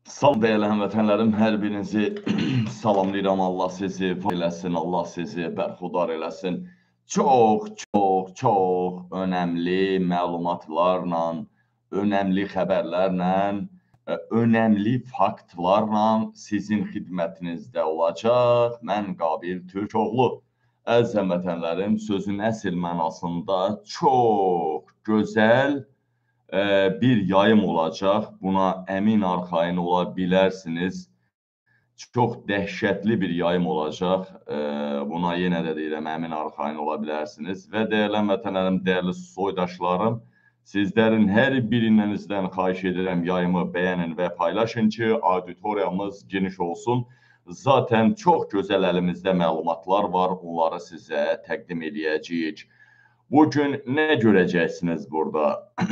Salam dəyərli həmvətənlərim, hər birinizi salamlayıram. Allah sizi var eləsin, Allah sizi bərxudar eləsin. Çox önəmli məlumatlarla, önəmli xəbərlərlə, önəmli faktlarla sizin xidmətinizdə olacaq. Mən Qabil Türkoğlu. Əziz həmvətənlərim, sözün əsl mənasında çox gözəl bir yayım olacaq. Buna əmin arxayın ola bilərsiniz. Çox dəhşətli bir yayım olacaq. Buna yenə də deyirəm, əmin arxayın ola bilərsiniz. Və dəyərli vətənlərim, dəyərli soydaşlarım, sizlərin hər birinizdən xahiş edirəm, yayımı bəyənin və paylaşın ki, auditoriyamız geniş olsun. Zaten çox gözəl əlimizdə məlumatlar var, onları sizə təqdim edəcəyik. Bugün nə görəcəksiniz burada?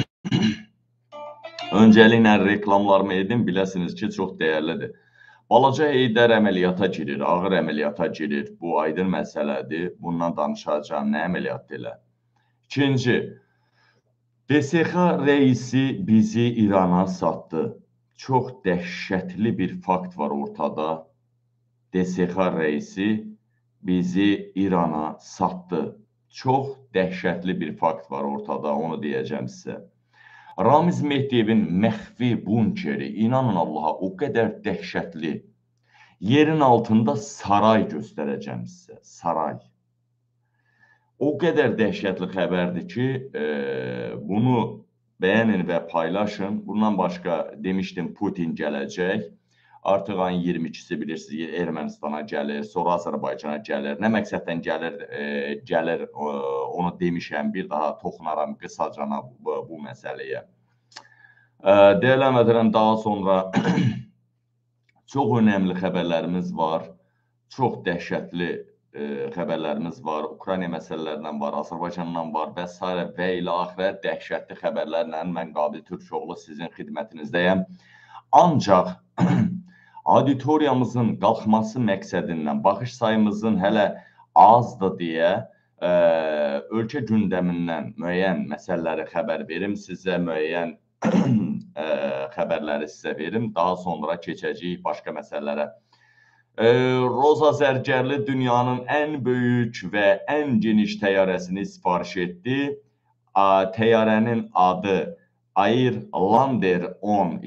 Öncəliklə reklamlarımı edin, biləsiniz ki, çox dəyərlidir. Balaca Heydər əməliyyata girir, ağır əməliyyata girir. Bu aydın məsələdir. Bundan danışacağım, nə əməliyyat elə. İkinci, DSX reisi bizi İrana satdı. Çox dəhşətli bir fakt var ortada. DSX reisi bizi İrana satdı. Çox dəhşətli bir fakt var ortada, onu deyəcəm sizə. Ramiz Mehdiyevin məxfi bunkeri, inanın Allaha, o qədər dəhşətli. Yerin altında saray göstərəcəm sizə, saray. O qədər dəhşətli xəbərdir ki, bunu bəyənin və paylaşın. Bundan başqa demişdim, Putin gələcək. Artıq ayın 22-si bilirsiniz, Ermənistana gəlir, sonra Azərbaycana gəlir. Nə məqsəddən gəlir, onu demişəm, bir daha toxunaram qısacana bu məsələyə. Dəyərli həmvətənlərim, daha sonra çox önəmli xəbərlərimiz var, çox dəhşətli xəbərlərimiz var, Ukrayna məsələlərindən var, Azərbaycandan var və s. və ilə axirə dəhşətli xəbərlərlə mən Qabil Türkoğlu sizin xidmətinizdəyəm. Ancaq auditoriyamızın qalxması məqsədindən, baxış sayımızın hələ azdır deyə ölkə gündəmindən müəyyən məsələləri xəbər verim sizə, müəyyən xəbərləri sizə verim. Daha sonra keçəcəyik başqa məsələlərə. Roza Zərgərli dünyanın ən böyük və ən geniş təyyarəsini sifariş etdi. Təyyarənin adı Airlander 10.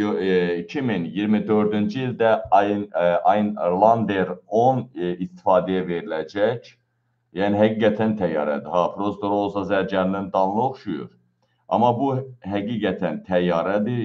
2024-cü ildə Airlander 10 istifadəyə veriləcək. Yəni, həqiqətən təyyarədir. Prosto Roza Zərgərlinin dalına oxşuyur. Amma bu həqiqətən təyyarədir.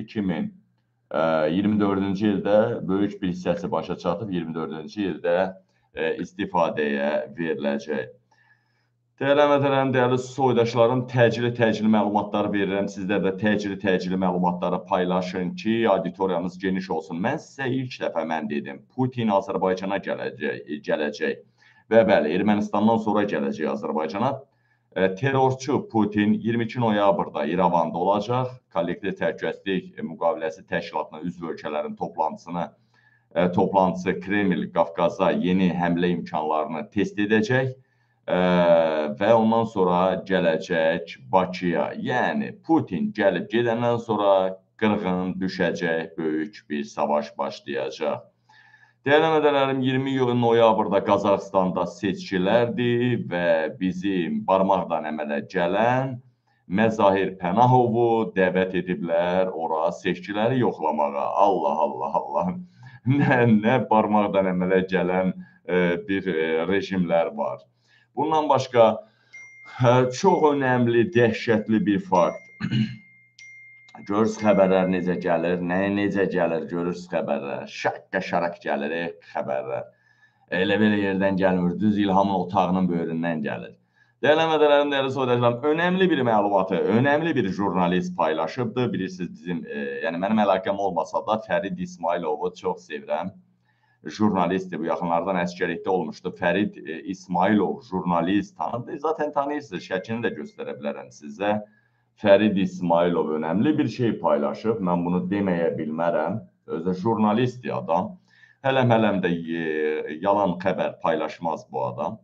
2024-cü ildə böyük bir hissəsi başa çatıb, 24-cü ildə istifadəyə veriləcək. Dəyərli həmvətənlərim, dəyərli soydaşlarım, təcili məlumatlar verirəm. Sizlər də təcili məlumatları paylaşın ki, auditoriyamız geniş olsun. Mən sizə ilk dəfə dedim, Putin Azərbaycana gələcək və bəli, Ermənistandan sonra gələcək Azərbaycana. Terrorçu Putin 22 noyabrda İrəvanda olacaq. Kollektiv təhlükəsizlik müqaviləsi təşkilatına üzv ölkələrin toplantısı Kreml Qafqaza yeni həmlə imkanlarını test edəcək və ondan sonra gələcək Bakıya. Yəni, Putin gəlib gedəndən sonra qırğın düşəcək, böyük bir savaş başlayacaq. Dəyərli həmvətənlərim, 20 noyabrda Qazaxıstanda seçkilərdir və bizim barmaqdan əmələ gələn Məzahir Pənahovu dəvət ediblər ora seçkiləri yoxlamağa. Allah. Nə barmaqdan əmələ gələn bir rejimlər var. Bundan başqa çox önəmli, dəhşətli bir fakt. Görürsünüz xəbərlər necə gəlir, necə gəlir, görürsünüz xəbərlər. Şaqqa-şaraq gəlir xəbərlər. Elə-belə yerdən gəlmir, düz İlhamın otağının böyründən gəlir. Dəyərli həmvətənlərim, dəyərli soydaşlarım, önəmli bir məlumatı, önəmli bir jurnalist paylaşıbdır. Bilirsiniz, bizim, yəni mənim əlaqəm olmasa da Fərid İsmailovu çox sevirəm. Jurnalistdir, bu yaxınlardan əsgərlikdə olmuşdu. Fərid İsmailov, jurnalist, zaten tanıyırsınız, şəklini də göstərə bilərəm sizə. Fərid İsmailov önəmli bir şey paylaşıb, mən bunu deməyə bilmərəm. Özü jurnalistdir adam. Hələm də yalan xəbər paylaşmaz bu adam.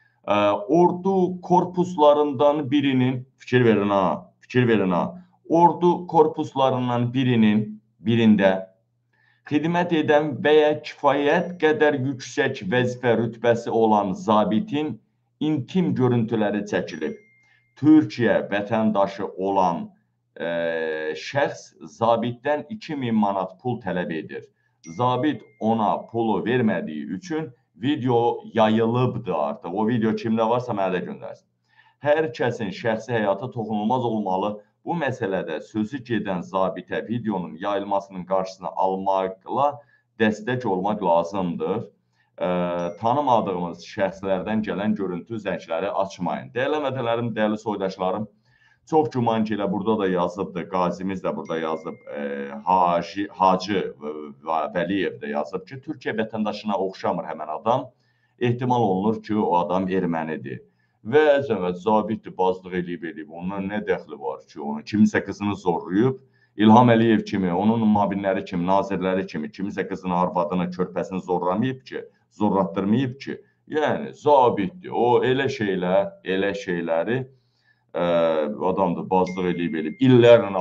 Ordu korpuslarından birinin, fikir verin ha, ordu korpuslarından birində xidmət edən və ya kifayət qədər yüksək vəzifə rütbəsi olan zabitin intim görüntüləri çəkilib. Türkiyə vətəndaşı olan şəxs zabitdən 2000 manat pul tələb edir. Zabit ona pulu vermədiyi üçün video yayılıbdır artıq. O video kimdə varsa mənə də göndərsin. Hər kəsin şəxsi həyatı toxunulmaz olmalı. Bu məsələdə sözü gedən zabitə videonun yayılmasının qarşısını almaqla dəstək olmaq lazımdır. Tanımadığımız şəxslərdən gələn görüntü zəngləri açmayın. Dəyərli vətənlərim, dəyərli soydaşlarım, çox güman ki, elə burada da yazıbdır, qazimiz də burada yazıb, Hacı Vəliyev də yazıb ki, Türkiyə vətəndaşına oxşamır həmən adam. Ehtimal olunur ki, o adam ermənidir. Və zabitdir, bazlıq eləyib. Ondan nə dəxli var ki, onun kimisə qızını zorlayıb, İlham Əliyev kimi, onun müavinləri kimi, nazirləri kimi kimisə qızını, arvadını, körpəsini zorlamayıb ki, zorlatdırmayıb ki, yəni zabitdir. O elə şeyləri adamdır, bazlıq eləyib. İllərlə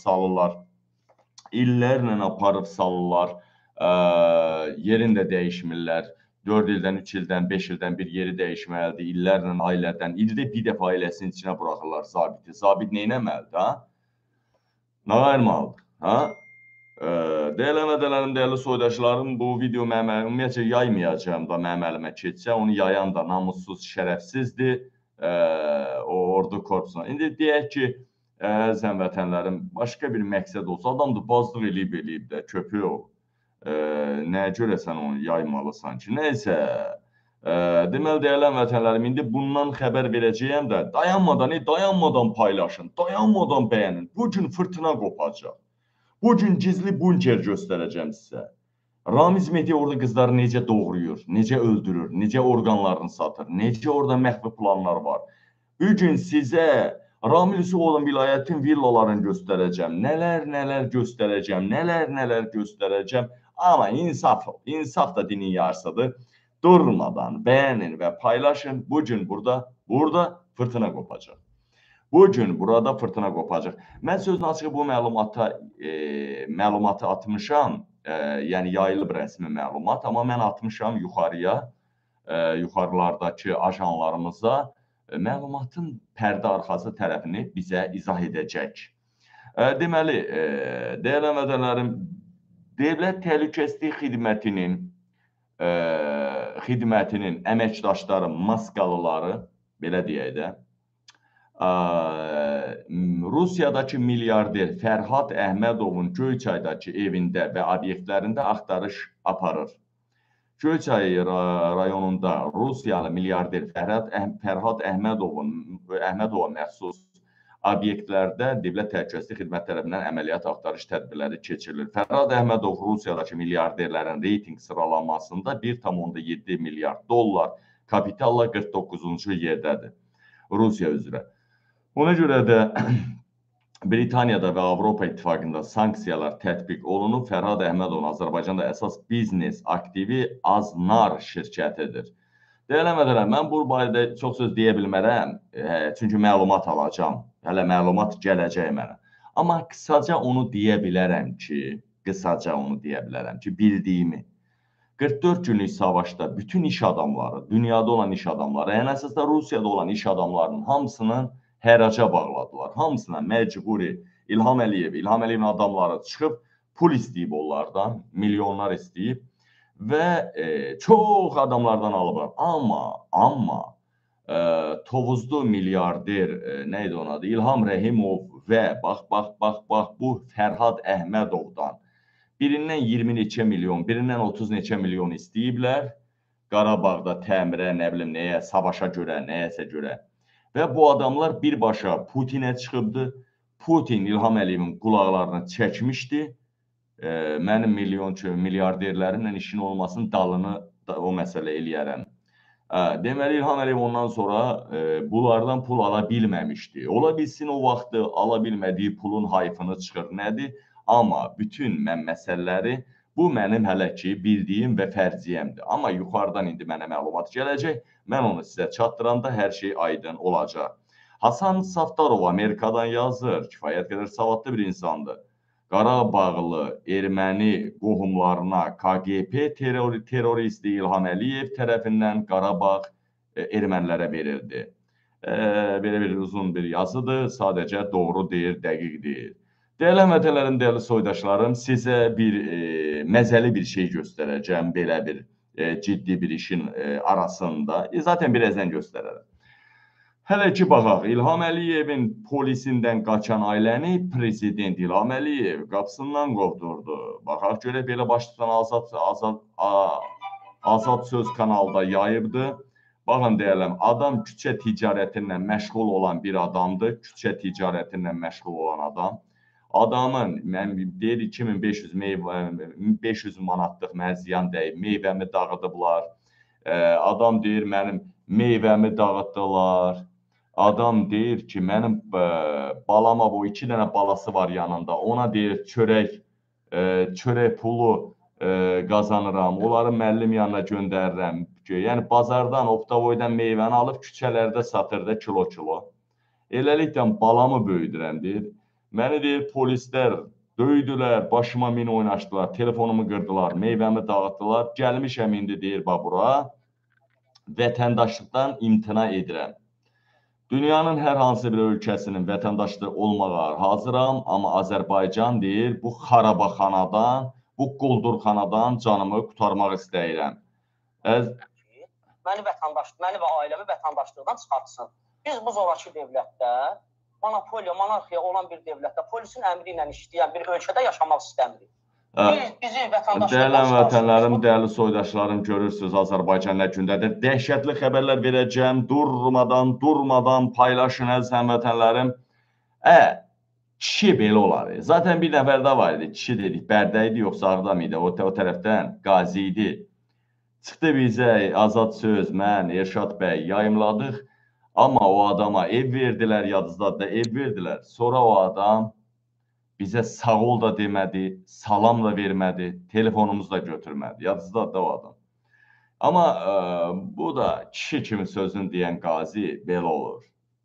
aparıb salırlar, yerini də dəyişmirlər. 4 ildən, 3 ildən, 5 ildən bir yeri dəyişməlidir, illərlə, ailədən, ildə bir dəfə ailəsinin içinə buraxırlar zabiti. Zabit neynəməlidir, ha? Nə ayırmalıdır, ha? Dəyərli vətənlərim, dəyərli soydaşlarım, bu video ümumiyyətcə yaymayacağım da mənim əlimə keçsə, onu yayan da namussuz, şərəfsizdir, o ordu korpusuna. İndi deyək ki, əzəm vətənlərim, başqa bir məqsəd olsa, adamdır, bazlıq eləyib də, köpük o. Nəyə görə sən onu yaymalısan ki? Nəysə, deməli, dəyərli vətənlərim, indi bundan xəbər verəcəyəm də, dayanmadan paylaşın, dayanmadan bəyənin. Bugün fırtına qopacaq. Bugün gizli bunker göstərəcəm sizə. Ramiz Mehdi orada qızları necə doğrayır, necə öldürür, necə orqanlarını satır, necə orada məxfi planlar var. Bugün sizə Ramil Yusufovun vilayətin villalarını göstərəcəm, nələr göstərəcəm. Amma insaf da dinin yarısıdır. Durmadan bəyənin və paylaşın. Bugün burada fırtına qopacaq. Mən sözün açığı bu məlumatı atmışam. Yəni yayılıb rəsmi məlumat. Amma mən atmışam yuxarılardakı ajanlarımıza məlumatın pərdə arxası tərəfini bizə izah edəcək. Deməli, dəyərli vətənlərim, Dövlət Təhlükəsizlik Xidmətinin əməkdaşları, maskalıları, belə deyək də, Rusiyadakı milyarder Fərhad Əhmədovun Göyçaydakı evində və obyektlərində axtarış aparır. Göyçay rayonunda Rusiyalı milyarder Fərhad Əhmədova məxsus obyektlərdə Dövlət Təhlükəsizlik Xidmət tərəfindən əməliyyat axtarış tədbirləri keçirilir. Fərhad Əhmədov Rusiyadakı milyarderlərin reyting sıralamasında 1,7 milyard dollar kapitalla 49-cu yerdədir Rusiya üzrə. Ona görə də Britaniyada və Avropa İttifaqında sanksiyalar tətbiq olunub. Fərhad Əhmədovun Azərbaycanda əsas biznes aktivi Aznar şirkətidir. Dəyərli vətənlərim, mən bu barədə çox söz deyə bilmərəm, çünki məlumat alacağam. Hələ məlumat gələcək mənə. Amma qısaca onu deyə bilərəm ki, bildiyimi. 44 günlük savaşda bütün iş adamları, dünyada olan iş adamları, ən əsasda Rusiyada olan iş adamlarının hamısının həraca bağladılar. Hamısına məcburi İlham Əliyevin adamları çıxıb pul istəyib onlardan, milyonlar istəyib və çox adamlardan alıblar. Amma tovuzlu milyarder, neydi onun adı, İlham Rəhimov və bax, bu Fərhad Əhmədovdan birindən 20 neçə milyon, birindən 30 neçə milyon istəyiblər. Qarabağda təmirə, nə bilim nəyə, savaşa görə, nəyəsə görə. Və bu adamlar birbaşa Putinə çıxıbdı. Putin İlham Əliyevin qulaqlarını çəkmişdi. Mənim milyarderlərimlə işin olmasının dalını o məsələ eləyərəm. Deməli, İlham Əliyev ondan sonra bunlardan pul ala bilməmişdi. Ola bilsin o vaxtı ala bilmədiyi pulun hayfını çıxır, nədir? Amma bütün məsələləri bu mənim hələ ki bildiyim və fərziyyəmdir. Amma yuxarıdan indi mənə məlumat gələcək. Mən onu sizə çatdıranda hər şey aydın olacaq. Hasan Saftarov Amerikadan yazır, kifayət qədər savadlı bir insandır. Qarabağlı erməni qohumlarına KGP terroristi İlham Əliyev tərəfindən Qarabağ ermənilərə verildi. Belə bir uzun bir yazıdır, sadəcə doğru deyir, dəqiq deyir. Dəyərli həmvətənlərim, dəyərli soydaşlarım, sizə bir məzəli bir şey göstərəcəm, belə bir ciddi bir işin arasında. Zaten birazdan göstərərəm. Hələ ki, baxaq, İlham Əliyevin polisindən qaçan ailəni prezident İlham Əliyev qapısından qovdurdu. Baxaq, görək, belə başlıqdan Azad Söz kanalda yayıbdı. Baxın, deyələm, adam küçə ticarətinlə məşğul olan bir adamdır. Küçə ticarətinlə məşğul olan adam. Adamın, mən deyir, 500 manatlıq mənə ziyan dəyib, meyvəmi dağıdıblar. Adam deyir, mənim meyvəmi dağıtdılar. Adam deyir ki, mənim balama, bu 2 dənə balası var yanında, ona deyir, çörək pulu qazanıram, onları müəllim yanına göndərirəm. Yəni, bazardan, Optavoydan meyvəni alıb küçələrdə satırdı kilo-kilo. Eləliklə balamı böyüdürəm, deyir. Məni deyir, polislər döydülər, başıma min oynaşdılar, telefonumu qırdılar, meyvəmi dağıtdılar. Gəlmişəm indi, deyir, bura, vətəndaşlıqdan imtina edirəm. Dünyanın hər hansı bir ölkəsinin vətəndaşlığı olmağa hazıram, amma Azərbaycan deyir, bu xarabaxanadan, bu quldurxanadan canımı qurtarmaq istəyirəm. Məni və ailəmi vətəndaşlıqdan çıxartsın. Biz bu zorakı dövlətdə, monopoliya, monarxiya olan bir dövlətdə, polisin əmri ilə işləyən bir ölkədə yaşamaq istəmirik. Dəyərli vətənlərim, dəyərli soydaşlarım, görürsünüz Azərbaycan nə gündədir. Dəhşətli xəbərlər verəcəm, durmadan paylaşın əziz həmvətənlərim. Kişi belə olar. Zaten bir nəfər də var idi, kişi dedik, Bərdə idi, yoxsa Ağdam idi, o tərəfdən qazi idi. Çıxdı bizə Azad Söz, mən, Erşad bəy yayımladıq, amma o adama ev verdilər, yadınızda da ev verdilər. Sonra o adam bizə sağ ol da demədi, salam da vermədi, telefonumuzu da götürmədi. Yadınızda da o adam. Amma bu da kişi kimi sözünü deyən qazi belə olur.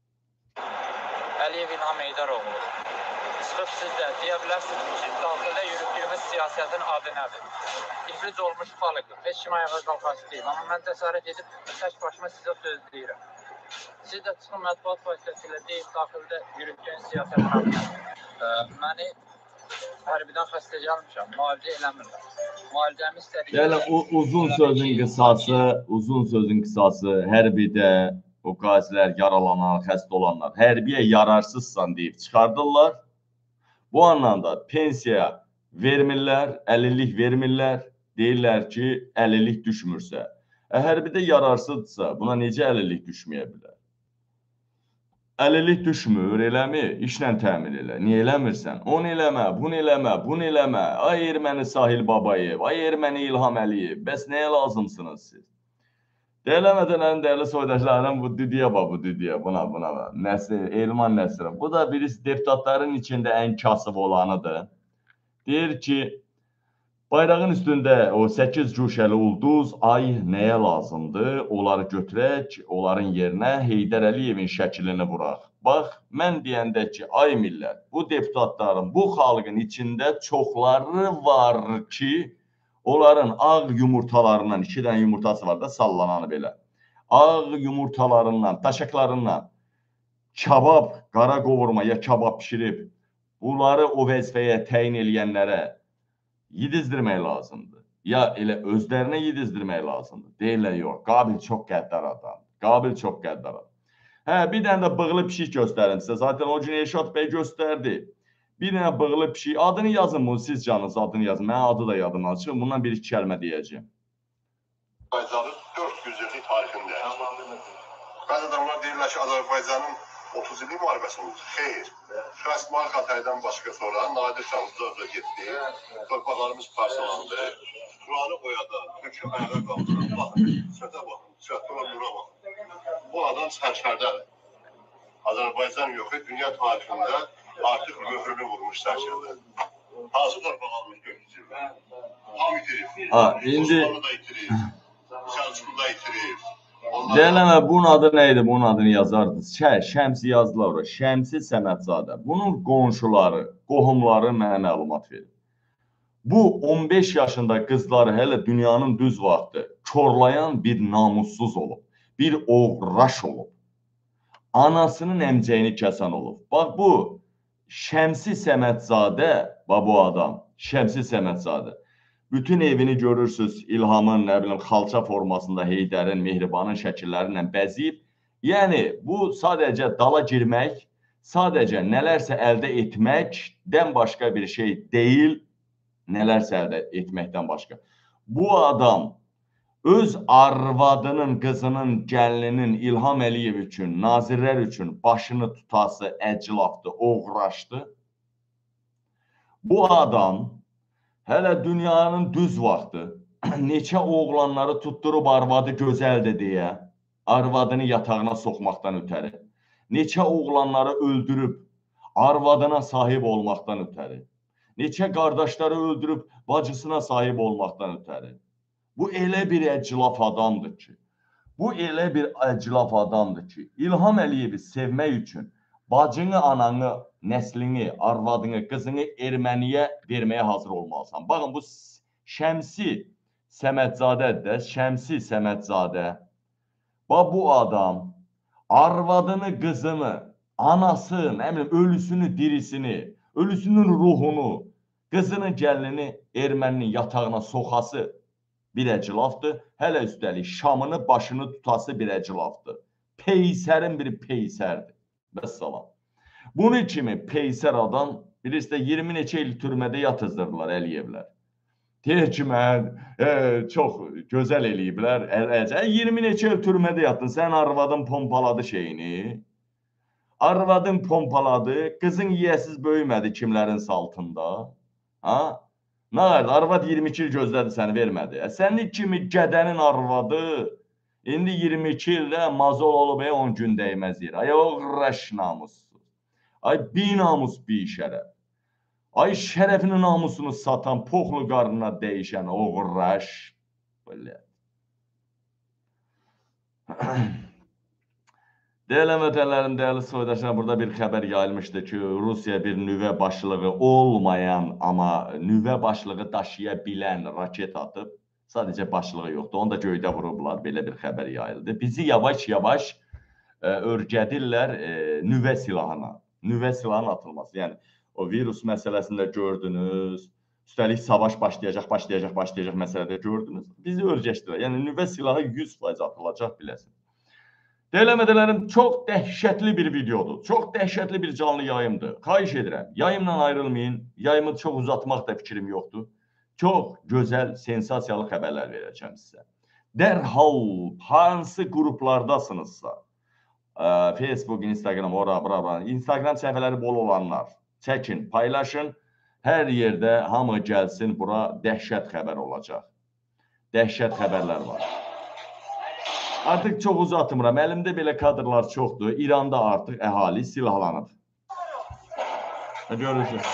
Əliyev İlham Heydaroğlu. Çıxıb siz də deyə bilərsiniz ki, daxildə yürütdüyümüz siyasətin adı nədir? İflic olmuş xalq, heç kim ayağa qalxası deyil. Amma mən cəsarət edib tək başıma sizə söz deyirəm. Siz də çıxın mətbuat vasitəsilə deyib daxildə yürütdüyünüz siyasətin adı nədir? Məni hərbidən xəstə gəlmişəm, müalicə eləmirlər. Müalicəmi istədik. Yəni, uzun sözün qısası, hərbidə o qazilər yaralanan, xəstə olanlar, hərbiyə yararsızsan deyib çıxardırlar. Bu anlamda pensiya vermirlər, əlillik vermirlər, deyirlər ki, əlillik düşmürsə. Hərbidə yararsızdırsa, buna necə əlillik düşməyə bilər? Əlillik düşmür, eləmi? İşlə təmin elə. Niyə eləmirsən? Onu eləmə, bunu eləmə, bunu eləmə. Ay erməni Sahil Babayev, ay erməni İlham Əliyev. Bəs nəyə lazımsınız siz? Dəyərli vətənlərim, dəyərli soydaşlarım, bu düdüyə bax, bu düdüyə, buna. Elman Nəsirov. Bu da birisi deputatların içində ən kasıb olanıdır. Deyir ki, bayrağın üstündə o 8 guşəli ulduz, ay nəyə lazımdır? Onları götürək, onların yerinə Heydər Əliyevin şəklini vuraq. Bax, mən deyəndə ki, ay millət, bu deputatların, bu xalqın içində çoxları var ki, onların ağ yumurtalarından, 2 dənə yumurtası var da sallananı belə. Ağ yumurtalarından, taşaklarından kabab, qara qovurma ya kabab pişirib, bunları o vəzifəyə təyin eləyənlərə yedizdirmək lazımdır. Ya elə özlərinə yedizdirmək lazımdır. Deyirlər, yox, Qabil çox qəddar adam. Qabil çox qəddar adam. Bir dənə də bığlı pişik göstərim sizə. Zaten o gün Erşad bəy göstərdi. Bir dənə bığlı pişik. Adını yazın bunu, siz canınız adını yazın. Mənim adı da yadımdan çıxır. Bundan bir-iki kəlmə deyəcəyim. Azərbaycanın 400 illik tarixində. Bəzi adamlar deyirlər ki, Azərbaycanın 30 illik müharibəsi oldu. Xeyr. Xəstəman Xataydan başqa sonra Nadir Şahzadlı getdi. Torpaqlarımız parçalandı. Buranı oyada, Türkü ayağa qaldırır. Baxın, sətə baxın, çatdırır, bura baxın. Bu adam sərkərdədir. Azərbaycan yox, dünya tarixində artıq möhrünü vurmuş sərkərdə. Hansı torpaq almış götürür? Ham itirib. Osmanlı da itirib. Səlcuqlu da itirib. Deyələmə, bunun adı nə idi? Bunun adını yazardınız. Şəmsi yazdılar ora. Şəmsi Səmədzadə. Bunun qonşuları, qohumları mənə məlumat verir. Bu 15 yaşında qızları hələ dünyanın düz vaxtı korlayan bir namussuz olub. Bir oğraş olub. Anasının əmcəyini kəsən olub. Bax bu Şəmsi Səmədzadə, bu adam, Şəmsi Səmədzadə. Bütün evini görürsünüz İlhamın, nə bilim, xalça formasında Heydərin, Mehribanın şəkilləri ilə bəziyib. Yəni, bu sadəcə dala girmək, sadəcə nələrsə əldə etməkdən başqa bir şey deyil, nələrsə əldə etməkdən başqa. Bu adam öz arvadının, qızının, gəlininin İlham Əliyev üçün, nazirlər üçün başını tutası əclafdı, oğraşdı. Bu adam hələ dünyanın düz vaxtı neçə oğlanları tutturub arvadı gözəldir deyə arvadını yatağına soxmaqdan ötəri, neçə oğlanları öldürüb arvadına sahib olmaqdan ötəri, neçə qardaşları öldürüb bacısına sahib olmaqdan ötəri. Bu elə bir əclaf adamdır ki, İlham Əliyevi sevmək üçün bacını, ananı, nəslini, arvadını, qızını erməniyə verməyə hazır olmalısan. Baxın, bu Şəmsi Səmədzadədir, Şəmsi Səmədzadə. Bax, bu adam arvadını, qızını, anası, ölüsünü, dirisini, ölüsünün ruhunu, qızını, gəlini erməninin yatağına soxası bir əclafdır. Hələ üstəlik şamını, başını tutası bir əclafdır. Peysərin bir peysərdir. Vəssalam. Bunun kimi peysər adam, bilirsiniz, 20 neçə il türmədə yatızdırdılar Əliyevlər. Deyir ki, mən çox gözəl eləyiblər. 20 neçə il türmədə yatdın, sən arvadın pompaladı şeyini. Arvadın pompaladı, qızın yiyəsiz böyümədi kimlərin saltında. Nə qardı, arvad 22 il gözlədi səni, vermədi. Sənin kimi gədənin arvadı İndi 22 ildə mazol olub 10 gün dəyməz yer. Ay oğraş namussuz. Ay bir namus bir şərəf. Ay şərəfini namusunu satan, poxlu qarnına dəyişən oğraş. Belə. Deyilən vətənlərim, dəyərli soydaşlar, burada bir xəbər yayılmışdı ki, Rusiya bir nüvə başlığı olmayan, amma nüvə başlığı daşıya bilən raket atıb. Sadəcə başlığı yoxdur. Onu da göydə vurublar. Belə bir xəbər yayıldı. Bizi yavaş-yavaş örgədirlər nüvə silahına. Nüvə silahının atılması. Yəni, o virus məsələsində gördünüz. Üstəlik, savaş başlayacaq məsələdə gördünüz. Bizi örgəşdirlər. Yəni, nüvə silahı 100% atılacaq, biləsiniz. Deyilən çox dəhşətli bir videodur. Çox dəhşətli bir canlı yayımdır. Xahiş edirəm, yayımdan ayrılmayın. Yayımı çox uzatmaq da fikrim yoxdur. Çox gözəl, sensasiyalı xəbərlər verəcəm sizə. Dərhal hansı qruplardasınızsa, Facebook, Instagram, ora, Instagram səhifələri bol olanlar, çəkin, paylaşın. Hər yerdə hamı gəlsin, bura dəhşət xəbər olacaq. Dəhşət xəbərlər var. Artıq çox uzatmıram, əlimdə belə kadrlar çoxdur. İranda artıq əhali silahlanıb. Görürsünüz.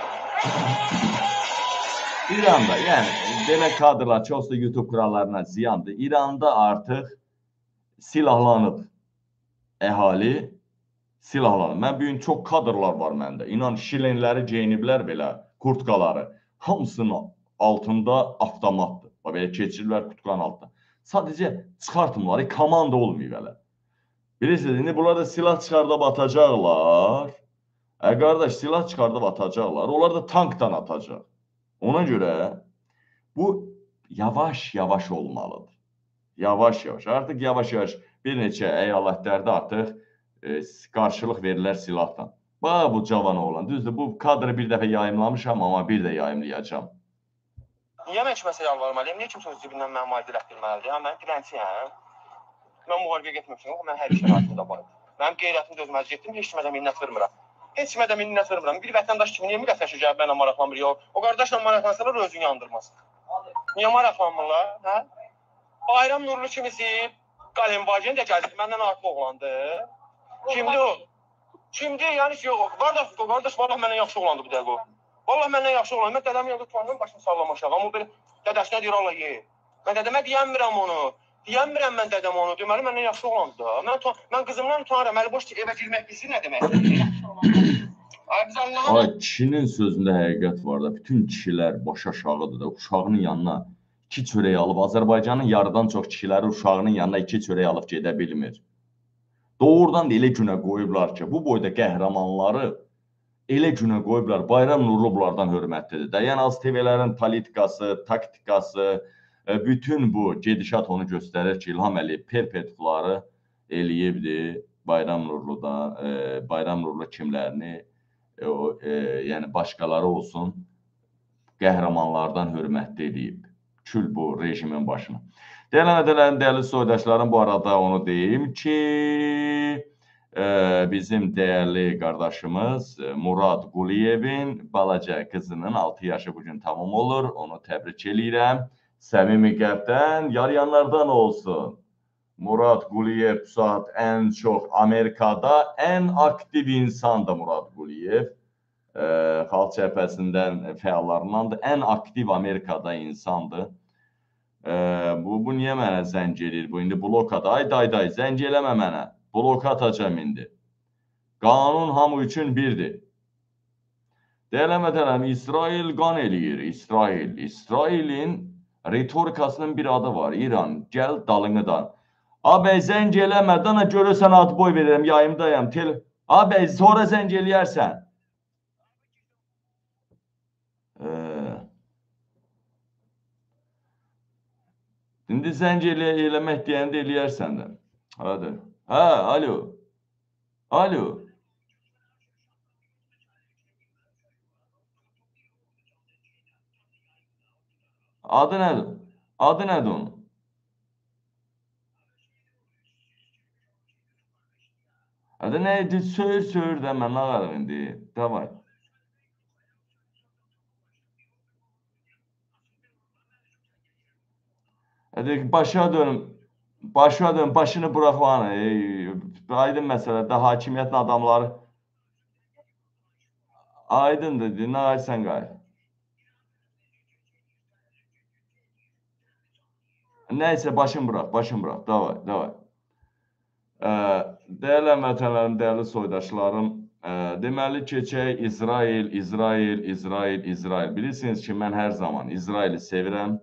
İranda, yəni, belə kadrlar çoxsa YouTube kurallarına ziyandır. İranda artıq silahlanıb. Əhali silahlanıb. Mən bugün çox kadrlar var məndə. İnan, şilinləri geyiniblər belə, kurtkaları. Hamısının altında avtomatdır. Belə keçirlər kutkanın altında. Sadəcə çıxartmırlar, komanda olmuyor belə. Bilirsiniz, indi bunlar da silah çıxardıb atacaqlar. Qardaş, silah çıxardıb atacaqlar. Onlar da tankdan atacaq. Ona görə bu yavaş-yavaş olmalıdır. Yavaş-yavaş. Artıq yavaş-yavaş bir neçə əyalətlərdə artıq qarşılıq verirlər silahdan. Bax, bu cavan oğlan. Düzdür, bu kadrı bir dəfə yayımlamışam, amma bir də yayımlayacağım. Niyə mən kiməsə yalvarmalıyım? Niyə kimsə öz cibindən mənə maliyyət etdirməlidir? Mən dilənçiyəm. Mən müharibəyə getməmişəm, mən hər işə razıyam da var. Mənim qeyrətim dözməz getdim, heç kimə də minnət vermirəm. Heç kimə də minnət vermirəm. Bir vətəndaş kimi niyə millətləşir gəlib mənlə maraqlanmır? Yox, o qardaşla maraqlansalar özünü yandırmaz. Niyə maraqlanmırlar? Hə? Bayram Nurlu kimisi Qalenvagen də gəldi, məndən artıq oğlandı. Kimdir o? Kimdir? Yəni ki, yox, qardaş, vallahi məndən yaxşı oğlandı bu dəqiqə o. Vallahi məndən yaxşı oğlandı. Mən dədəmin yanında tutandım, başımı sallamışam. Amma belə dədəsinə deyir, Allah ye. Mən dədəmə deyəmirəm onu. Deyəmirəm mən dədəm onu, deməli məndən yaxşı oğlandı da. Mən qızımdan utanıram, əli boş evə girmək bilsin nə deməkdir? Ay biz Allah'a... Ay, kişinin sözündə həqiqət var da, bütün kişilər baş aşağıdır da, uşağının yanına 2 çörək alıb, Azərbaycanın yarıdan çox kişiləri uşağının yanına 2 çörək alıb gedə bilmir. Doğrudan da elə günə qoyublar ki, bu boyda qəhrəmanları elə günə qoyublar, Bayram Nurlu bunlardan hörmətlidir də. Yəni, AzTV-lərin politikası, taktikası, bütün bu gedişat onu göstərir ki, İlham Əliyev perpetuları eləyibdir Bayram Nurluda, Bayram Nurlu kimlərini, yəni başqaları olsun, qəhrəmanlardan hörmətli eləyib. Kül bu rejimin başına. Dəyərli soydaşlarım, bu arada onu deyim ki, bizim dəyərli qardaşımız Murad Quliyevin balaca qızının 6 yaşı bugün tamam olur. Onu təbrik eləyirəm. Səmimi qəlbdən yarayanlardan olsun. Murad Quliyev bu saat ən çox Amerikada ən aktiv insandır Murad Quliyev. Xalq cəbhəsindən fəallarındandır. Ən aktiv Amerikada insandır. Bu niyə mənə zəng edir? Bu indi blokada. Ay day, zəng eləmə mənə. Bloka atacam indi. Qanun hamı üçün birdir. Deyələmədənəm, İsrail qan eləyir. İsrailin ritorikasının bir adı var. İran, gəl dalını da. Abi zəng eləmədən görürsən ad boy verirəm, yayımdayım. Abi sonra zəng eləyərsən. İndi zəng eləmək deyəndə eləyərsən də. Hadi. Hə, alo. Alo. Adı nədir? Adı nədir onun? Adı neydi? Söyür də mən ağarım indi. Davay. Hadi başa dönüm. Başını bırak bana. Aydın məsələdə hakimiyyətin adamları. Aydındır. Nə ayırsan qayır. Neyse başını bırak. Davay. Dəyərli həmvətənlərim, dəyərli soydaşlarım, deməli keçək İsrail. Bilirsiniz ki, mən hər zaman İsraili sevirəm.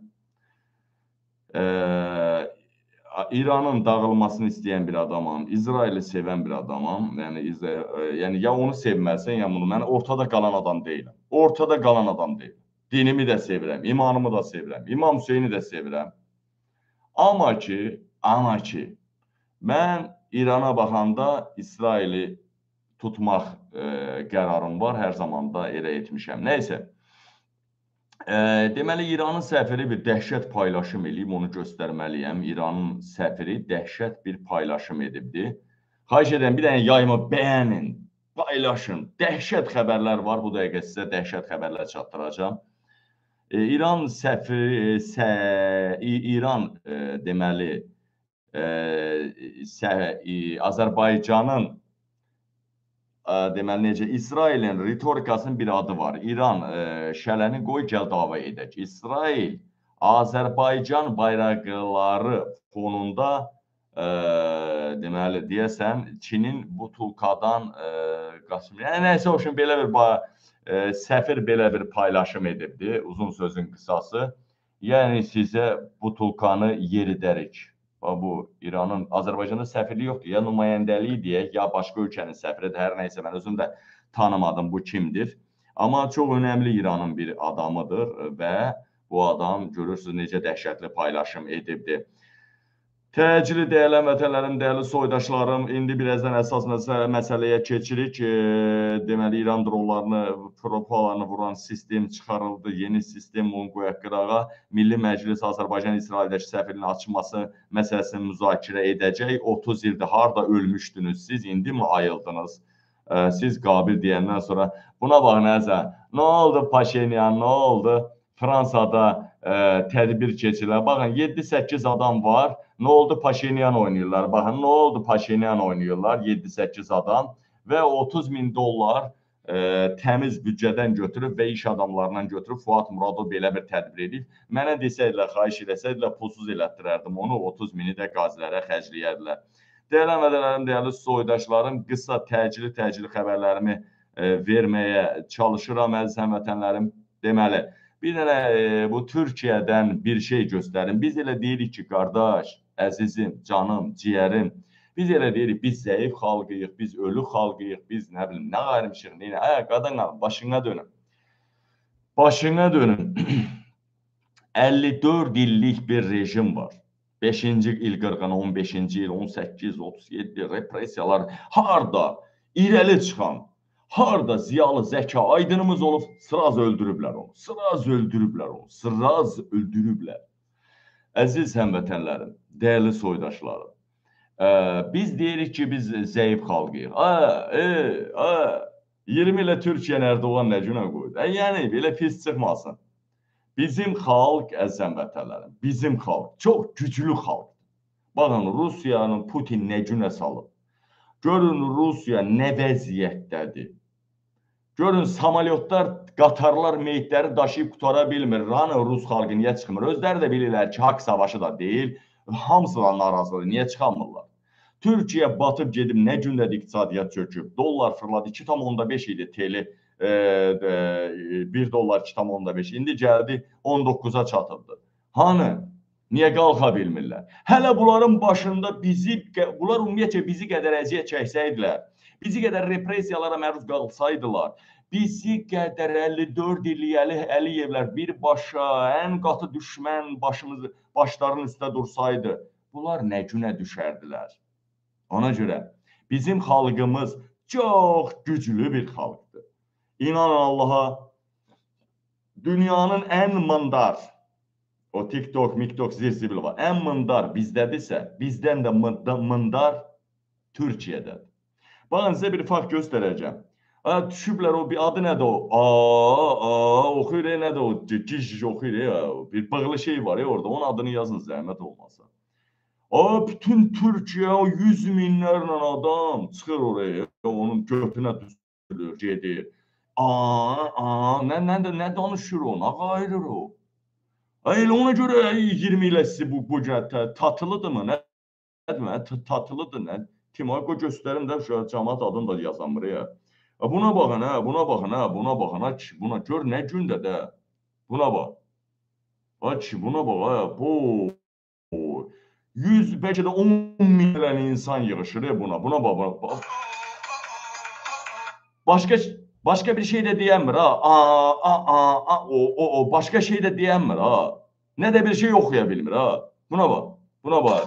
İranın dağılmasını istəyən bir adamam, İsraili sevən bir adamam. Yəni ya onu sevməlisən, ya bunu. Mən ortada qalan adam deyiləm. Dinimi də sevirəm, imanımı da sevirəm, İmam Hüseyni də sevirəm. Amma ki, mən İrana baxanda İsraili tutmaq qərarım var, hər zaman da elə etmişəm. Nəysə, deməli, İranın səfiri bir dəhşət paylaşım eləyib, onu göstərməliyəm. İranın səfiri dəhşət bir paylaşım edibdir. Xahiş edirəm, bir dənə yayımı bəyənin, paylaşın. Dəhşət xəbərlər var, bu dəqiqə sizə dəhşət xəbərlər çatdıracağım. İran səfiri, İran deməli, Azərbaycanın deməli necə, İsrailin ritorikasının bir adı var. İran şələni qoy gəl dava edək. İsrail Azərbaycan bayraqları fonunda deməli deyəsən Çinin butulkadan qaçmır. Nəysə o üçün belə bir səfir belə bir paylaşım edibdi, uzun sözün qısası. Yəni sizə butulkanı yeridərik. Bu İranın, Azərbaycanda səfirliyi yoxdur. Ya nümayəndəliyi deyək, ya başqa ölkənin səfiridir. Hər nəysə, mən özüm də tanımadım bu kimdir. Amma çox önəmli İranın bir adamıdır və bu adam görürsünüz necə dəhşətli paylaşım edibdir. Təcili dəyərli həmvətənlərim, dəyərli soydaşlarım, indi birazdan əsas məsələyə keçirik. Deməli, İran dronlarını, propalarını vuran sistem çıxarıldı. Yeni sistem onu qoyaq qırağa. Milli Məclis Azərbaycan-İsraildəki səfirinin açılması məsələsini müzakirə edəcək. 30 ildir harada ölmüşdünüz siz, indi mi ayıldınız? Siz qabil deyəndən sonra buna bax nəzər. Nə oldu Paşinyan, nə oldu? Fransada tədbir keçirlər. Baxın, 7-8 adam var. Nə oldu Paşinyan oynayırlar. Baxın, nə oldu Paşinyan oynayırlar, 7-8 adam və $30.000 təmiz büdcədən götürüb və iş adamlarından götürüb Fuad Muradov belə bir tədbir edib. Mənə desəydilər, xahiş eləsəydilər, pulsuz elətdirərdim onu, 30 mini də qazilərə xərcləyərdilər. Dəyərli həmvətənlərim, dəyərli soydaşlarım, qısa təcili xəbərlərimi verməyə çalışıram, əziz həmvətənlərim. Deməli, bir dənə bu Türkiyədən bir şey göstərin. Biz elə deyirik ki, qardaş, əzizim, canım, ciyərim, biz elə deyirik, biz zəif xalqıyıq, biz ölü xalqıyıq, biz nə bilim, nə qayırmışıq, nə. Qadın, başına dönün. Başına dönün. 54 illik bir rejim var. 5-ci il qırğını, 15-ci il, 18, 37 repressiyalar harda irəli çıxan, harda ziyalı zəka aydınımız olub, sıraz öldürüblər onu. Sıraz öldürüblər onu. Sıraz öldürüblər. Əziz həmvətənlərim, dəyərli soydaşlarım, biz deyirik ki, biz zəif xalqıyıq. 20 ilə Türkiyənin Erdoğan nə günə qoydu? Yəni, belə pis çıxmasın. Bizim xalq, əziz həmvətənlərim, bizim xalq çox güclü xalq. Baxın, Rusiyanın Putin nə günə salıb. Görün, Rusiya nə vəziyyətdədir. Görün, samolyotlar, qatarlar meyitləri daşıyıb qutara bilmir. Hani Rus xalqı niyə çıxmır? Özləri də bilirlər ki, haqq savaşı da deyil. Hamısı da narazıdır. Niyə çıxamırlar? Türkiyə batıb gedib nə gündədir iqtisadiyyat çöküb. Dollar fırladı. 2,5 idi teli. 1 dollar 2,5. İndi gəldi 19-a çatıldı. Hani? Niyə qalxa bilmirlər? Hələ bunların başında bunlar ümumiyyətlə bizi qədər əziyyət çəksəydilər, bizi qədər repressiyalara məruz qalsaydılar, bizi qədər 54 illik Əliyevlər birbaşa ən qatı düşmən başlarının üstə dursaydı, bunlar nə günə düşərdilər? Ona görə bizim xalqımız çox güclü bir xalqdır. İnanın Allaha, dünyanın ən mındar, o TikTok, MikTok, zirzibil var, ən mındar bizdədirsə, bizdən də mındar Türkiyədədir. Baxın, sizə bir fakt göstərəcəm. Düşüblər o, bir adı nədir o? Oxuyur, nədir o? Giş oxuyur, bir bağlı şey var orada, onun adını yazın, zəhmət olmasa. Bütün Türkiyə, 100 minlərlə adam çıxır oraya, onun götünə düzülür, gedir. Nə danışır o, nə qayırır o? Elə ona görə 20 ilə sizi bu tatılıdır mı? Nədir, tatılıdır, nə? Timako göstərim də şu cəmat adını da yazamır ya. Buna baxın, buna baxın, buna baxın, buna gör nə gündə də. Buna bax. Buna bax, bu 100, bəlkə də 10 minlərlə insan yığışır buna bax. Başqa bir şey də deyəmir ha. Başqa şey də deyəmir ha. Nə də bir şey oxuya bilmir ha. Buna bax, buna bax.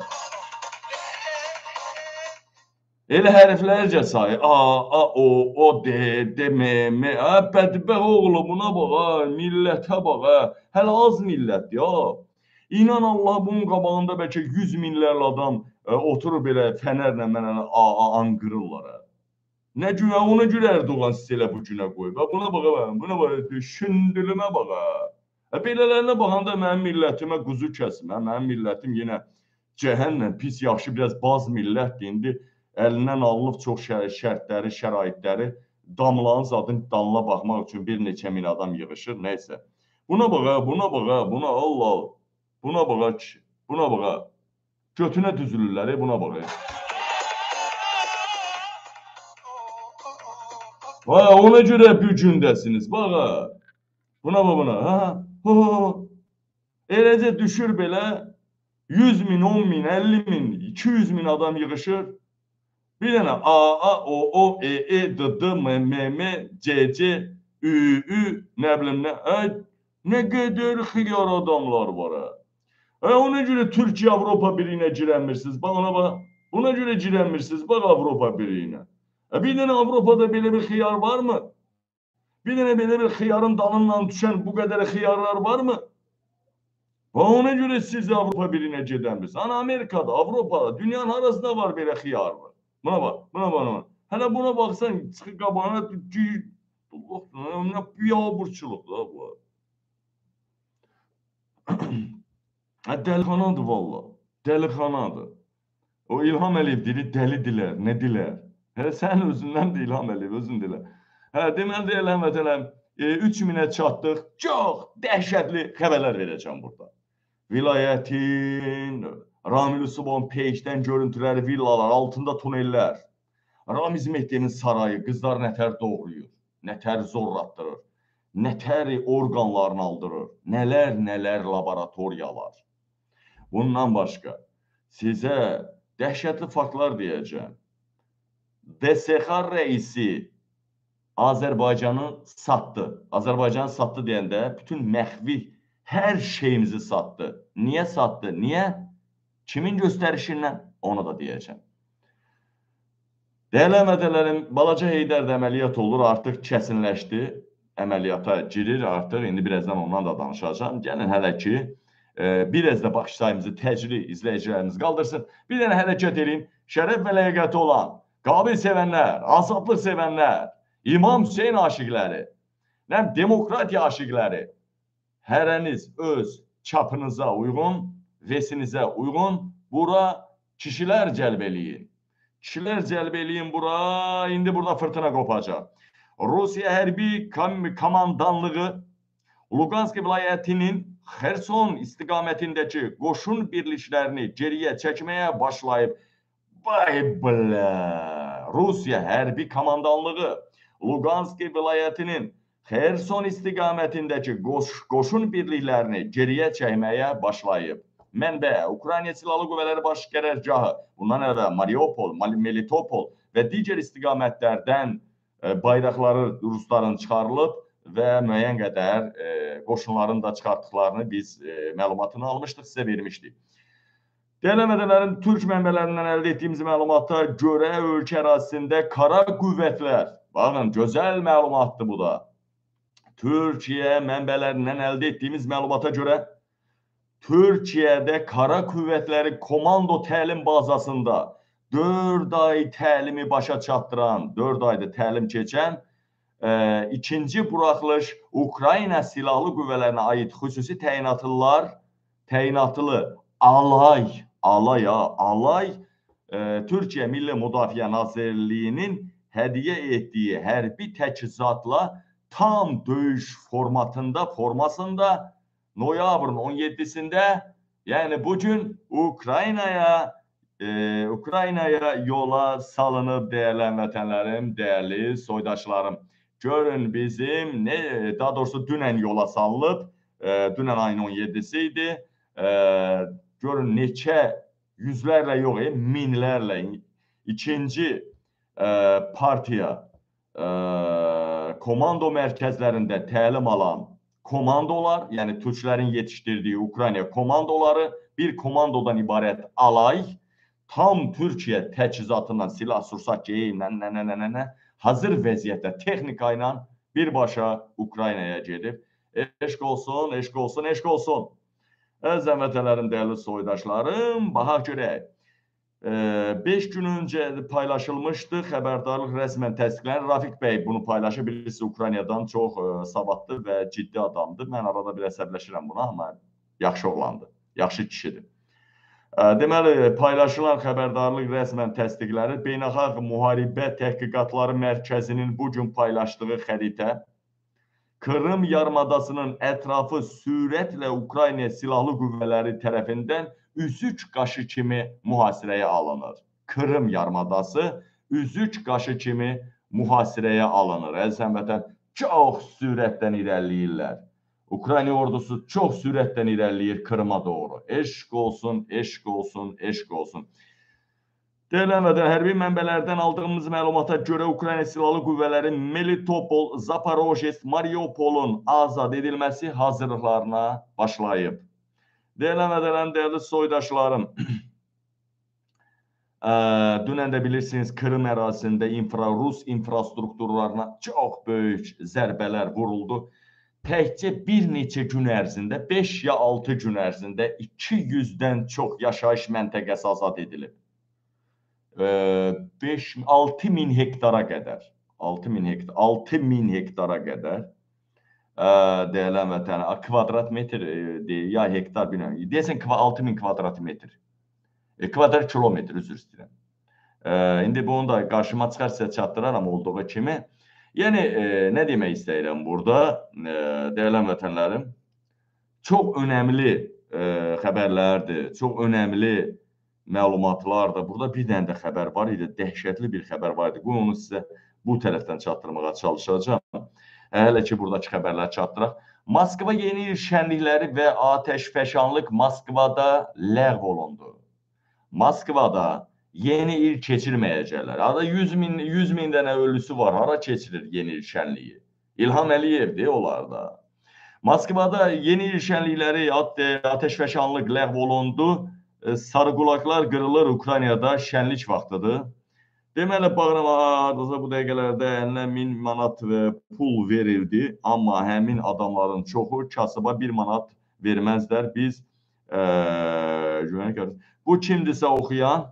Elə hərflərcə sayı, o, de, me, bədbəq oğlu, buna bax, millətə bax, hələ az millətdir, ya. İnan Allah, bunun qabağında bəlkə 100 minlərlə adam oturub belə fənərlə mənə anqırırlar, ha. Nə günə, ona görə Erdoğan sizi elə bu günə qoyub, buna bax, düşündülümə bax, ha. Belələrinə baxanda mənim millətimə quzu kəsmə, mənim millətim yenə cəhənnəm, pis, yaxşı, biraz baz millətdir, indi əlindən alınıb çox şərtləri, şəraitləri, damlanın zadın dalına baxmaq üçün bir neçə min adam yığışır, neysə. Buna bax, buna Allah, buna bax, götünə düzülürlər, buna bax. Ona görə bu gündəsiniz, bax, buna, eləcə düşür belə, 100 min, 10 min, 50 min, 200 min adam yığışır, bir dənə o, d, m, c, ü, nə bilim nə, nə qədər xiyar adamlar var, ona görə Türkiyə Avropa Birliyinə girənmirsiniz, bax ona bax, buna görə girənmirsiniz, bax Avropa Birliyinə. Bir dənə Avropada belə bir xiyar varmı? Bir dənə belə bir xiyarın dalından düşən bu qədər xiyarlar varmı? Ona görə siz Avropa Birliyinə gedənmirsiniz. Amerikada, Avropada, dünyanın arasında var belə xiyar var. Buna bax. Hələ buna baxsan, çıxı qabağına, nə biabırçılıqdır bu. Dəlixanadır valla, dəlixanadır. O İlham Əliyev dili dəlidilər, nə dilər? Sən özündən də İlham Əliyev, özün dilər. Deməli deyilən vətənəm, 3000-ə çatdıq. Çox dəhşətli xəbərlər verəcəm burada. Vilayətin, Ramil Usubon Peyçdən görüntüləri, villalar, altında tunellər. Ramiz Mehdinin sarayı, qızlar nətər doğrayır, nətər zorlatdırır, nətər orqanlarını aldırır, nələr laboratoriyalar. Bundan başqa sizə dəhşətli faktlar deyəcəm. DSX rəisi Azərbaycanı satdı. Azərbaycanı satdı deyəndə bütün məxvi hər şeyimizi satdı. Niyə satdı? Niyə? Kimin göstərişindən? Onu da deyəcəm. Dəyərli əmədələrim, Balaca Heydərdə əməliyyat olur, artıq kəsinləşdi. Əməliyyata girir artıq. İndi birazdan ondan da danışacağım. Gəlin hələ ki, biraz da baxış sayımızı təcili izləyicilərimiz qaldırsın. Bir dənə hərəkət edin. Şərəf və ləyaqəti olan, qabil sevənlər, azadlıq sevənlər, İmam Hüseyin aşiqləri, demokratiya aşiqləri, hərəniz öz çapınıza uyğun, vesinizə uyğun bura kişilər cəlb eləyin. Kişilər cəlb eləyin bura, indi burada fırtına qopacaq. Rusiya hərbi komandanlığı Lugansk vilayətinin Xerson istiqamətindəki qoşun birliklərini geriyə çəkməyə başlayıb. Vay bilə! Rusiya hərbi komandanlığı Lugansk vilayətinin Xerson istiqamətindəki qoşun birliklərini geriyə çəkməyə başlayıb. Mənbə, Ukrayna Silahlı Qüvvələri Baş Qərargahı, bundan əvvəl Mariupol, Melitopol və digər istiqamətlərdən bayraqları rusların çıxarılıb və müəyyən qədər qoşunların da çıxartdıqlarını biz məlumatını almışdıq, sizə vermişdik. Dəyərli mədənlərin Türk mənbələrindən əldə etdiyimiz məlumata görə ölkə ərazisində qara qüvvətlər, baxın, gözəl məlumatdır bu da. Türkiyə mənbələrindən əldə etdiyimiz məlumata görə Türkiyədə qara qüvvətləri komando təlim bazasında 4 ay təlimi başa çatdıran, 4 ayda təlim keçən ikinci buraxılış Ukrayna Silahlı Qüvvələrinə aid xüsusi təyinatlı alay Türkiyə Milli Müdafiə Nazirliyinin hədiyyə etdiyi hərbi təchizatla tam döyüş formasında noyabrın 17-sində, yəni bugün Ukraynaya yola salınıb dəyərli vətənlərim, dəyərli soydaşlarım. Görün bizim, daha doğrusu dünən yola salınıb, dünən ayın 17-si idi. Görün neçə yüzlərlə yox, minlərlə ikinci partiya komando mərkəzlərində təlim alan komandolar, yəni Türklərin yetişdirdiyi Ukrayna komandoları, bir komandodan ibarət alay, tam Türkiyə təchizatından, silah, sursat geyimlə, hazır vəziyyətdə texnika ilə birbaşa Ukraynaya gedib. Eşq olsun, eşq olsun, eşq olsun. Əziz vətənlərim, dəyərli soydaşlarım, baxaq görək. 5 gün öncə paylaşılmışdı, xəbərdarlıq rəsmən təsdiqlənir. Rafiq bəy bunu paylaşır, birisi Ukraynadan çox savadlı və ciddi adamdır. Mən arada bir əsəbləşirəm buna, amma yaxşı oğlandır, yaxşı kişidir. Deməli, paylaşılan xəbərdarlıq rəsmən təsdiqlənir. Beynəlxalq Müharibə Təhqiqatları Mərkəzinin bugün paylaşdığı xəritə Krım yarımadasının ətrafı sürətlə Ukrayna Silahlı Qüvvələri tərəfindən üzük qaşı kimi mühasirəyə alınır. Krım yarımadası üzük qaşı kimi mühasirəyə alınır. Əziz həmvətən, çox sürətdən irəliləyirlər. Ukrayna ordusu çox sürətdən irəliləyir Krıma doğru. Eşq olsun, eşq olsun, eşq olsun. Dəyərli vətəndaşlar, hərbi mənbələrdən aldığımız məlumata görə Ukrayna Silahlı Qüvvələri Melitopol, Zaporojets, Mariupolun azad edilməsi hazırlıqlarına başlayıb. Dəyərli vətəndaşlar, dəyərli soydaşlarım, dünən də bilirsiniz, Krım ərazisində Rus infrastrukturlarına çox böyük zərbələr vuruldu. Təkcə bir neçə gün ərzində, 5 ya 6 gün ərzində 200-dən çox yaşayış məntəqəsi azad edilib. 6.000 hektara qədər, 6.000 hektara qədər, deyilən vətən, kvadrat metr, ya hektar, bilməm, deyəsən 6.000 kvadrat metr, kvadrat kilometr, üzr istəyirəm. İndi bunu da qarşıma çıxar sizə çatdıraram olduğu kimi. Yəni, nə demək istəyirəm burada, dəyərli vətənlərim? Çox önəmli xəbərlərdir, çox önəmli məlumatlardır. Burada bir dənə də xəbər var idi, dəhşətli bir xəbər var idi. Qoy onu sizə bu tərəfdən çatdırmağa çalışacağım. Hələ ki, buradakı xəbərləri çatdıraq. Moskva yeni il şənlikləri və atəşfəşanlıq Moskvada ləğv olundu. Moskvada yeni il keçirməyəcəklər. Arada 100 min dənə ölüsü var. Hara keçirir yeni il şənliyi? İlham Əliyevdir onlarda. Moskvada yeni il şənlikləri, atəşfəşanlıq ləğv olundu. Sarıqulaqlar qırılır Ukraynada şənlik vaxtıdır. Deməli, Bağrama bu dəqiqələrdə əlinə 1000 manat pul verildi. Amma həmin adamların çoxu kasıba 1 manat verməzlər. Biz bu kimdirsə oxuyan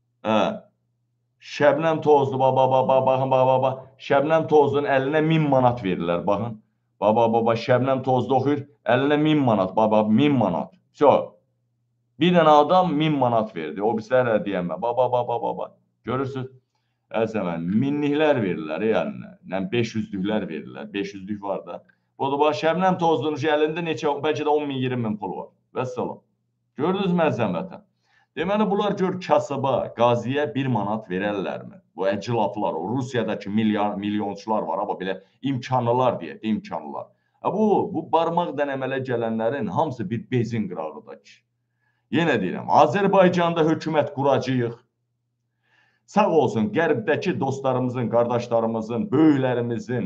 Şəbnəm Tozlu, baxın, Şəbnəm Tozlu'nun əlinə 1000 manat verirlər, baxın. Şəbnəm Tozlu oxuyur, əlinə 1000 manat, 1000 manat. Bir dənə adam 1000 manat verdi, o bizlərə deyəmə, görürsünüz? Əzəmən, minliklər verirlər, yəni 500'lüklər verirlər, 500'lük var da. Şəbnəm Tozlu'nun əlində neçə, bəlkə də 10 min, 20 min pul var, və salam. Gördünüz mü əzəmətən? Deməli, bunlar gör kasıba, qaziyə 1 manat verərlərmi? Bu əcilaflar, o Rusiyadakı milyonçular var, amma belə imkanlılar deyək, imkanlılar. Bu barmaq dənəmələ gələnlərin hamısı bir bezin qırağıdır ki. Yenə deyirəm, Azərbaycanda hökumət quracağıq. Sağ olsun, qərbdəki dostlarımızın, qardaşlarımızın, böyüklərimizin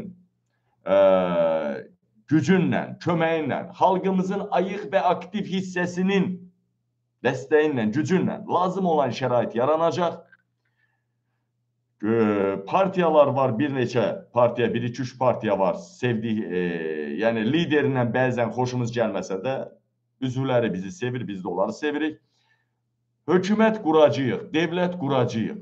gücünlə, köməyinlə, xalqımızın ayıq və aktiv hissəsinin dəstəyinlə, gücünlə lazım olan şərait yaranacaq. Partiyalar var, bir neçə partiya, 1-2-3 partiya var, sevdik, yəni liderindən bəzən xoşumuz gəlməsə də, üzvləri bizi sevir, biz də onları sevirik. Hökumət quracağıq, devlət quracağıq.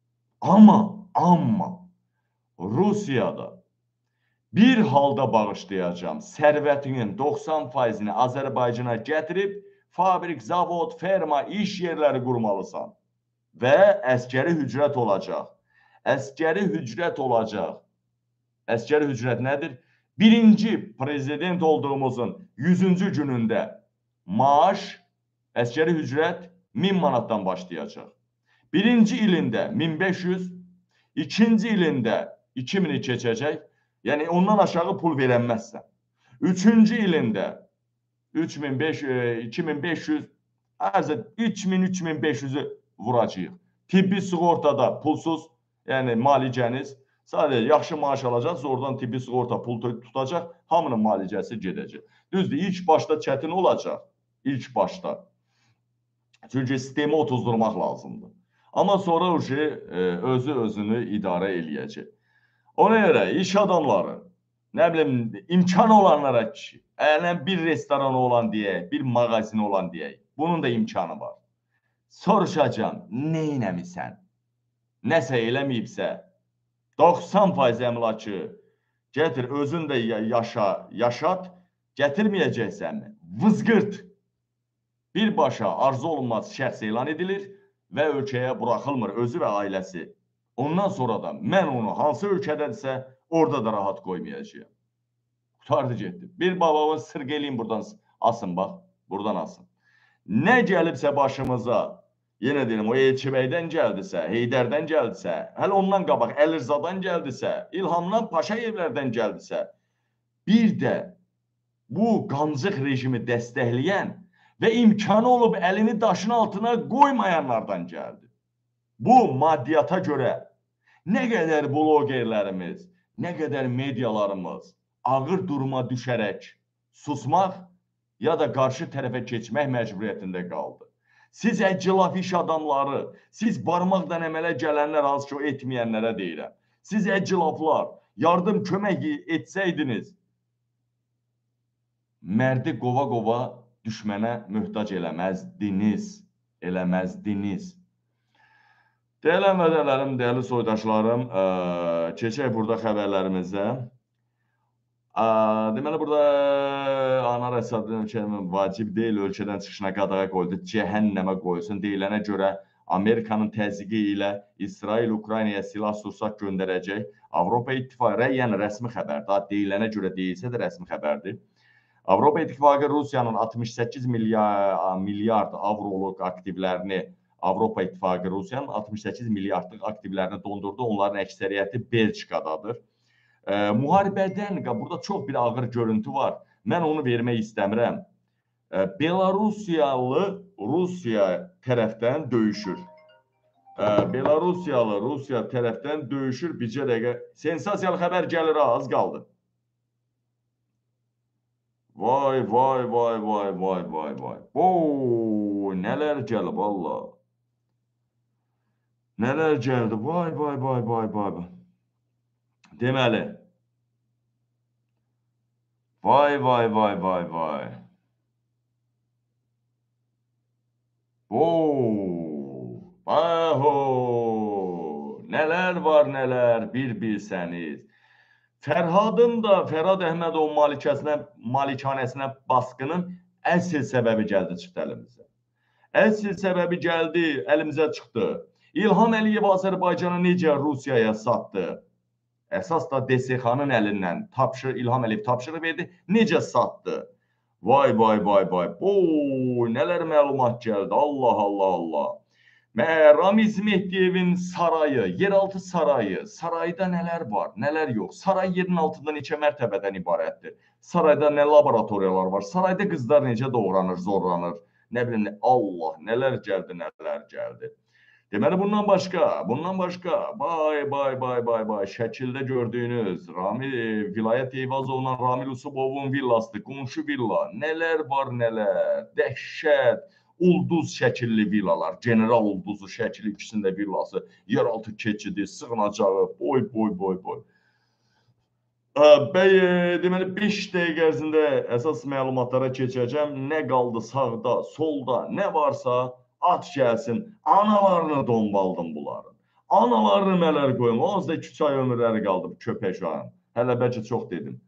Amma Rusiyada bir halda bağışlayacağım, sərvətinin 90%-ni Azərbaycana gətirib, fabrik, zavod, ferma, iş yerləri qurmalısan və əskəri hücrət olacaq. Əskəri hücrət olacaq. Əskəri hücrət nədir? Birinci prezident olduğumuzun 100-cü günündə maaş, əskəri hücrət 1000 manatdan başlayacaq. Birinci ilində 1500, ikinci ilində 2000'i keçəcək. Yəni ondan aşağı pul verənməzsən. Üçüncü ilində 2500, 3000-3500'ü vuracağıq. Tibbi sığortada pulsuz, yəni malicəniz, sadəcə yaxşı maaş alacaqsınız, oradan tibbi sığorta pul tutacaq, hamının malicəsi gedəcək. Düzdür, ilk başda çətin olacaq, ilk başda. Çünki sistemi otuzdurmaq lazımdır. Amma sonra özü-özünü idarə eləyəcək. Ona görə iş adamları, nə bilim, imkanı olanlara ki, ələn bir restoranı olan deyək, bir mağazini olan deyək, bunun da imkanı var. Soruşacağım, nə eləmirsən? Nəsə eləməyibsə, 90% əmlakı gətir, özün də yaşat, gətirməyəcəksənmi? Vızqırt. Birbaşa arzu olunmaz şəxs elan edilir və ölkəyə buraxılmır özü və ailəsi. Ondan sonra da mən onu hansı ölkədədirsə, orada da rahat qoymayacağım. Qutardı getdi. Bir babamı sırq eləyin buradan asın, bax, buradan asın. Nə gəlibsə başımıza, yenə deyirəm, o Elçibəydən gəldisə, Heydərdən gəldisə, hələ ondan qabaq Əlirzadan gəldisə, İlhamdan Paşayevlərdən gəldisə, bir də bu qancıq rejimi dəstəkləyən və imkanı olub əlini daşın altına qoymayanlardan gəldi. Bu maddiyata görə nə qədər blogerlərimiz, nə qədər medialarımız ağır duruma düşərək susmaq ya da qarşı tərəfə keçmək məcburiyyətində qaldı. Siz əcilaf iş adamları, siz barmaq dənəmələ gələnlər, az ki o etməyənlərə deyirəm. Siz əcilaflar, yardım kömək etsəydiniz, mərdi qova-qova düşmənə möhtac eləməzdiniz. Dəyərli vətənlərim, dəyərli soydaşlarım, keçək burada xəbərlərimizə. Deməli, burada Anar Əsədin vacib deyil, ölkədən çıxışına qadağa qoydu, cəhənnəmə qoyulsun deyilənə görə Amerikanın təzyiqi ilə İsrail Ukraynaya silah-sursat göndərəcək. Avropa İttifaqı, yəni rəsmi xəbər, daha deyilənə görə deyilsə də rəsmi xəbərdir. Avropa İttifaqı Rusiyanın 68 milyard avroluq aktivlərini, Avropa İttifaqı Rusiyanın 68 milyardlıq aktivlərini dondurdu. Onların əksəriyyəti Belçikadadır. Müharibədən, burada çox bir ağır görüntü var. Mən onu vermək istəmirəm. Belarusiyalı Rusiya tərəfdən döyüşür. Belarusiyalı Rusiya tərəfdən döyüşür. Bircə dəqiqə. Sensasiyalı xəbər gəlir, az qaldı. Vay, vay, vay, vay, vay, vay, vay. Oo, nələr gəlib, Allah. Nələr gəldi, vay, vay, vay, vay, vay. Deməli. Vay, vay, vay, vay, vay. Oo, aho. Nələr var, nələr, bir bilsəniz. Fərhadın da Fərhad Əhmədov malikanəsinə baskının əsl səbəbi gəldi çıxdı əlimizə. Əsl səbəbi gəldi, əlimizə çıxdı. İlham Əliyev Azərbaycanı necə Rusiyaya satdı? Əsas da DSX-nın əlindən İlham Əliyev tapşırıq verdi, necə satdı? Vay, vay, vay, vay. Oo, nələr məlumat gəldi, Allah, Allah, Allah. Ramiz Mehdiyevin sarayı, yeraltı sarayı, sarayda nələr var, nələr yox. Saray yerin altında neçə mərtəbədən ibarətdir. Sarayda nə laboratoriyalar var, sarayda qızlar necə doğranır, zorlanır. Nə bilim, Allah, nələr gəldi, nələr gəldi. Deməli, bundan başqa, bay, şəkildə gördüyünüz Vilayət Eyvazovla Ramil Usubovun villası, qonşu villa, nələr var, nələr, dəhşət. Ulduz şəkilli villalar, general ulduzu şəkilli ikisində villası, yeraltı keçidi, sığınacağı, boy. Bəy, deməli 5 dəqiqə ərzində əsas məlumatlara keçəcəm. Nə qaldı sağda, solda, nə varsa at gəlsin. Analarını donbaldım bunların. Analarını mələr qoyum. Onsuz da 2 ay ömürləri qaldı köpək uşağın. Hələ bəlkə çox dedim.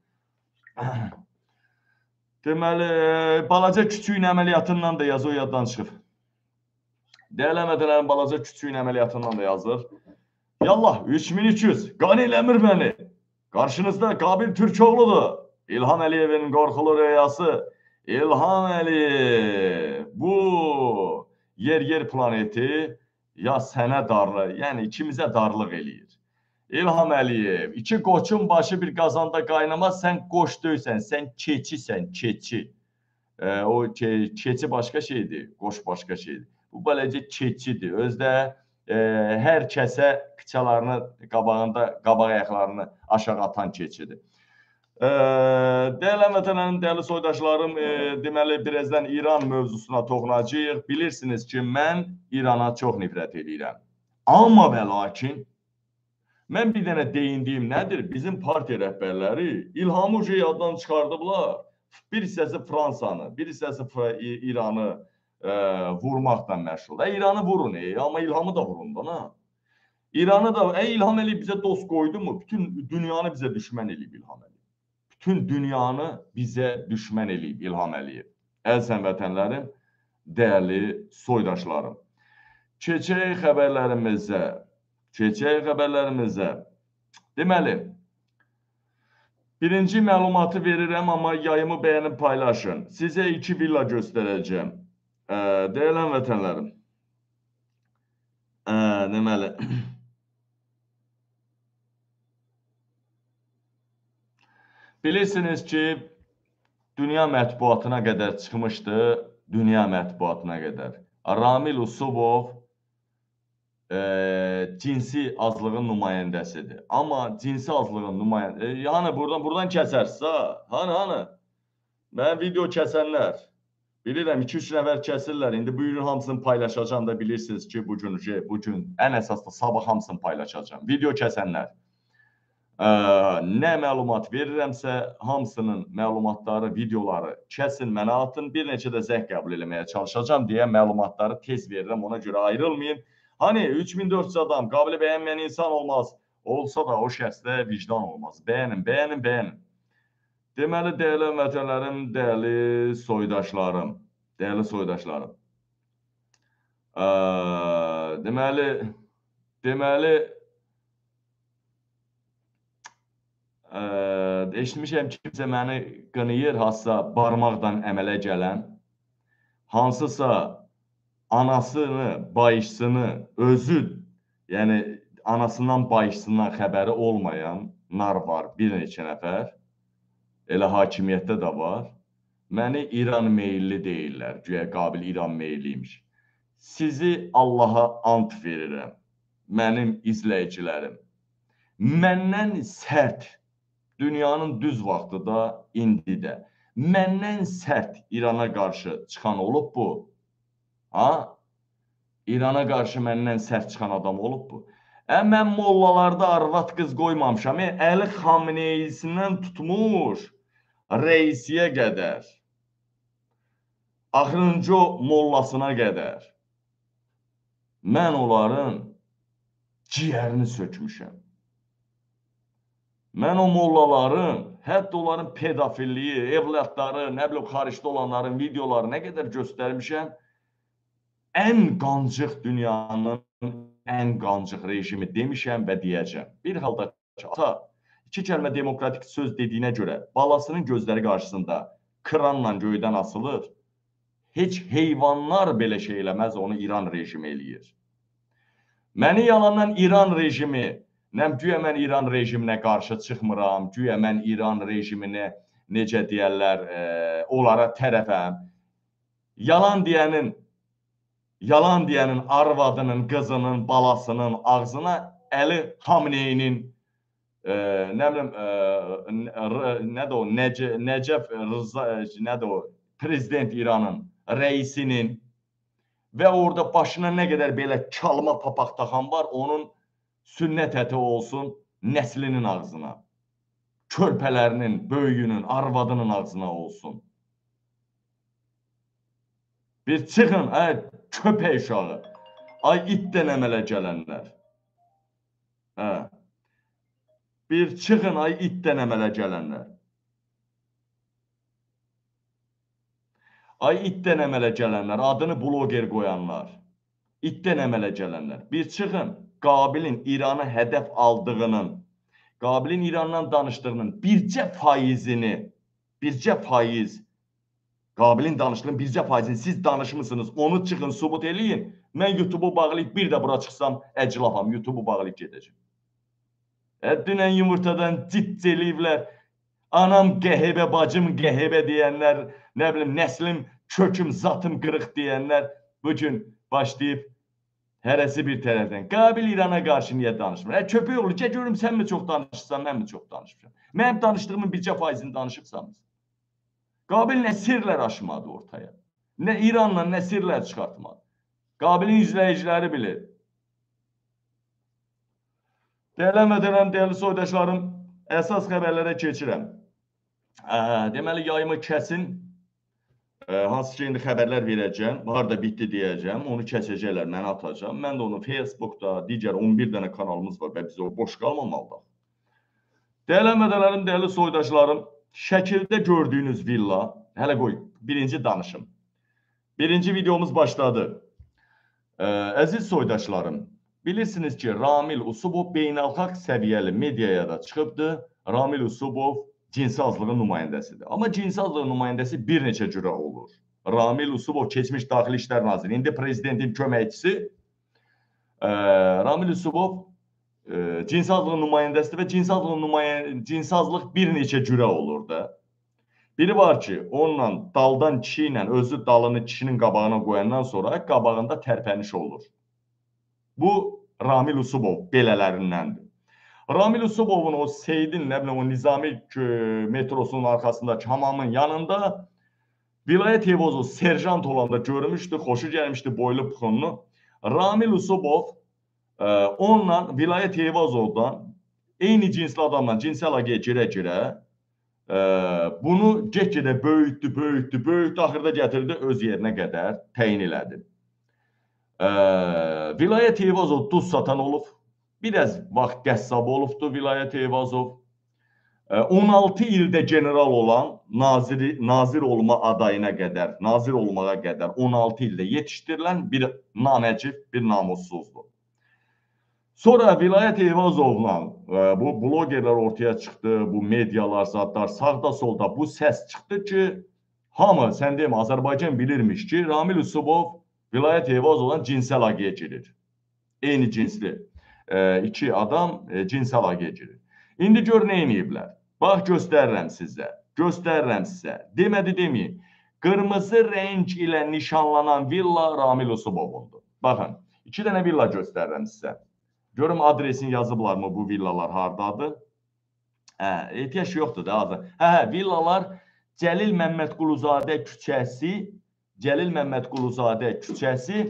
Deməli, balaca küçüyün əməliyyatından da yazı o yaddan çıxıb. Dəyərlənmədələrin balaca küçüyün əməliyyatından da yazır. Yallah, 3300, qan eləmir məni. Qarşınızda Qabil Türkoğludur. İlham Əliyevin qorxulu rüyası. İlham Əliyev, bu yer planeti ya sənə darlıq, yəni ikimizə darlıq eləyir. İlham Əliyev, 2 qoçun başı bir qazanda qaynamaz, sən qoç döysən, sən keçisən, keçi. O keçi başqa şeydir, qoç başqa şeydir. Bu beləcə keçidir. Özdə hər kəsə qıçalarını qabağında, qabaq ayaqlarını aşağı atan keçidir. Dəyərli vətəndaşlarım, dəyərli soydaşlarım, deməli birazdan İran mövzusuna toxunacağıq. Bilirsiniz ki, mən İrana çox nifrət edirəm. Amma və lakin mən bir dənə deyindiyim nədir? Bizim partiya rəhbərləri İlhamı yaddan çıxardıblar. Bir hissəsi Fransanı, bir hissəsi İranı vurmaqla məşğul. İranı vurun, amma İlhamı da vurun da. İranı da, İlham Əliyev bizə dost qoydu mu? Bütün dünyanı bizə düşmən eləyib İlham Əliyev. Bütün dünyanı bizə düşmən eləyib İlham Əliyev. Əziz vətənlərim, dəyərli soydaşlarım. Keçək xəbərlərimizə. Deməli, birinci məlumatı verirəm, amma yayımı bəyənib paylaşın. Sizə 2 villa göstərəcəm. Dəyərli vətənlərim. Deməli, bilirsiniz ki, dünya mətbuatına qədər çıxmışdı, dünya mətbuatına qədər. Ramil Usubov cinsi azlığın nümayəndəsidir. Amma cinsi azlığın nümayəndəsi... Yəni, buradan kəsərsiz, ha? Hani? Mən video kəsənlər. Bilirəm, 2-3 nəfər kəsirlər. İndi buyurun, hamısını paylaşacağım da bilirsiniz ki, bugün ən əsas da sabah hamısını paylaşacağım. Video kəsənlər. Nə məlumat verirəmsə, hamısının məlumatları, videoları kəsin, mənə atın. Bir neçə də zəng qəbul eləməyə çalışacağım deyə məlumatları tez verirəm. Ona görə ayrılmayın. Hani 3400 adam, qabili bəyənməyən insan olmaz. Olsa da o şəxsdə vicdan olmaz. Bəyənin. Deməli, dəyərli vətənlərim, dəyərli soydaşlarım. deməli, eşitmişəm kimsə məni qınayır, hansısa barmaqdan əmələ gələn, hansısa anasını, bayışsını, özü, yəni anasından, bayışsından xəbəri olmayanlar var, bir neçə nəfər, elə hakimiyyətdə də var. Məni İran meyilli deyirlər, güya qabil İran meyilliymiş. Sizi Allaha ant verirəm, mənim izləyicilərim. Məndən sərt, dünyanın düz vaxtı da, indi də, məndən sərt İrana qarşı çıxan olub bu. Ha? İrana qarşı məndən sərt çıxan adam olub bu. Mən mollalarda arvad qız qoymamışam. Əli Xamneyisindən tutmuş, reisiyə qədər, axırıncı mollasına qədər. Mən onların ciyərini sökmüşəm. Mən o mollaların, hətta onların pedofilliyi, evlatları, nə bilim, xaricdə olanların videoları nə qədər göstərmişəm, ən qancıq dünyanın ən qancıq rejimi demişəm və deyəcəm. Bir halda ata, 2 kəlmə demokratik söz dediyinə görə balasının gözləri qarşısında kranla göydən asılır. Heç heyvanlar belə şey eləməz, onu İran rejimi eləyir. Məni yalandan İran rejimi, güya mən İran rejiminə qarşı çıxmıram, güya mən İran rejiminə, necə deyərlər, onlara tərəfəm. Yalan deyənin arvadının, qızının, balasının ağzına Əli Xamneyinin, nə bilim, nədir o, Nəcəf Rıza, nədir o, prezident İranın, reisinin və orada başına nə qədər belə çalma papaq taxan var, onun sünnət əti olsun nəslinin ağzına, körpələrinin, böyüyünün, arvadının ağzına olsun. Bir çıxın, köpək uşağı, ay itdən əmələ gələnlər. Bir çıxın, ay itdən əmələ gələnlər. Ay itdən əmələ gələnlər, adını bloger qoyanlar, itdən əmələ gələnlər. Bir çıxın, Qabilin İranı hədəf aldığının, Qabilin İrandan danışdığının bircə faizini, Qabilin danışdığının bircə faizini siz danışmışsınız, onu çıxın, subut eləyin. Mən YouTube-u bağlayıb, bir də bura çıxsam, əclafam, YouTube-u bağlayıb gedəcəm. Dünən yumurtadan cip eləyiblər, anam qəhəbə, bacım qəhəbə deyənlər, nə bilim, nəslim, köküm, zatım qırıq deyənlər bugün başlayıb hərəsi bir tərəfdən. Qabil İrana qarşı niyə danışmır? Köpək olur, görüm sən mi çox danışırsan, mən mi çox danışmışam? Mənim danışdığımın bircə faizini danışıbsanız. Qabil nə sirlər aşmadı ortaya? Nə İranla nə sirlər çıxartmadı? Qabilin izləyiciləri bilir. Dəyərlənmədərəm, dəyərli soydaşlarım, əsas xəbərlərə keçirəm. Deməli, yayımı kəsin, hansı ki, indi xəbərlər verəcəm, var da bitdi deyəcəm, onu kəsəcəklər, mənə atacam. Mən də onu Facebookda, digər 11 dənə kanalımız var və biz o boş qalmamalıdır. Dəyərlənmədərlərim, dəyərli soydaşlarım, şəkildə gördüyünüz villa, hələ qoy, birinci danışım. Birinci videomuz başladı. Əziz soydaşlarım, bilirsiniz ki, Ramil Usubov beynəlxalq səviyyəli mediaya da çıxıbdır. Ramil Usubov cinsi azlığın nümayəndəsidir. Amma cinsi azlığın nümayəndəsi bir neçə cürə olur. Ramil Usubov keçmiş Daxili İşlər Naziri, indi prezidentin köməkçisi. Ramil Usubov cinsi azlığın nümayəndəsidir və cinsi azlıq bir neçə cürə olur da. Biri var ki, onunla daldan kişi ilə özü dalını kişinin qabağına qoyandan sonra qabağında tərpəniş olur. Bu Ramil Usubov belələrindəndir. Ramil Usubovun o Seydin, nə bilim, o Nizami metrosunun arxasındakı hamamın yanında Vilayət Eyvazov serjant olanda görmüşdü, xoşu gəlmişdi boylu puxunlu. Ramil Usubov onunla Vilayət Eyvazovdan eyni cinsli adamla cinsi əlaqəyə girə-girə bunu get-gedə böyütdü, axırda gətirdi, öz yerinə qədər təyin elədi. Vilayət Eyvazov duz satan olub, biraz vaxt qəssabı olubdu Vilayət Eyvazov. 16 ildə general olan nazir olma adayına qədər, nazir olmağa qədər 16 ildə yetişdirilən bir naməcib, bir namussuzdur. Sonra Vilayət Eyvazovla bu blogerlər ortaya çıxdı, bu medialar, zatlar, sağda solda bu səs çıxdı ki, hamı, sən deyim, Azərbaycan bilirmiş ki, Ramil Usubov Vilayət Eyvazovla cinsel əlaqəyə girir. Eyni cinsli iki adam cinsel əlaqəyə girir. İndi gör nə ediblər? Bax, göstərirəm sizə. Demədi deməyin. Qırmızı rəng ilə nişanlanan villa Ramil Usubovundur. Baxın, 2 dənə villa göstərirəm sizə. Görüm adresini yazıblarmı bu villalar hardadır? Ehtiyac yoxdur da. Villalar Cəlil Məmmədquluzadə küçəsi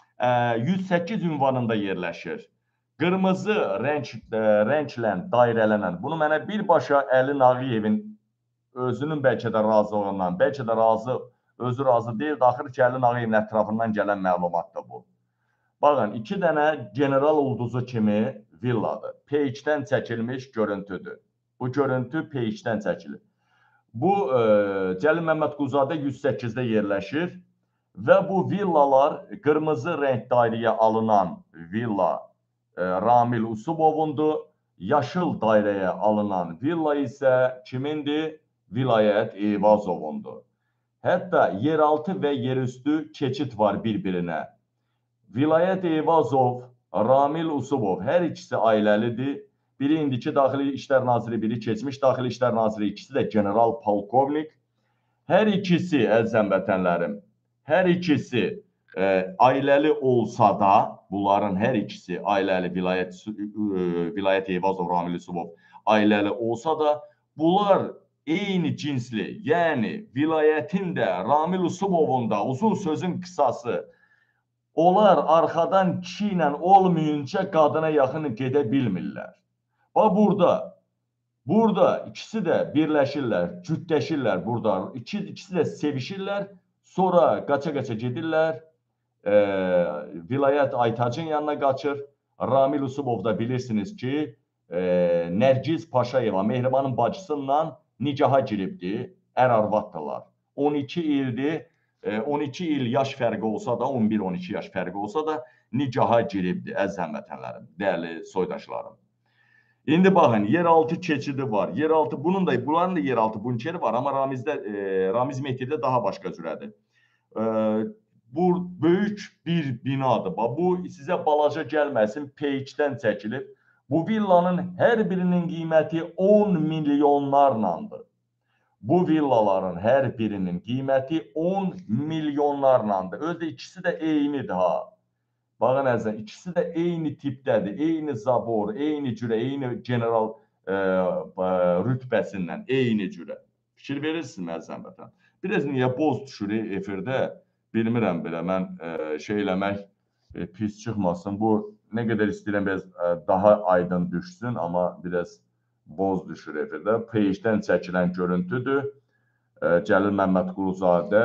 108 ünvanında yerləşir. Qırmızı rənglə dairələnən, bunu mənə birbaşa Əli Nağıyevin özünün bəlkə də razılığından, bəlkə də özü razı deyil, daxil ki, Əli Nağıyevin ətrafından gələn məlumatdır bu. Baxın, 2 dənə general ulduzu kimi villadır. Peyçdən çəkilmiş görüntüdür. Bu görüntü Peyçdən çəkilir. Bu Cəlil Məmmədquluzadə 108-də yerləşir və bu villalar qırmızı rəng dairəyə alınan villa Ramil Usubovundur. Yaşıl dairəyə alınan villa isə kimindir? Vilayət Eyvazovundur. Hətta yeraltı və yerüstü keçid var bir-birinə. Vilayət Eyvazov, Ramil Usubov hər ikisi ailəlidir. Biri indiki Daxili İşlər Naziri, biri keçmiş Daxili İşlər Naziri, ikisi də general polkovnik. Hər ikisi, əziz həmvətənlərim, hər ikisi ailəli olsa da, bunların hər ikisi ailəli, Vilayət Eyvazov, Ramil Usubov ailəli olsa da, bunlar eyni cinsli, yəni vilayətin də, Ramil Usubovun da, uzun sözün qısası, onlar arxadan kişi ilə olmayınca qadına yaxın gedə bilmirlər. Bax, burada ikisi də birləşirlər, cütləşirlər burada, ikisi də sevişirlər, sonra qaça-qaça gedirlər, Vilayət Aytacın yanına qaçır. Ramil Usubov da bilirsiniz ki, Nərgiz Paşayeva, Mehribanın bacısından nicaha giribdir, ər-arvaddırlar. 12 ildir, 12 il yaş fərqi olsa da, 11-12 yaş fərqi olsa da nicaha giribdir, əziz həmvətənlərim, dəyərli soydaşlarım. İndi baxın, yeraltı keçidi var. Bunların da yeraltı bunkeri var, amma Ramiz Mehdivdə daha başqa cürədir. Bu böyük bir binadır. Bu sizə balaca gəlməsin, Peyçdən çəkilib. Bu villanın hər birinin qiyməti 10 milyonlarlandır. Bu villaların hər birinin qiyməti 10 milyonlarlandır. Özdə ikisi də eynidir ha. Baxın əzizlər, ikisi də eyni tipdədir. Eyni zabor, eyni cürə, eyni general rütbəsindən, eyni cürə. Fikir verirsiniz əziz həmvətən. Biraz niyə boz düşür efirdə? Bilmirəm belə, mən şey eləmək pis çıxmasın. Bu, nə qədər istəyirəm, biraz daha aydın düşsün, amma biraz boz düşür efirdə. Peyçdən çəkilən görüntüdür. Cəlil Məmmədquluzadə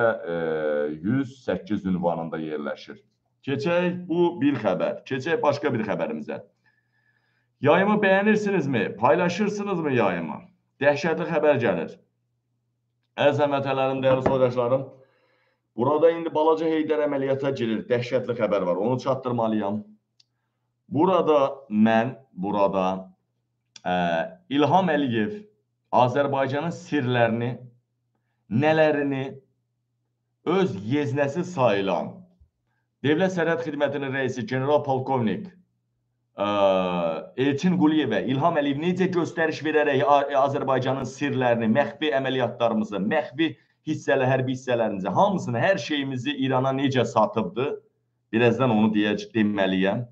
108 ünvanında yerləşir. Keçək bu bir xəbər. Keçək başqa bir xəbərimizə. Yayımı bəyənirsinizmi? Paylaşırsınızmı yayımı? Dəhşətli xəbər gəlir. Əziz həmvətənlərim, dəyərli soydaşlarım, burada indi balaca Heydər əməliyyata girir. Dəhşətli xəbər var. Onu çatdırmalıyam. Burada İlham Əliyev Azərbaycanın sirlərini, nələrini öz yeznəsi sayılan Dövlət Sərhəd Xidmətinin rəisi general polkovnik Elçin Quliyevə İlham Əliyev necə göstəriş verərək Azərbaycanın sirlərini, məxfi əməliyyatlarımızı, məxfi hərbi hissələrimizi, hamısını, hər şeyimizi İrana necə satıbdır? Birazdan onu deməliyəm.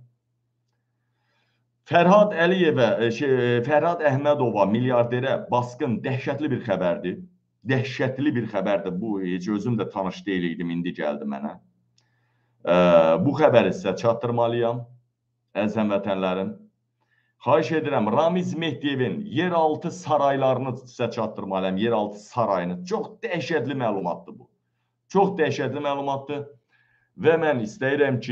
Fərhad Əhmədova milyarderə basqın dəhşətli bir xəbərdir. Dəhşətli bir xəbərdir. Bu, heç özüm də tanış deyildim, indi gəldi mənə. Bu xəbəri sizə çatdırmalıyam, əziz həmvətənlərim. Xahiş edirəm, Ramiz Mehdiyevin yeraltı saraylarını sizə çatdırmalıyam, yeraltı sarayını. Çox dəhşətli məlumatdır bu. Çox dəhşətli məlumatdır və mən istəyirəm ki,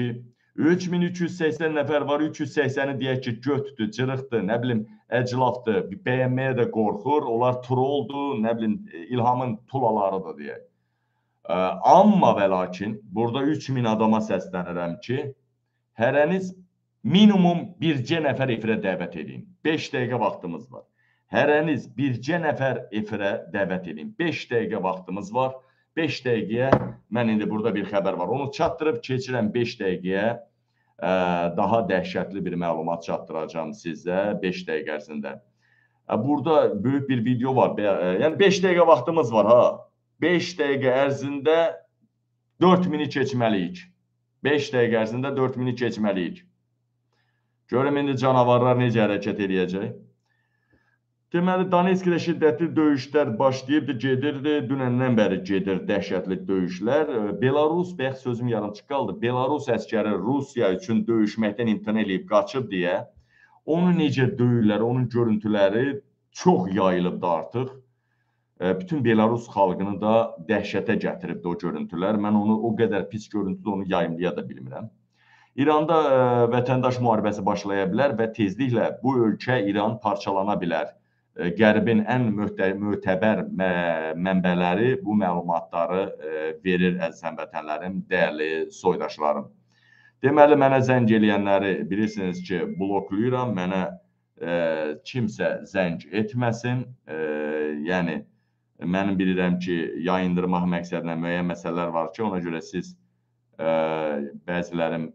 3380 nəfər var, 380-i deyək ki, götdür, cırıqdır, nə bilim, əclafdır, bəyənməyə də qorxur, onlar troldur, nə bilim, İlhamın tulalarıdır deyək. Amma və lakin, burada 3000 adama səslənirəm ki, hərəniz minimum bircə nəfər efirə dəvət edin. 5 dəqiqə vaxtımız var. Hərəniz bircə nəfər efirə dəvət edin. 5 dəqiqə vaxtımız var. 5 dəqiqəyə, mən indi burada bir xəbər var. Onu çatdırıb keçirəm 5 dəqiqəyə. Daha dəhşətli bir məlumat çatdıracağım sizə 5 dəqiqə ərzində. Burada böyük bir video var. Yəni 5 dəqiqə vaxtımız var ha. 5 dəqiqə ərzində 4000-i keçməliyik. 5 dəqiqə ərzində 4000-i keçməliyik. Görüm indi canavarlar necə hərəkət edəcək. Deməli, Donetskdə şiddətli döyüşlər başlayıb, gedirdi, dünəndən bəri gedir dəhşətli döyüşlər. Belarus, bəx sözüm yarımçıq qaldı, Belarus əskəri Rusiya üçün döyüşməkdən imtina edib qaçıb deyə, onu necə döyürlər, onun görüntüləri çox yayılıbdı artıq. Bütün Belarus xalqını da dəhşətə gətiribdi o görüntülər. Mən onu o qədər pis görüntüdə onu yayımlaya da bilmirəm. İranda vətəndaş müharibəsi başlaya bilər və tezliklə bu ölkə İran parçalana bilər. Qərbin ən mötəbər mənbələri bu məlumatları verir əziz həmvətənlərim, dəyərli soydaşlarım. Deməli, mənə zəng eləyənləri bilirsiniz ki, bloklayıram, mənə kimsə zəng etməsin. Yəni, mənim bilirəm ki, yayındırmaq məqsədlə müəyyən məsələlər var ki, ona görə siz bəzilərim,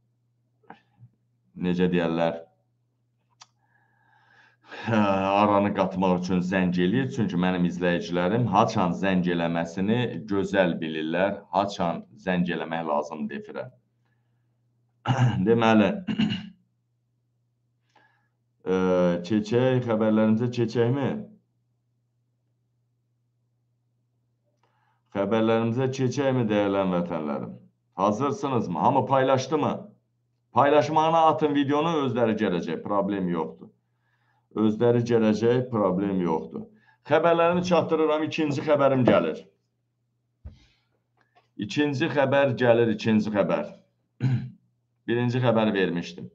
necə deyərlər, aranı qatmaq üçün zəng eləyir. Çünki mənim izləyicilərim haçan zəng eləməsini gözəl bilirlər. Haçan zəng eləmək lazımdır efirə. Deməli, xəbərlərimizə keçəkmi? Xəbərlərimizə keçəkmi dəyərli vətənlərim? Hazırsınızmı? Hamı paylaşdı mı? Paylaşmağına atın videonu, özləri gələcək, problem yoxdur. Özləri gələcək, problem yoxdur. Xəbərlərimi çatdırıram, ikinci xəbərim gəlir. İkinci xəbər gəlir, ikinci xəbər. Birinci xəbəri vermişdim.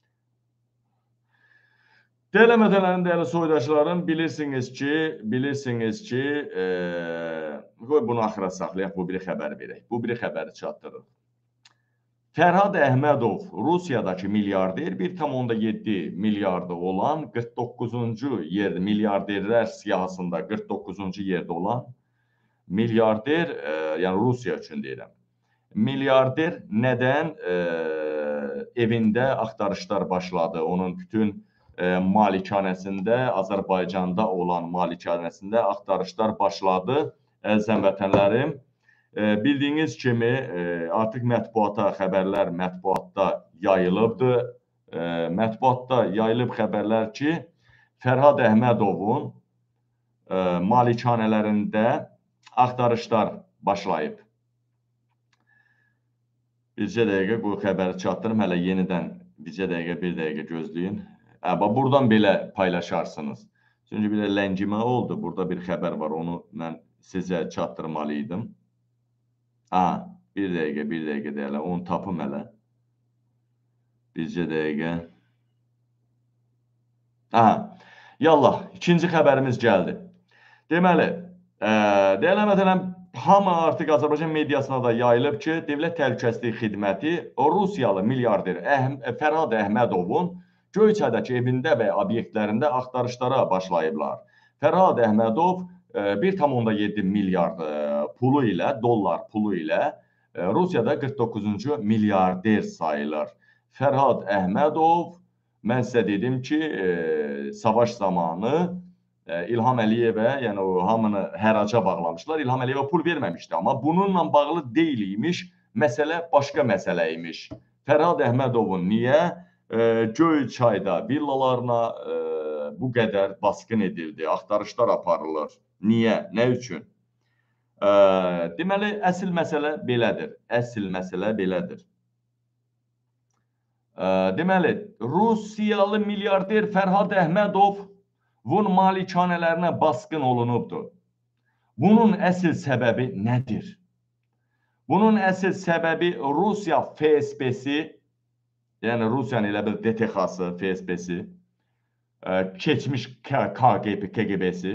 Dəyərli vətənlərim, dəyərli soydaşlarım, bilirsiniz ki, qoy bunu axıra saxlayaq, bu biri xəbəri verək. Bu biri xəbəri çatdırırıq. Fərhad Əhmədov, Rusiyadakı milyarder, 1,7 milyarda olan 49-cu yerdə, milyarderlər siyahısında 49-cu yerdə olan milyarder, yəni Rusiya üçün deyirəm, milyarder nədən evində axtarışlar başladı, onun bütün malikanəsində, Azərbaycanda olan malikanəsində axtarışlar başladı, əziz həmvətənlərim. Bildiyiniz kimi, artıq mətbuata, xəbərlər mətbuatda yayılıbdır. Mətbuatda yayılıb xəbərlər ki, Fərhad Əhmədovun malikanələrində axtarışlar başlayıb. Bircə dəqiqə qoy xəbəri çatdırım, hələ yenidən bircə dəqiqə, bir dəqiqə gözləyin. Buradan belə paylaşarsınız. Çünki bir də ləngimə oldu, burada bir xəbər var, onu mən sizə çatdırmalıydım. Bir dəqiqə deyələ, onu tapım hələ. Bircə dəqiqə. Yallah, ikinci xəbərimiz gəldi. Deməli, dəyərli vətənlərim, hamı artıq Azərbaycan mediasına da yayılıb ki, Dövlət Təhlükəsizlik Xidməti Rusiyalı milyarder Fərhad Əhmədovun Göyçədəki evində və obyektlərində axtarışlara başlayıblar. Fərhad Əhmədov 1,7 milyard pulu ilə, dollar pulu ilə Rusiyada 49-cu milyarder sayılır. Fərhad Əhmədov, mən sizə dedim ki, savaş zamanı İlham Əliyevə, yəni o hamını həraca bağlamışlar. İlham Əliyevə pul verməmişdi, amma bununla bağlı deyil imiş, məsələ başqa məsələ imiş. Fərhad Əhmədovun niyə Göyçayda villalarına bu qədər basqın edildi, axtarışlar aparılır? Niyə? Nə üçün? Deməli, əsl məsələ belədir. Əsl məsələ belədir. Deməli, Rusiyalı milyarder Fərhad Əhmədovun malikanələrinə basqın olunubdur. Bunun əsl səbəbi nədir? Bunun əsl səbəbi Rusiya FSB-si yəni Rusiyanın elə bir DTX-sı, FSB-si, keçmiş KGB-si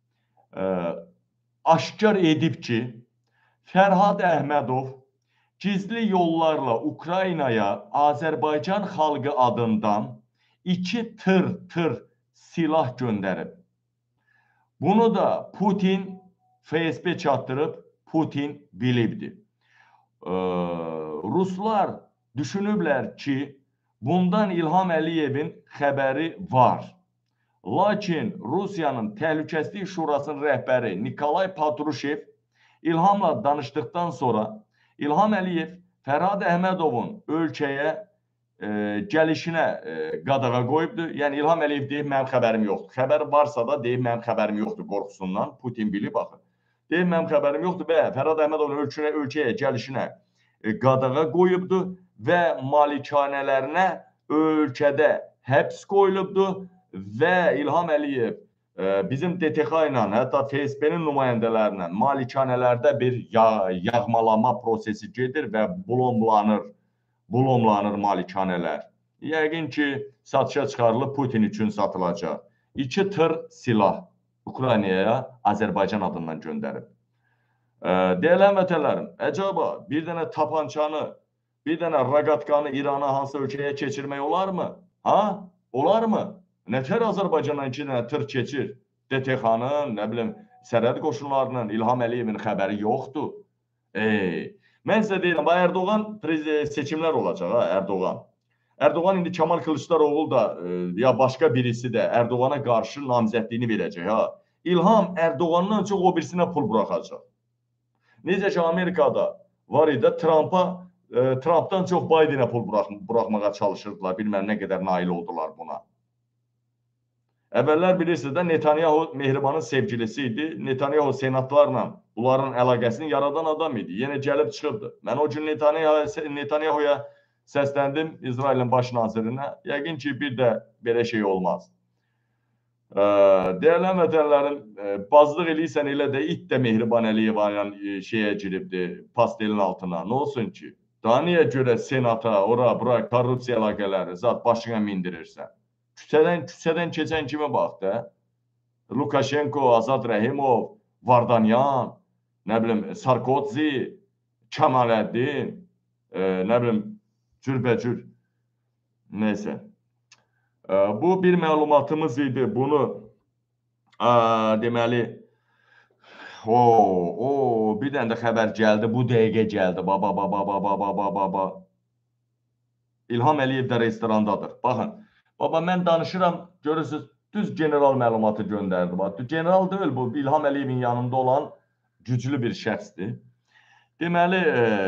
aşkar edib ki, Fərhad Əhmədov gizli yollarla Ukraynaya Azərbaycan xalqı adından 2 tır silah göndərib. Bunu da Putin FSB çatdırıb, Putin bilibdi. Ruslar düşünüblər ki, bundan İlham Əliyevin xəbəri var. Lakin Rusiyanın Təhlükəsizlik Şurasının rəhbəri Nikolay Patrushev İlhamla danışdıktan sonra İlham Əliyev Fərhad Əhmədovun ölkəyə gəlişinə qadağa qoyubdur. Yəni İlham Əliyev deyib, mənim xəbərim yoxdur. Xəbər varsa da deyib, mənim xəbərim yoxdur qorxusundan. Putin bilib, baxın. Deyib, mənim xəbərim yoxdur və Fərhad Əhmədovun ölkəyə gəlişinə qadağa qoyubdur və malikanələrinə ölkədə həbs qoyulubdur və İlham Əliyev bizim DTX ilə, hətta FSB-nin nümayəndələrlə malikanələrdə bir yağmalama prosesi gedir və bulomlanır malikanələr. Yəqin ki, satışa çıxarılıb Putin üçün satılacaq. 2 tır silah Ukraynaya Azərbaycan adından göndərib. Deyilən həmvətənlərim, əcaba bir dənə tapançanı, bir dənə raqatkanı İrana hansı ölkəyə keçirmək olarmı? Ha? Olarmı? Nətər Azərbaycandan 2 dənə tır keçir? DTX-nın, nə bilim, sərhəd qoşunlarının, İlham Əliyevin xəbəri yoxdur. Mən sizə deyirəm, Erdoğan seçimlər olacaq, Erdoğan. Erdoğan indi Kemal Kılıçdaroğlu da, ya başqa birisi də Erdoğana qarşı namizədliyini verəcək. İlham Erdoğandan çox o birisinə pul buraxacaq. Necə ki, Amerikada var idi, Trump'dan çox Bidenə pul buraxmağa çalışırdılar. Bilməm nə qədər nail oldular buna. Əvvəllər bilirsiniz də Netanyahu Mehribanın sevgilisi idi. Netanyahu senatlarla bunların əlaqəsini yaradan adam idi. Yenə gəlib çıxırdı. Mən o gün Netanyahuya səsləndim, İsrailin baş nazirinə. Yəqin ki, bir də belə şey olmaz. Deyilən vətənlərin, bazlıq eləyirsən elə də it də Mehriban Əliyevanın şeyə giribdir, pastelin altına. Nə olsun ki? Daha niyə görə senata, ora, bura korrupsiya əlaqələri zat başına mindirirsən? Küçədən keçən kimi bax da. Lukashenko, Azad Rəhimov, Vardanyan, nə bilim, Sarkozy, Kemaləddin, nə bilim, cürbəcür. Neysə. Bu bir məlumatımız idi. Bunu deməli, bir dənə də xəbər gəldi. Bu dəqiqə gəldi. Baba. İlham Əliyev də restorandadır. Baxın. Baba, mən danışıram, görürsünüz, düz general məlumatı göndərdi. General deyil, bu İlham Əliyevin yanında olan güclü bir şəxsdir. Deməli,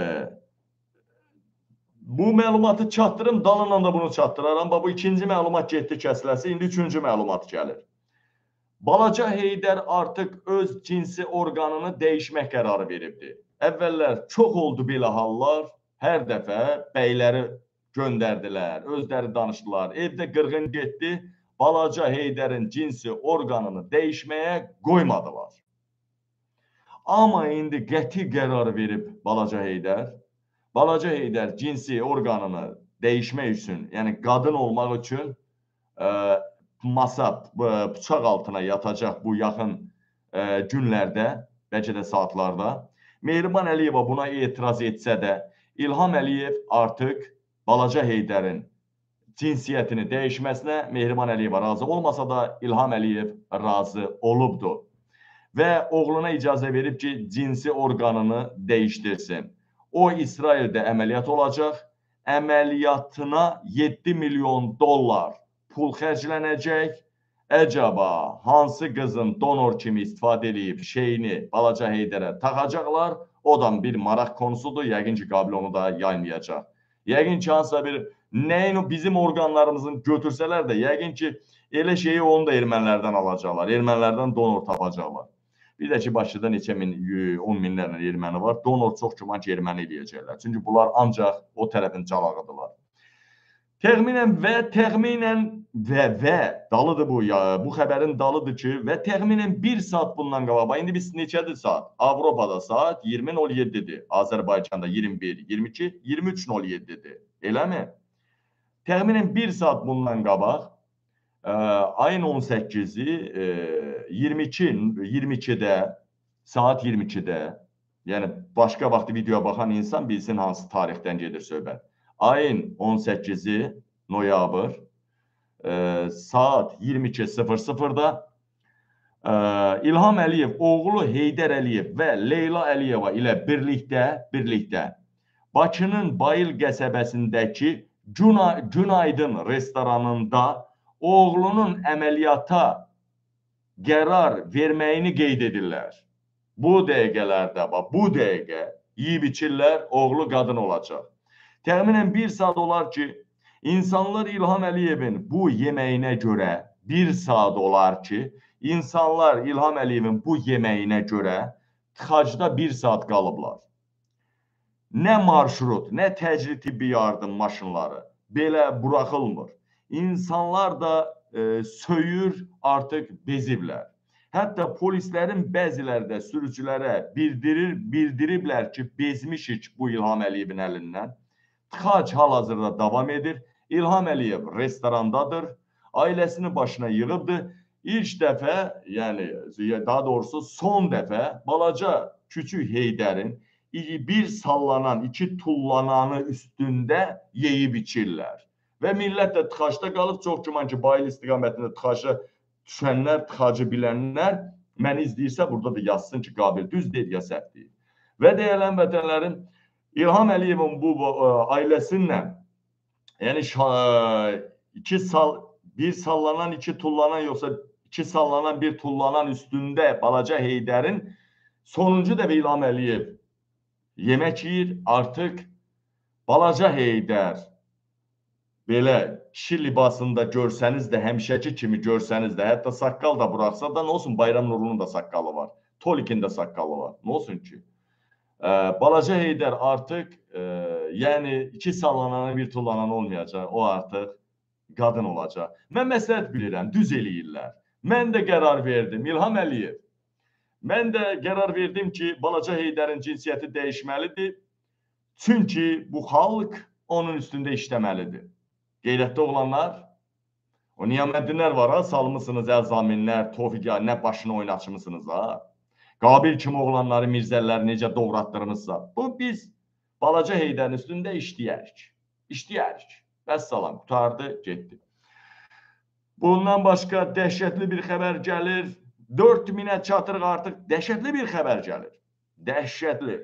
bu məlumatı çatdırım, dalından da bunu çatdıraram. Bu ikinci məlumat getdi kəsiləsi, indi üçüncü məlumat gəlir. Balaca Heydər artıq öz cinsi orqanını dəyişmək qərarı veribdir. Əvvəllər çox oldu belə hallar, hər dəfə bəyləri göndərdilər, özləri danışdılar, evdə qırğın getdi, Balaca Heydərin cinsi orqanını dəyişməyə qoymadılar. Amma indi qəti qərar verib Balaca Heydər cinsi orqanını dəyişmək üçün, yəni qadın olmaq üçün masa, bıçaq altına yatacaq bu yaxın günlərdə, bəlkə də saatlarda. Mehriban Əliyeva buna etiraz etsə də, İlham Əliyev artıq Balaca Heydərin cinsiyyətini dəyişməsinə Mehriban Əliyeva razı olmasa da İlham Əliyev razı olubdur. Və oğluna icazə verib ki, cinsi orqanını dəyişdirsin. O, İsraildə əməliyyat olacaq. Əməliyyatına 7 milyon dollar pul xərclənəcək. Əcaba hansı qızın donor kimi istifadə edib şeyini Balaca Heydərə taxacaqlar. O da bir maraq konusudur. Yəqin ki, Qabil onu da yayınlayacaq. Yəqin ki, hansısa bir nəyin bizim orqanlarımızın götürsələr də, yəqin ki, elə şeyi onu da ermənilərdən alacaqlar. Ermənilərdən donor tapacaqlar. Bir də ki, Bakıda neçə min, 10 minlərlə erməni var. Donor çox güman ki, erməni eləyəcəklər. Çünki bunlar ancaq o tərəfin calağıdırlar. Təxminən dalıdır bu xəbərin dalıdır ki, və təxminən 1 saat bundan qabaq, indi biz neçədir saat? Avropada saat 20:07-dir, Azərbaycanda 21, 22, 23:07-dir, eləmi? Təxminən 1 saat bundan qabaq ayın 18-i 22-də, saat 22-də, yəni başqa vaxt videoya baxan insan bilsin hansı tarixdən gedir söhbət. Ayın 18-i noyabr saat 22:00-da İlham Əliyev oğlu Heydər Əliyev və Leyla Əliyeva ilə birlikdə Bakının Bayıl qəsəbəsindəki Günaydın restoranında oğlunun əməliyyata qərar verməyini qeyd edirlər. Bu dəqiqələrdə, bu dəqiqə yeyib içirlər, oğlu qadın olacaq. Təxminən 1 saat olar ki, insanlar İlham Əliyevin bu yeməyinə görə, 1 saat olar ki, insanlar İlham Əliyevin bu yeməyinə görə tıxacda 1 saat qalıblar. Nə marşrut, nə təcili tibbi yardım maşınları belə buraxılmır. İnsanlar da söyür, artıq beziblər. Hətta polislərin bəziləri də sürücülərə bildiriblər ki, bezmişik bu İlham Əliyevin əlindən. Tıxac hal-hazırda davam edir. İlham Əliyev restorandadır, ailəsini başına yığıbdır. İlk dəfə, yəni daha doğrusu son dəfə balaca küçük Heydərin bir sallanan, 2 tullananı üstündə yeyib içirlər. Və millət də tıxacda qalıb, çox güman ki, Bayıl istiqamətində tıxaca düşənlər, tıxacı bilənlər məni izləyirsə, burada da yazsın ki, qabil düz deyil, ya səhv deyil. Və deyilən vətənlərim, İlham Əliyevin bu ailəsinlə, yəni bir sallanan, 2 tullanan, yoxsa 2 sallanan, 1 tullanan üstündə balaca Heydərin sonuncu dəfə İlham Əliyev yemək yiyir, artıq balaca Heydər belə kişi libasında görsəniz də, həmişəki kimi görsəniz də, hətta saqqal da buraxsa da, nə olsun, Bayram Nurlunun da saqqalı var, Tolikin də saqqalı var, nə olsun ki? Balaca Heydər artıq, yəni 2 sallananı, 1 tullananı olmayacaq, o artıq qadın olacaq. Mən məsləhət bilirəm, düz eləyirlər. Mən də qərar verdim, İlham Əliyev. Mən də qərar verdim ki, balaca Heydərin cinsiyyəti dəyişməlidir. Çünki bu xalq onun üstündə işləməlidir. Qeyrətli oğlanlar, o niyaməddinlər var ha, salmışsınız əzaminlər, Tofiq, nə başını oynatmışsınız ha. Qabil kimi oğlanları, mirzələri necə doğratdırmışsa. Bu biz balaca Heydərin üstündə işləyərik. İşləyərik. Vəssalam, qutardı, getdi. Bundan başqa dəhşətli bir xəbər gəlir. 4000-ə çatırıq artıq, dəhşətli bir xəbər gəlir. Dəhşətli.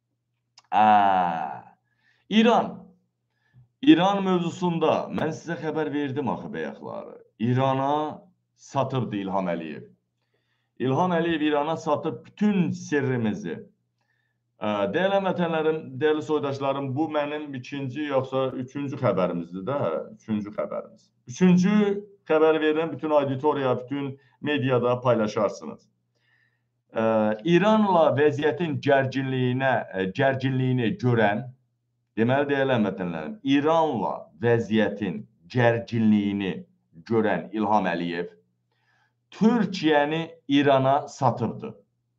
İran mövzusunda mən sizə xəbər verdim axı bəyəxları. İrana satıbdı İlham Əliyev. İlham Əliyev İrana satıb bütün sirrimizi. Dəyərli vətənlərim, dəyərli soydaşlarım, bu mənim 2-ci yoxsa 3-cü xəbərimizdir də, 3-cü xəbərimiz. 3-cü xəbər verirəm, bütün auditoriya, bütün mediada paylaşarsınız. İranla vəziyyətin gərginliyini görən, deməli dəyərli vətənlərim, İranla vəziyyətin gərginliyini görən İlham Əliyev Türkiyəni İrana satıbdı.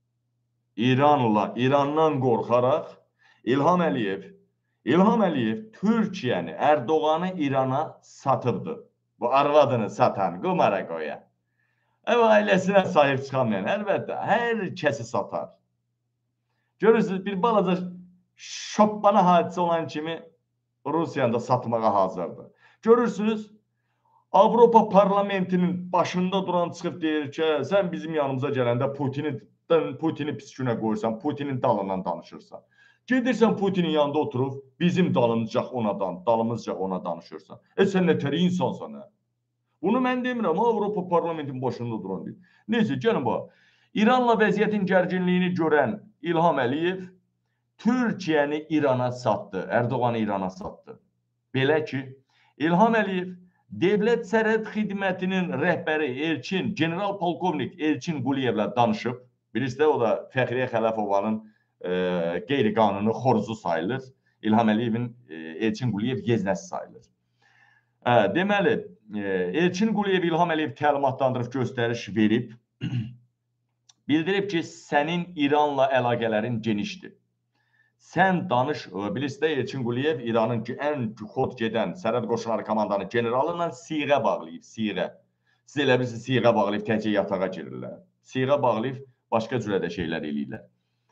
İrandan qorxaraq İlham Əliyev Türkiyəni, Ərdoğanı İrana satıbdı. Bu arvadını satan, qumara qoya. Ev ailəsinə sahib çıxamayan, əlbəttə, hər kəsi satar. Görürsünüz, bir balaca şoppana hadisə olan kimi Rusiyanı da satmağa hazırdır. Görürsünüz, Avropa parlamentinin başında duran çıxıb deyir ki, sən bizim yanımıza gələndə Putini pis günə qoyursan, Putinin dalından danışırsan. Gedirsən Putinin yanında oturub, bizim dalımızca ona danışırsan. Sən nətəri insansan, hə? Bunu mən demirəm, Avropa parlamentinin başında duran deyil. Neyse, gəlin bax. İranla vəziyyətin gərginliyini görən İlham Əliyev Türkiyəni İrana satdı, Ərdoğanı İrana satdı. Belə ki, İlham Əliyev Devlət Sərhəd Xidmətinin rəhbəri general polkovnik Elçin Quliyevlə danışıb. Birisi də o da Fəxriyə Xələfovanın qeyri-qanuni xoruzu sayılır. İlham Əliyevin Elçin Quliyev yeznəsi sayılır. Deməli, Elçin Quliyev İlham Əliyev təlimatlandırıb göstəriş verib. Bildirib ki, sənin İranla əlaqələrin genişdir. Sən danış, bilirsiniz də Elçin Quliyev İranın ən xod gedən sərhəd qoşunları komandanı generalıyla siğə bağlayıb, siğə. Siz elə bilirsiniz, siğə bağlayıb təcə yatağa girirlər. Siğə bağlayıb başqa cürə də şeylər eləyirlər.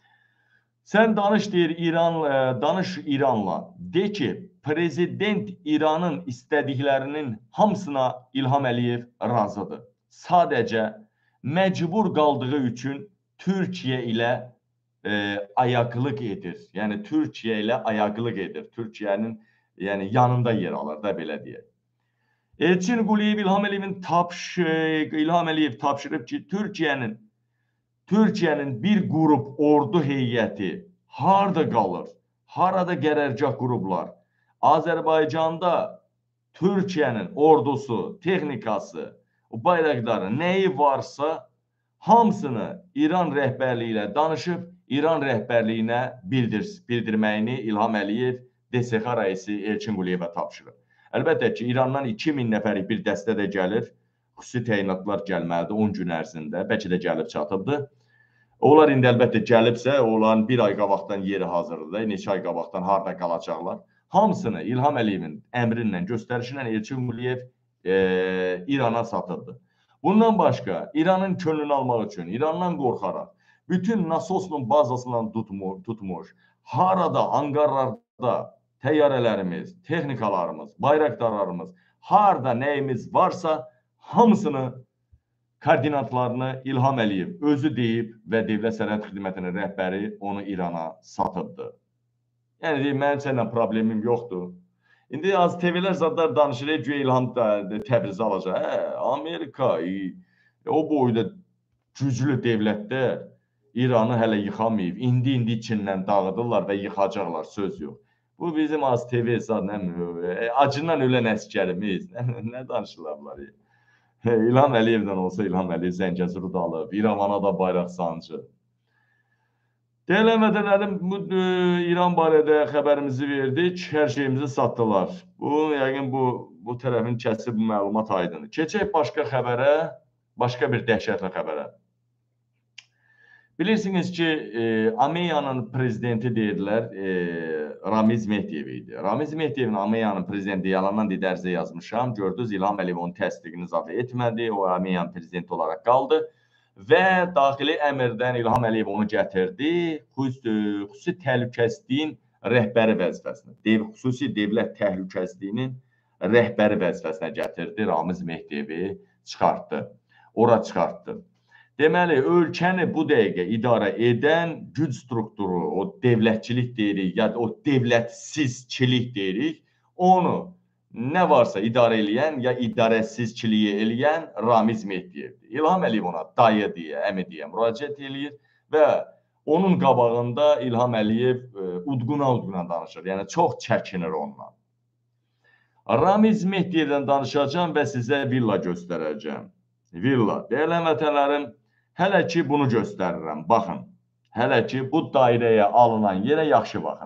Sən danış deyir danış İranla. De ki, prezident İranın istədiklərinin hamısına İlham Əliyev razıdır. Sadəcə məcbur qaldığı üçün Türkiyə ilə ayaqlıq edir. Yəni Türkiyə ilə ayaqlıq edir. Türkiyənin yanında yer alır da belə deyək. Elçin Quliyev İlham Əliyev tapşırıb ki, Türkiyənin bir qrup ordu heyəti harada qalır? Harada qərargah qurublar? Azərbaycanda Türkiyənin ordusu, texnikası, bayraqları, nəyi varsa hamısını İran rəhbərliyi ilə danışıb İran rəhbərliyinə bildirməyini İlham Əliyev DSX rəisi Elçin Quliyevə tapşırır. Əlbəttə ki, İrandan 2000 nəfərlik bir dəstə də gəlir. Xüsusi təyinatlar gəlməlidir 10 gün ərzində. Bəlkə də gəlib çatıbdır. Onlar indi əlbəttə gəlibsə, onların bir ay qabaqdan yeri hazırdır. Neçə ay qabaqdan harada qalacaqlar. Hamısını İlham Əliyevin əmrinlə, göstərişlə Elçin Quliyev İrana satırdı. Bundan başqa, İranın könlünü almaq üçün, İrandan qorxaraq, bütün Nasosun bazasından tutmuş, harada, anqarlarda təyyarələrimiz, texnikalarımız, bayraqdarlarımız, harada nəyimiz varsa, hamısını, koordinatlarını İlham Əliyev özü deyib və Dövlət Sərhəd Xidmətinin rəhbəri onu İrana satıbdır. Yəni, mənim sənlə problemim yoxdur. İndi az TV-lər zadlar danışır, güya İlham Təbrizi alacaq. Amerika o boyda güclü dövlətdə İranı hələ yıxamayıb. İndi içindən dağıdırlar və yıxacaqlar, söz yox. Bu bizim az TV zad, acından ölən əskərimiz. Nə danışırlar bunlar? İlham Əliyevdən olsa İlham Əliyev Zəngəzuru da alıb, İrəvana da bayraq sancı. Dəyərli vətənlərim, İran barədə xəbərimizi verdik, hər şeyimizi satdılar. Yəqin bu tərəfin kəsib məlumat aydındır. Keçək başqa xəbərə, başqa bir dəhşətli xəbərə. Bilirsiniz ki, Ameyanın prezidenti deyirlər, Ramiz Mehdiyev idi. Ramiz Mehdiyevin Ameyanın prezidenti yalandan didərzə yazmışam. Gördünüz, İlham Əliyev onun təsdiqini zaten etmədi. O Ameyanın prezidenti olaraq qaldı. Və daxili əmrdən İlham Əliyev onu gətirdi, xüsusi təhlükəsizliyin rəhbəri vəzifəsinə, xüsusi dövlət təhlükəsizliyinin rəhbəri vəzifəsinə gətirdi, Ramiz Mehdiyevi çıxartdı, ora çıxartdı. Deməli, ölkəni bu dəqiqə idarə edən güc strukturu, o dövlətçilik deyirik, ya da o dövlətsizçilik deyirik, onu nə varsa idarə eləyən, ya idarəsizçiliyi eləyən Ramiz Mehdiyevdir. İlham Əliyev ona dayı deyə, əmi deyə müraciət eləyir və onun qabağında İlham Əliyev udquna danışır, yəni çox çəkinir ondan. Ramiz Mehdiyevdən danışacağım və sizə villa göstərəcəm. Villa. Dəyərli vətənlərim, hələ ki bunu göstərirəm, baxın. Hələ ki bu dairəyə alınan yerə yaxşı baxın.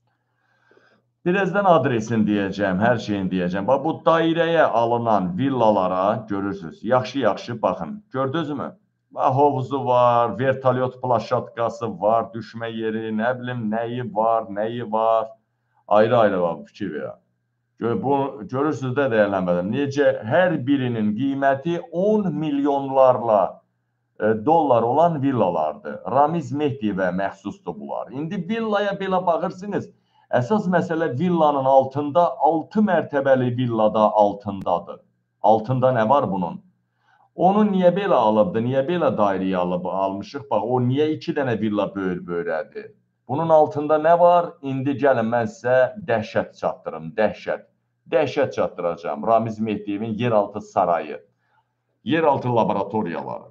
Birazdan adresini deyəcəm, hər şeyini deyəcəm. Bax, bu dairəyə alınan villalara görürsünüz. Yaxşı-yaxşı baxın. Gördünüzmü? Hovuzu var, vertolyot plaşatkası var, düşmə yeri, nə bilim, nəyi var. Ayrı-ayrı var bu fikir verir. Görürsünüz də dəyərlənmədim. Necə hər birinin qiyməti 10 milyonlarla dollar olan villalardır. Ramiz Mehdiyevə məxsusdur bunlar. İndi villaya belə baxırsınız, əsas məsələ villanın altında, 6 mərtəbəli villada altındadır. Altında nə var bunun? Onu niyə belə alıbdır, niyə belə dairəyə almışıq? Bax, o niyə 2 dənə villa böyrədir? Bunun altında nə var? İndi gəlin, mən sizə dəhşət çatdırım, dəhşət. Dəhşət çatdıracağım. Ramiz Mehdiyevin yeraltı sarayı, yeraltı laboratoriyaları.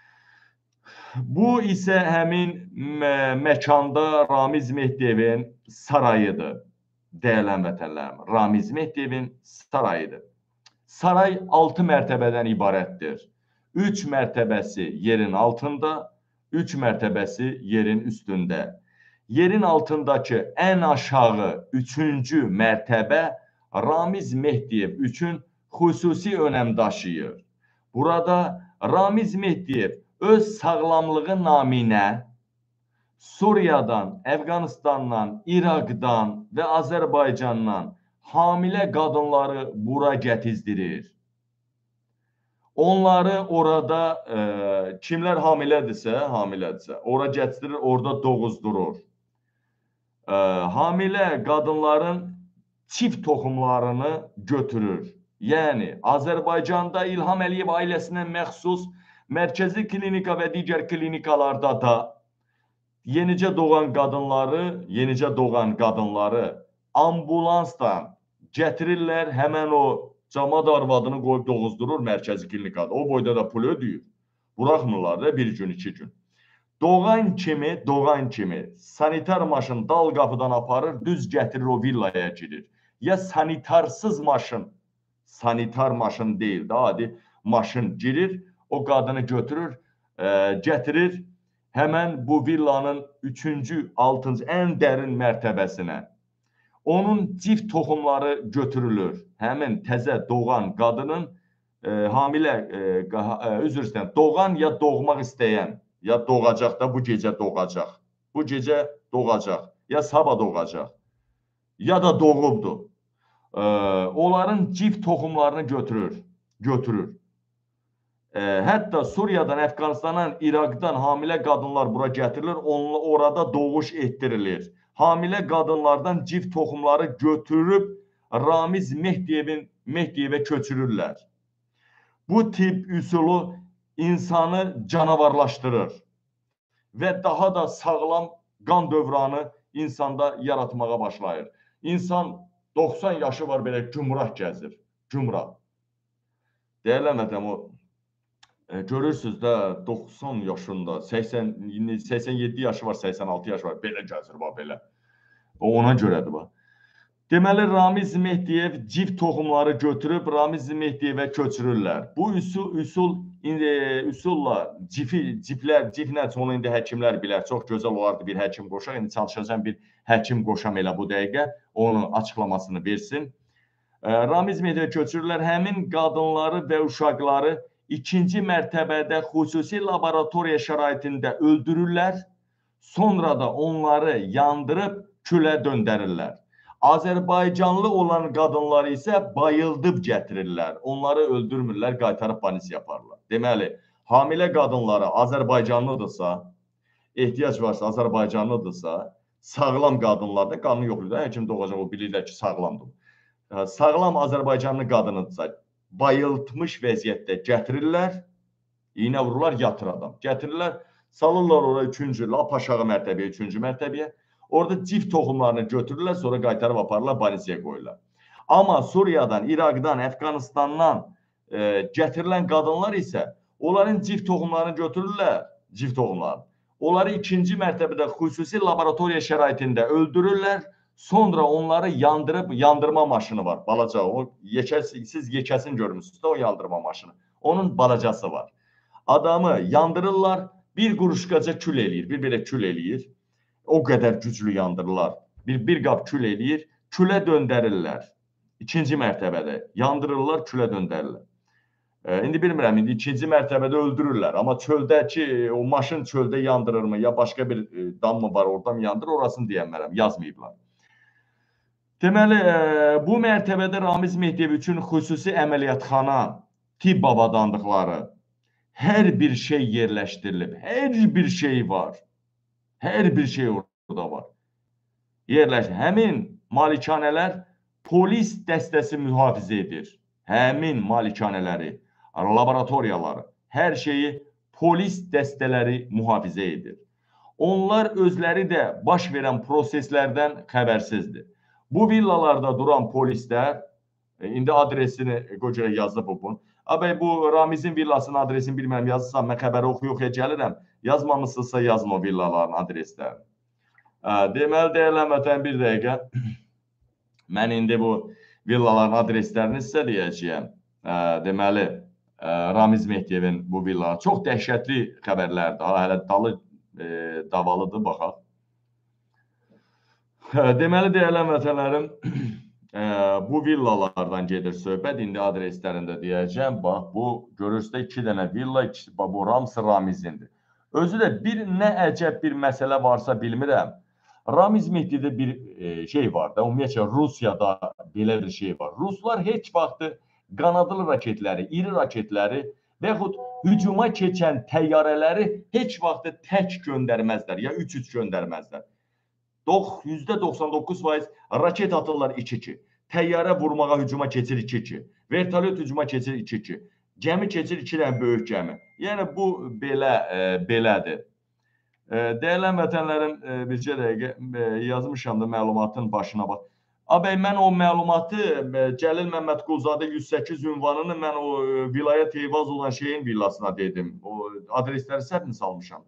Bu isə həmin məkanda Ramiz Mehdiyevin sarayıdır. Dəyərli vətənlərim, Ramiz Mehdiyevin sarayıdır. Saray 6 mərtəbədən ibarətdir. 3 mərtəbəsi yerin altında, 3 mərtəbəsi yerin üstündə. Yerin altındakı ən aşağı 3-cü mərtəbə Ramiz Mehdiyev üçün xüsusi önəm daşıyır. Burada Ramiz Mehdiyev öz sağlamlığı naminə Suriyadan, Əfqanistandan, İraqdan və Azərbaycandan hamilə qadınları bura gətizdirir. Onları orada kimlər hamilədirsə, ora gətizdirir, orada doğuzdurur. Hamilə qadınların çift toxumlarını götürür. Yəni, Azərbaycanda İlham Əliyev ailəsinə məxsus mərkəzi klinika və digər klinikalarda da yenicə doğan qadınları ambulansdan gətirirlər, həmən o camaat arvadını qoyub doğuzdurur mərkəzi klinikada. O boyda da pul ödəyir. Buraxmırlar da bir gün, 2 gün. Doğan kimi sanitar maşın dal qapıdan aparır, düz gətirir o villaya girir. Ya sanitarsız maşın, sanitar maşın deyil də, adi maşın girir, o qadını götürür, gətirir həmən bu villanın 3-cü, 6-cı, ən dərin mərtəbəsinə. Onun cift toxumları götürülür. Həmin təzə doğan qadının doğan ya doğmaq istəyən, ya doğacaq da bu gecə doğacaq. Bu gecə doğacaq, ya sabah doğacaq, ya da doğubdur. Onların cift toxumlarını götürür. Hətta Suriyadan, Əfqanistandan, İraqdan hamilə qadınlar bura gətirilir, orada doğuş etdirilir. Hamilə qadınlardan cift toxumları götürüb Ramiz Mehdiyevə köçürürlər. Bu tip üsulu insanı canavarlaşdırır və daha da sağlam qan dövranı insanda yaratmağa başlayır. İnsan 90 yaşı var, belə gümrah gəzir, gümrah. Deyərləmədəm o, görürsünüz də 90 yaşında, 87 yaşı var, 86 yaşı var, belə gəzir, belə. Ona görədir, bax. Deməli, Ramiz Mehdiyev cift toxumları götürüb Ramiz Mehdiyevə köçürürlər. Bu üsulla ciflər, onu indi həkimlər bilər, çox gözəl olardı bir həkim qoşaq. İndi çalışacağım bir həkim qoşam elə bu dəqiqə, onun açıqlamasını versin. Ramiz Mehdiyevə köçürürlər, həmin qadınları və uşaqları 2-ci mərtəbədə xüsusi laboratoriya şəraitində öldürürlər, sonra da onları yandırıb külə döndərirlər. Azərbaycanlı olan qadınları isə bayıldıb gətirirlər. Onları öldürmürlər, qaytarıb banis yaparlar. Deməli, hamilə qadınlara Azərbaycanlıdırsa, ehtiyac varsa Azərbaycanlıdırsa, sağlam qadınlarda qanun yoxdur da, həkim doğacaq, o bilirlər ki, sağlamdır. Sağlam Azərbaycanlı qadınıdırsa, bayıltmış vəziyyətdə gətirirlər, iynə vururlar, yatır adam. Gətirirlər, salırlar ora 3-cü, lap aşağı mərtəbəyə, 3-cü mərtəbəyə. Orada cift toxumlarını götürürlər, sonra qaytarıb aparırlar, banisiyyə qoyurlar. Amma Suriyadan, İraqdan, Əfqanistandan gətirilən qadınlar isə onların cift toxumlarını götürürlər, cift toxumlarını. Onları 2-ci mərtəbədə xüsusi laboratoriya şəraitində öldürürlər, sonra onları yandırıb, yandırma maşını var, balaca. Siz yekəsini görmüşsünüz də o yandırma maşını. Onun balacası var. Adamı yandırırlar, bir quruşqaca kül eləyir, bir belə kül eləyir. O qədər güclü yandırırlar. Bir qap kül eləyir, külə döndərirlər. 2-ci mərtəbədə yandırırlar, külə döndərirlər. İndi bilmirəm, indi 2-ci mərtəbədə öldürürlər. Amma çöldəki, o maşın çöldə yandırırmı, ya başqa bir dam mı var, oradan yandırır, orasını deyəmərəm, yazmayıblar. Deməli, bu mərtəbədə Ramiz Mehdiyev üçün xüsusi əməliyyatxana, tibb avadanlıqları, hər bir şey yerləşdirilib, hər bir şey var. Hər bir şey orada var. Həmin malikanələr polis dəstəsi mühafizə edir. Həmin malikanələri, laboratoriyaları, hər şeyi polis dəstələri mühafizə edir. Onlar özləri də baş verən proseslərdən xəbərsizdir. Bu villalarda duran polislər, indi adresini yazıb bu. Əbəy, bu Ramizin villasının adresini bilməm, yazırsam, mən xəbəri oxuya gəlirəm. Yazmamışsınızsa yazın o villaların adreslərini. Deməli, deyələmətən bir dəqiqə, mən indi bu villaların adreslərini sizə deyəcəyəm. Deməli, Ramiz Mehdiyevin bu villaları çox dəhşətli xəbərlərdir. Hələ dalı davalıdır, baxaq. Deməli, deyələmətənlərim, bu villalardan gedir söhbət. İndi adreslərində deyəcəm. Bax, bu görürsünüzdə 2 dənə villa, bu Ramsı Ramizindir. Özü də nə əcəb bir məsələ varsa bilmirəm. Ramiz Mehdidə bir şey var da, ümumiyyətlə Rusiyada belə bir şey var. Ruslar heç vaxtı qanadlı raketləri, iri raketləri və yaxud hücuma keçən təyyarələri heç vaxtı tək göndərməzlər, ya 3-3 göndərməzlər. %99% raket atırlar 2-2. Təyyarə vurmağa hücuma keçir 2-2. Vertolyot hücuma keçir 2-2. Gəmi keçir 2 dənə böyük gəmi. Yəni bu belədir. Dəyərli vətənlərim, bircə dəqiqə yazmışam da məlumatın başına bax. Əbəy, mən o məlumatı Cəlil Məmmədquluzadə 108 ünvanını mən o Vilayət Eyvaz olan şeyin villasına dedim. O adresləri səhv mi salmışam?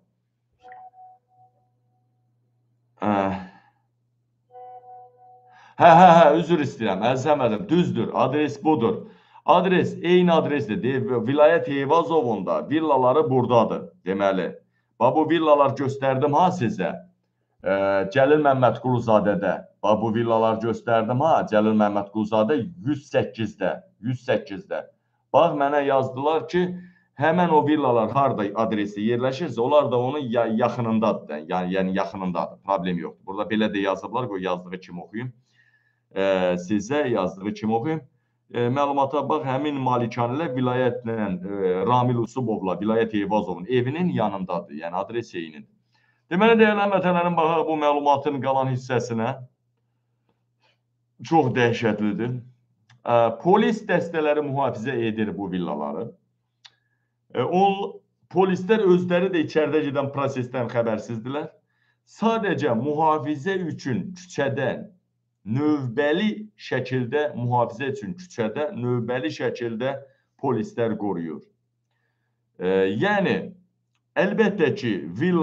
Hə, üzr istəyirəm, əzəmədim, düzdür, adres budur. Adres, eyni adresdir, Vilayət Eyvazovunda, villaları buradadır, deməli. Bu villalar göstərdim ha sizə, Cəlil Məmmədquluzadədə. Bu villalar göstərdim ha, Cəlil Məmmədquluzadə 108-də. Bax, mənə yazdılar ki, həmən o villalar harada adresi yerləşirsə, onlar da onun yaxınındadır, yəni yaxınındadır, problem yoxdur. Burada belə də yazıblar, qoy yazdığı kimi oxuyum. Sizə yazdığı kimi oxuyum. Məlumata bax, həmin malikanələr vilayətlə, Ramil Usubovla, Vilayət Eyvazovun evinin yanındadır, yəni adres eynidir. Deməli, dəyərli vətənlərim, baxaq bu məlumatın qalan hissəsinə. Çox dəhşətlidir. Polis dəstələri mühafizə edir bu villaları. Polislər özləri də içəridə gedən prosesdən xəbərsizdirlər. Sadəcə mühafizə üçün küçədən, növbəli şəkildə mühafizə üçün küçədə, növbəli şəkildə polislər qoruyur. Yəni, əlbəttə ki,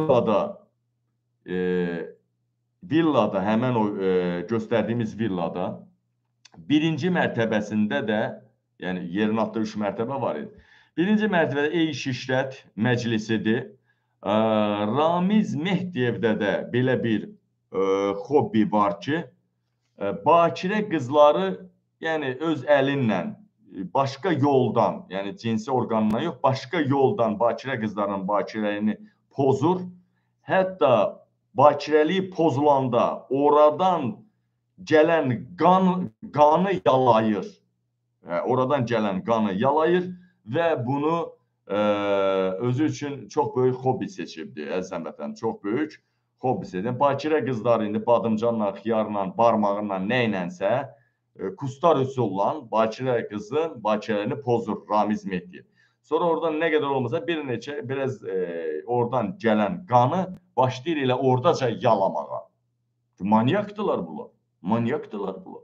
villada, həmən o göstərdiyimiz villada, birinci mərtəbəsində də, yəni yerin altında 3 mərtəbə var idi. Birinci mərtəbədə Eyş İşrət məclisidir. Ramiz Mehdiyevdə də belə bir hobbi var ki, bakirə qızları, yəni öz əlinlə, başqa yoldan, yəni cinsi orqanına yox, başqa yoldan bakirə qızların bakirəliyini pozur. Hətta bakirəliyi pozulanda oradan gələn qanı yalayır. Oradan gələn qanı yalayır və bunu özü üçün çox böyük hobbi seçibdir, əziz həmvətənlərim, çox böyük hobbi seçibdir. Bakirə qızlar indi badımcanla, xiyarla, barmağınla, neylənsə, kustar üsulla bakirə qızın bakirəliyini pozur Ramiz Mehdiyev. Sonra oradan nə qədər olmasa bir neçə, biraz oradan gələn qanı başlayır elə oradaca yalamağa. Manyakdılar bunlar, manyakdılar bunlar.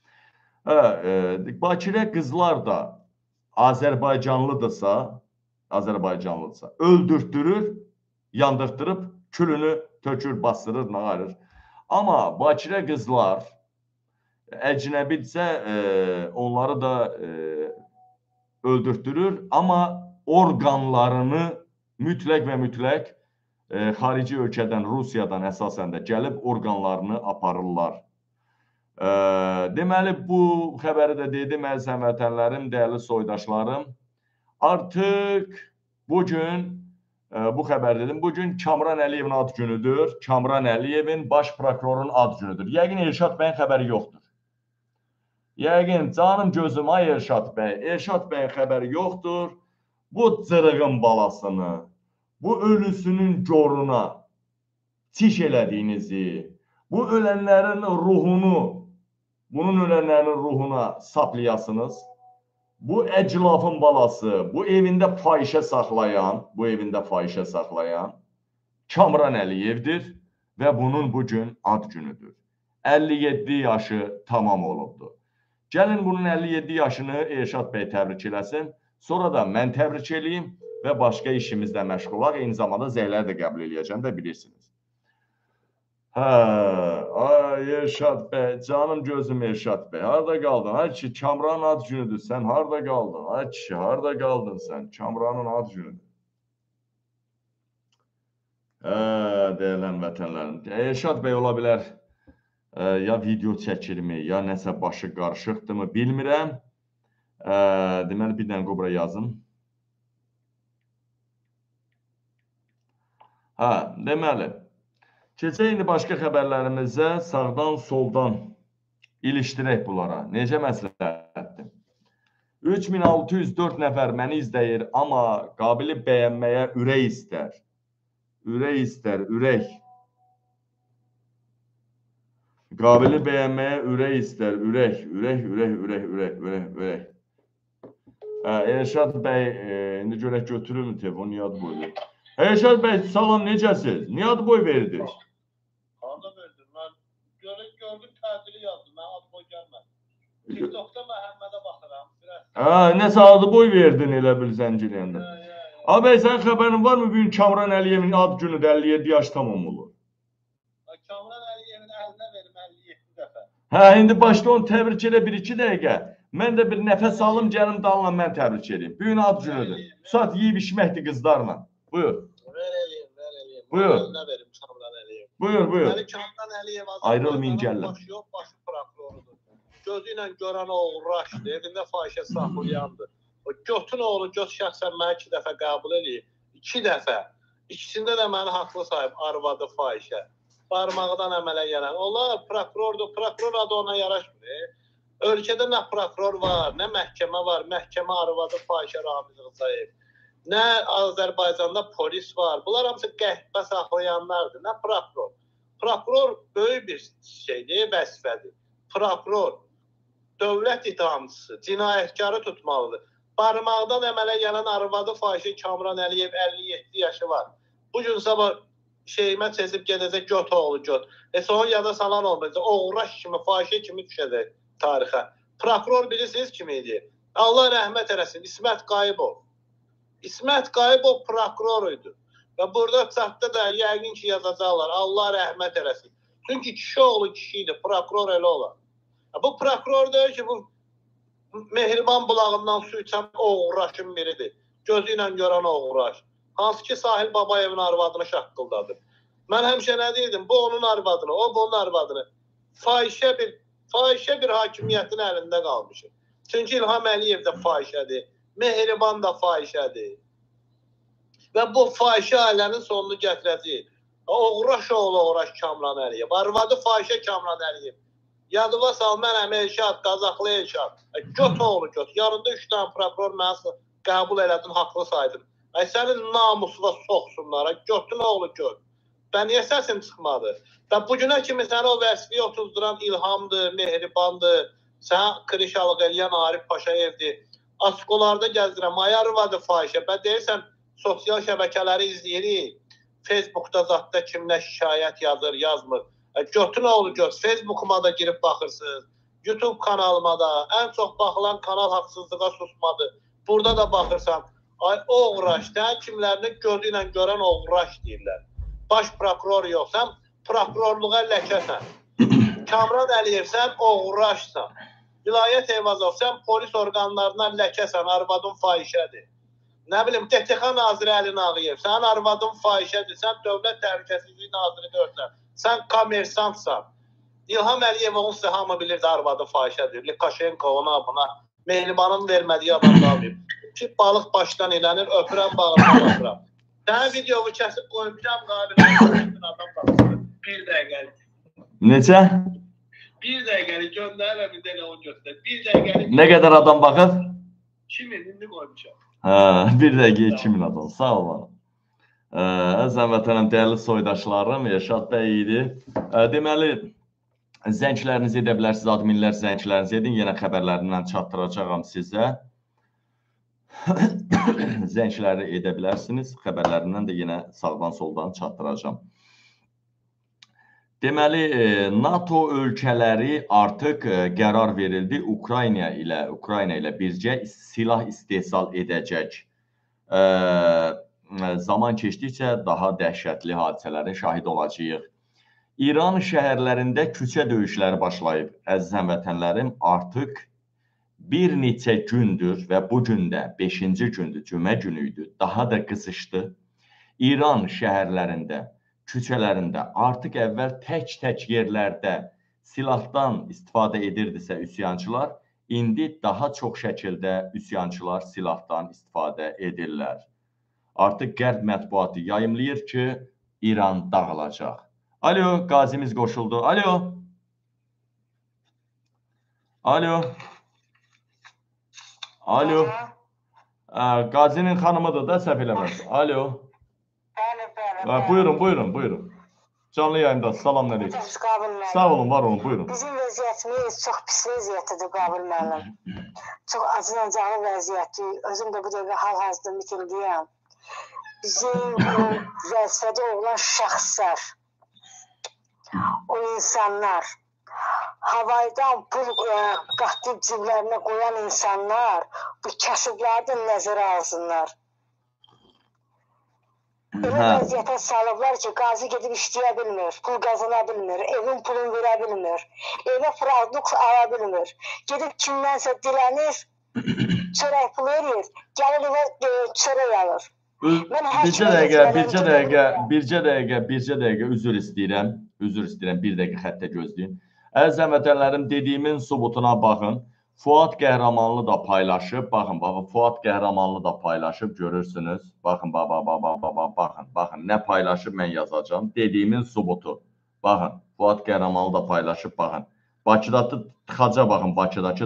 Bakirə qızlar da Azərbaycanlıdırsa, öldürtdürür, yandırtdırıb, külünü tökür, bastırır, nağarır. Amma bakirə qızlar əcnəbidirsə, onları da öldürtdürür, amma orqanlarını mütləq və mütləq xarici ölkədən, Rusiyadan əsasən də gəlib orqanlarını aparırlar. Deməli, bu xəbəri də dedim, əziz həmvətənlərim, dəyərli soydaşlarım. Artıq bugün, bu xəbər dedim, bugün Kamran Əliyevin ad günüdür. Kamran Əliyevin baş prokurorun ad günüdür. Yəqin Elşad bəyin xəbəri yoxdur. Yəqin, canım gözüm, ay Elşad bəyin xəbəri yoxdur. Bu cırığın balasını, bu ölüsünün goruna çiş elədiyinizi, bu ölənlərin ruhunu, bunun ölənlərin ruhuna saplayasınız. Bu əclafın balası, bu evində fahişə saxlayan Kamran Əliyevdir və bunun bugün ad günüdür. 57 yaşı tamam olubdur. Gəlin bunun 57 yaşını Elşad bəy təbrik eləsin. Sonra da mən təbrik eləyim və başqa işimizlə məşğul olaq. Eyni zamanda zəhləri də qəbul eləyəcəm də bilirsiniz. Ay Elşad bəy, canım gözüm Elşad bəy, harada qaldın? Ay kişi, Kamranın ad günüdür, sən harada qaldın? Ay kişi, harada qaldın sən? Kamranın ad günüdür. Dəyərli vətənlərim, Elşad bəy ola bilər, ya video çəkirmi, ya nəsə başı qarışıqdırmı, bilmirəm. Deməli, bir dənə qobra yazım. Deməli, keçək indi başqa xəbərlərimizə sağdan, soldan ilişdirək bunlara. Necə məsləhətdir? 3604 nəfər məni izləyir, amma qabili bəyənməyə ürək istər. Ürək istər, ürək. Qabili bəyənməyə ürək istər, ürək, ürək, ürək, ürək, ürək, ürək, ürək. Elşad bəy, indi görək götürürmü telefonu, niyə ad boy verir? Elşad bəy, salam, necəsiz? Niyə ad boy verdiniz? Harada verdim? Mən gördüm tədili yazdım, mən ad boy gəlmədim. TikTokda Məhəmmədə baxıram. Nəsə adı boy verdin elə bil zənciriyəndə. Abi, sənin xəbərin var mı? Bugün Kamran Əliyevin ad günüdür, 57 yaş tamam olur. Kamran Əliyevin əlinə verim 57 dəfə. İndi başda onu təbrik elə 1-2 dəqiqə. Mən də bir nəfəs alım, gəlim dalına mən təbrik edeyim. Bugün ad günüdür. Saat yeyib içməkdir qızlarla. Buyur. Verəyim. Buyur. Əlinə verim Kamran Əliyev. Buyur. Mənim Kamran Əliyev ayrılmayın gəlin. başı yox, başı prokurorudur. Gözü ilə görən oğurlaşdı, evində fahişə saxlayandı. O götün oğlu göt şəxsən məni 2 dəfə qəbul edib. 2 dəfə. İkisində də məni haqlı sayıb arvadı fahişə. Barmağından əmələ gələn. Onlar prokurordur, prokuror adı ona yaraşmır. Ölkədə nə prokuror var, nə məhkəmə var. Məhkəmə arvadı fahişə Ramiz Rzayev. Nə Azərbaycanda polis var. Bunlar hamısı qəhbə saxlayanlardır. Nə prokuror? Prokuror böyük bir şeydir, vəzifədir. Prokuror dövlət ittihamçısı, cinayətkarı tutmalıdır. Barmaqdan əmələ gələn arvadı fahişə Kamran Əliyev 57 yaşı var. Bu gün sabah şeyimə çezib gedəcək göt oğlu göt. Sonra yada salan olmayacaq. Oğraş kimi, fahişə kimi düşəcək tarixə. Prokuror bilirsiniz kim idi? Allah rəhmət eləsin. İsmət Qayıbov. İsmət Qayıbov prokuror idi. Və burada çatda da yəqin ki yazacaqlar. Allah rəhmət eləsin. Çünki kişi oğlu kişi idi. Prokuror elə olar. Bu prokuror deyir ki, bu Mehriban bulağından su içən oğraşın biridir. Gözü ilə görən oğraş. Hansı ki Sahil Babayevin arvadını şaqqıldadır. Mən həmişə nə deyirdim? Bu onun arvadını, o bunun arvadını. Fahişə bir hakimiyyətin əlində qalmışıq. Çünki İlham Əliyev də fahişədir. Mehriban da fahişədir. Və bu fahişə ailənin sonunu gətirəcək. Oğraş oğlu oğraş Kamran Əliyev. Arvadı fahişə Kamran Əliyev. Yadıva sal, mənəm Elşad, Qazaxlı Elşad. Göt oğlu göt. Yarında 3 dənə prokuror mənə qəbul elədin, haqlı saydın. Sənin namusla soxsunlar. Götün oğlu göt. Bən niyə səsin çıxmadı? Və bugünə kimi səni o vəzifəyə otuzduran İlhamdır, Mehribandır, sən krişalıq eləyən Arif Paşayevdir. Açıqolarda gəzdirəm, ay arvadı fahişə. Bə deyirsən, sosial şəbəkələri izləyirik. Facebookda zatda kimlə şikayət yazır, yazmır. Götün oğlu göt. Facebookuma da girib baxırsınız. YouTube kanalıma da. Ən çox baxılan kanal haqsızlığa susmadı. Burada da baxırsan. Ay oğraş, sən kimlərini gözü ilə görən oğraş deyirlər. Baş prokuror yoxsan, prokurorluğa ləkəsən. Kamran Əliyev, sən oğraşsan. Vilayət Eyvazov, sən polis orqanlarına ləkəsən, arvadın fahişədir. Nə bilim, TTX naziri Əli Nağıyev, sən arvadın fahişədir, sən dövlət təhlükəsizliyi naziri görsən, sən kommersantsan. İlham Əliyev onun sizə hamı bilirdi, arvadı fahişədir. Lukashenko ona, buna, Mehribanın vermədiyi adam qalmayıb. Ki, balıq başdan ilənir, öpürəm, bağırma baxıram. Sənin videovu kəsib qoymuşam, qabilən adam baxır. Bir dəqiqəlik. Necə? Bir dəqiqəlik göndərirəm, bir dəqiqə onu göstər. Bir dəqiqəlik. Nə qədər adam baxır? 2000 indi qoymuşam. Bir dəqiqə 2000 adam. Sağ olun. Əzəm vətənəm, dəyərli soydaşlarım, Elşad bəy idi. Deməli, zənglərinizi edə bilərsiniz, adminlər zənglərinizi edin. Yenə xəbərlərindən çatdıracağam sizə. Zəngləri edə bilərsiniz. Xəbərlərindən də yenə sağdan soldan çatdıracağam. Deməli, NATO ölkələri artıq qərar verildi. Ukrayna ilə bircə silah istehsal edəcək. Zaman keçdikcə daha dəhşətli hadisələrin şahid olacağıq. İran şəhərlərində küçə döyüşləri başlayıb. Əziz həmvətənlərim, artıq bir neçə gündür və bugün də 5-ci gündür, cümə günü idi, daha da qızışdı. İran şəhərlərində, küçələrində artıq əvvəl tək-tək yerlərdə silahdan istifadə edirdisə üsyançılar, indi daha çox şəkildə üsyançılar silahdan istifadə edirlər. Artıq qərb mətbuatı yayımlayır ki, İran dağılacaq. Alo, qazimiz qoşuldu. Alo. Alo. Alo. Qazinin xanımıdır da səhv eləmirəm. Alo. Bəli. Buyurun. Canlı yayında. Salamünaleyküm. Sağ olun, var olun. Buyurun. Bizim vəziyyətimiz çox pis vəziyyətdir Qabil müəllim. Çox acınacaqlı vəziyyətdir. Özüm də bu dəqiqə hal-hazırda mitirdiyəm. Bizim vəzifədə olan şəxslər, o insanlar, havaydan pul qatıb ciblərinə qoyan insanlar bu kəşflərdən nəzərə alsınlar. Elə vəziyyətə salıblar ki, qazi gedib işləyə bilmir, pul qazana bilmir, evin pulunu verə bilmir, evə produkt ala bilmir. Gedib kimdənsə dilənir, çörək pul verir, gəlir evə çörək alır. Bircə dəqiqə üzr istəyirəm. Bir dəqiqə xəttə gözləyin. Əziz həmvətənlərim, dediyimin subutuna baxın. Fuad Qəhrəmanlı da paylaşıb. Baxın, Fuad Qəhrəmanlı da paylaşıb, görürsünüz. Baxın, baxın. Nə paylaşıb mən yazacağım. Dediyimin subutu. Baxın, Fuad Qəhrəmanlı da paylaşıb, baxın. Bakıdakı tıxaca baxın,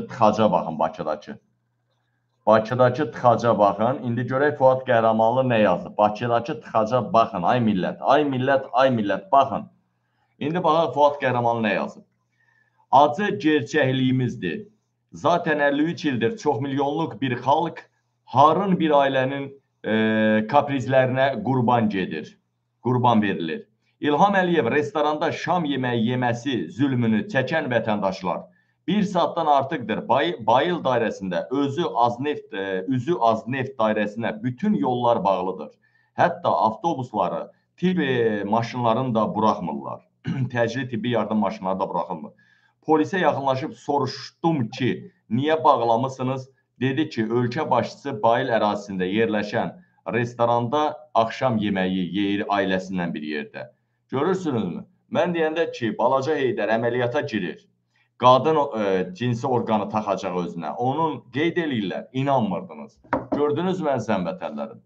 Bakıdakı tıxaca baxın. İndi görək Fuad Qəhrəmanlı nə yazıb. Bakıdakı tıxaca baxın. Ay millət, baxın. İndi baxaq Fuad Qəhrəmanlı nə yazıb. Acı gerçəkliyimizdir. Zaten 53 ildir çox milyonluq bir xalq harın bir ailənin kaprizlərinə qurban verilir. İlham Əliyev restoranda şam yeməyi yeməsi zülmünü çəkən vətəndaşlar 1 saatdan artıqdır Bayıl dairəsində üzü az neft dairəsinə bütün yollar bağlıdır. Hətta avtobusları, tibb maşınlarını da buraxmırlar. Təcili tibbi yardım maşınları da buraxılmır. Polisə yaxınlaşıb soruşdum ki, niyə bağlamısınız? Dedi ki, ölkə başçısı Bayıl ərazisində yerləşən restoranda axşam yeməyi yeyir ailəsindən bir yerdə. Görürsünüzmü? Mən deyəndə ki, balaca Heydər əməliyyata girir. Qadın cinsi orqanı taxacaq özünə. Onun qeyd eləyirlər, inanmırdınız. Gördünüz mən həmvətənlərim.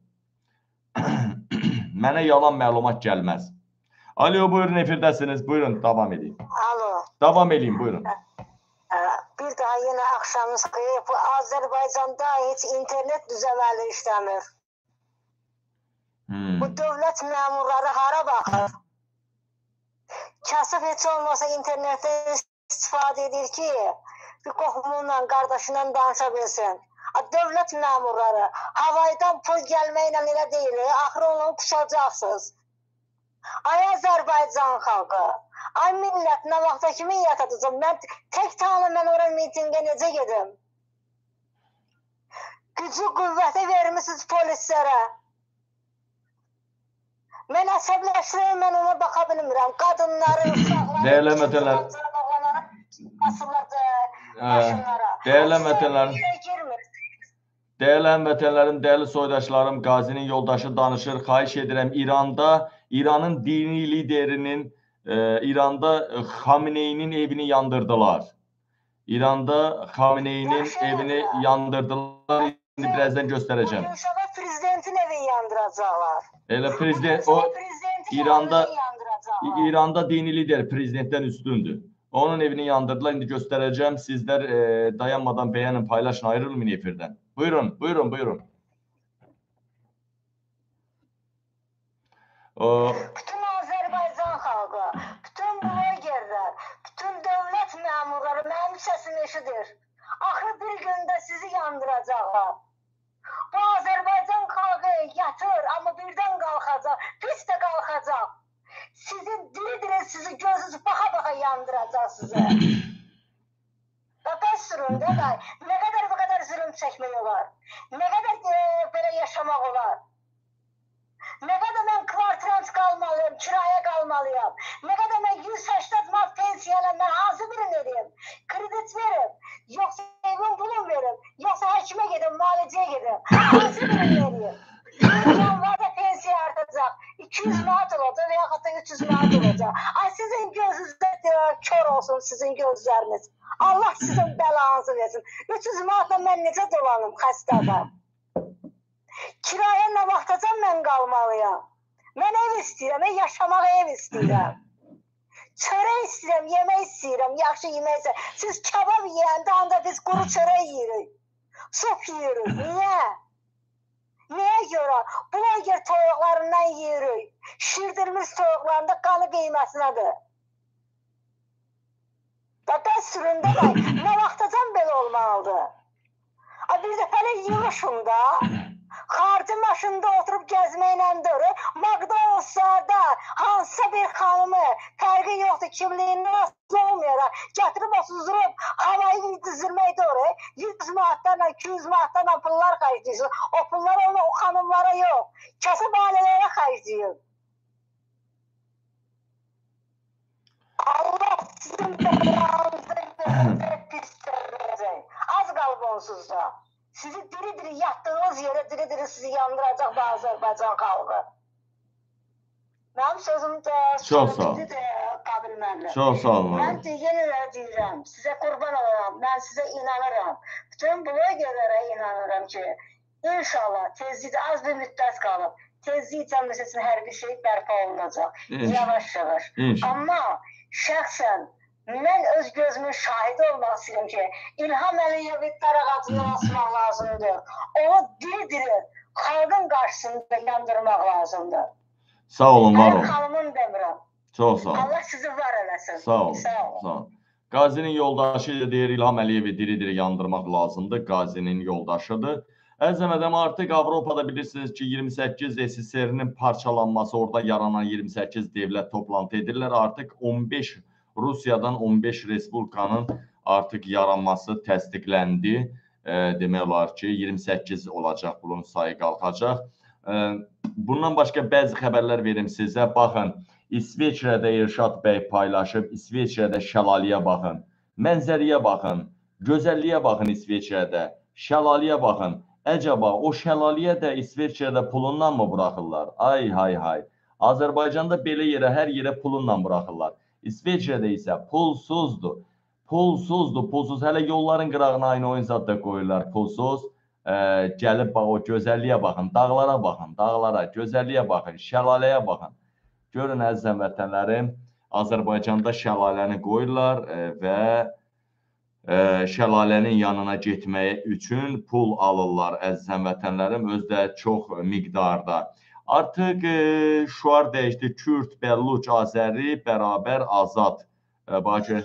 Mənə yalan məlumat gəlməz. Alo, buyurun, efirdəsiniz. Buyurun, davam edin. Alo. Davam edin, buyurun. Bir daha yenə axşamınız xeyir. Bu Azərbaycanda heç internet düzəməli işləmir. Bu dövlət məmurları hara baxır? Kasıb heç olmasa internetdən istifadə edir ki, bir qohumunla, qardaşıyla danışa bilsin. Dövlət məmurları havaydan pul gəlməklə elə deyil, axırı onu qusacaqsınız. Ay Azərbaycan xalqı, ay millət, nə vaxta kimi yatacağım? Mən tək tanım, mən oraya mitingə necə gedim? Gücü, qüvvəti vermişsiniz polislərə. Mən əsəbləşirəm, mən ona baxa bilmirəm. Qadınları, uşaqları, Dəyərli həmvətənlər, dəyərli həmvətənlərim, dəyərli soydaşlarım, qazinin yoldaşı danışır. Xahiş edirəm, İranın dini liderinin, İranda Xameneyinin evini yandırdılar. İranda Xameneyinin evini yandırdılar. İndi birazdan göstərəcəm. İnşallah prezidentin evini yandıracaqlar. Elə prezident, İranda dini lider prezidentdən üstündür. Onun evini yandırdılar. İndi göstərəcəm. Sizlər dayanmadan bəyənin, paylaşın, ayrılmayın efirdən. Buyurun. Bütün Azərbaycan xalqı, bütün blogerlər, bütün dövlət məmurları mənim səsimi eşidir. Axır bir gündə sizi yandıracaqlar. Bu Azərbaycan xalqı yatır, amma birdən qalxacaq, pis də qalxacaq. Sizin diri-diri sizi gözünüzü baxa-baxa yandıracaq sizə. Və bəs sürün də, nə qədər bu qədər zülüm çəkmək olar? Nə qədər belə yaşamaq olar? Nə qədər mən kvartirant qalmalıyım, kirayə qalmalıyım? Nə qədər mən 180 manat pensiyayla mən hansı birini edeyim? Kredit verim, yoxsa evin pulun verim, yoxsa həkimə gedim, müalicəyə gedim? Hansı birini edeyim? Yanlarda pensiya artacaq, 200 manat olacaq və yaxud da 300 manat olacaq. Ay sizin gözünüzdə kör olsun sizin gözləriniz. Allah sizin bəlanızı versin. 300 manatla mən necə dolanım xəstədə? Kiraya nə vaxtacan mən qalmalıyam? Mən ev istəyirəm, yaşamağa ev istəyirəm. Çörək istəyirəm, yemək istəyirəm, yaxşı yemək istəyirəm. Siz kebab yeyəndə anda biz quru çörək yeyirik. Sup yeyirik. Niyə? Niyə görə? Bloger toyuqlarından yeyirik. Şişirdilmiş toyuqlarında qanı qiyməsinədir. Bəs süründə də nə vaxtacan belə olmalıdır? Bir də hələ yığışım da. Xarici maşında oturub gəzməklə doğru, McDonald's'da hansısa bir xanımı, fərqi yoxdur, kimliyindən asılı olmayaraq, gətirib osuzdurub, havayı dizilmək doğru, 100 manatlarla, 200 manatlarla pullar xərcləyir. O pullar o xanımlara yox, kasıb ailələrə xərcləyir. Allah sizin bəlanızı pis tərləyəcək. Az qalıb onsuz da. Sizi diri-diri yatdığınız yerə diri-diri sizi yandıracaq da Azərbaycan xalqı. Mənim sözüm də Çox sağ ol. Qabil müəllim. Çox sağ olun. Mən yenə deyirəm, sizə qurban olaram, mən sizə inanıram. Bütün blogerlərə inanıram ki, inşallah tezliklə az bir müddət qalıb. Tezliklə məsələn hər bir şey bərpa olunacaq. Yavaş-yavaş. Amma şəxsən mən öz gözümün şahidi olmaq istəyirəm ki, İlham Əliyevi dar ağacından asmaq lazımdır. Onu diri-diri xalqın qarşısında yandırmaq lazımdır. Sağ olun, var olun. Mən xanımın demirəm. Çox sağ olun. Allah sizi var eləsin. Sağ olun. Sağ olun. Qazinin yoldaşı deyir, İlham Əliyevi diri-diri yandırmaq lazımdır. Qazinin yoldaşıdır. Əzəmədəm artıq Avropada bilirsiniz ki, 28 SSR-nin parçalanması, orada yaranan 28 devlət toplantı edirlər. Artıq 15 Rusiyadan 15 respublikanın artıq yaranması təsdiqləndi. Demək olar ki, 28 olacaq, bunun sayı qalxacaq. Bundan başqa bəzi xəbərlər verim sizə. Baxın, İsveçrədə İrşad bəy paylaşıb, İsveçrədə şəlaləyə baxın, mənzəriyə baxın, gözəlliyə baxın İsveçrədə, şəlaləyə baxın. Əcəba, o şəlaləyə də İsveçrədə pulundan mı buraxırlar? Ay, hay, hay. Azərbaycanda belə yerə, hər yerə pulundan buraxırlar. İsveçrədə isə pulsuzdur. Pulsuzdur, pulsuz. Hələ yolların qırağına aynı oyun zad da qoyurlar, pulsuz. Gəlib bax, o gözəlliyə baxın, dağlara baxın, dağlara, gözəlliyə baxın, şəlaləyə baxın. Görün, əzizəm vətənlərim, Azərbaycanda şəlaləni qoyurlar və şəlalənin yanına getməyə üçün pul alırlar, əzizəm vətənlərim, özdə çox miqdarda. Artıq şüar dəyişdi, Kürd, Bəlluç, Azəri, bərabər, azad. Baxın.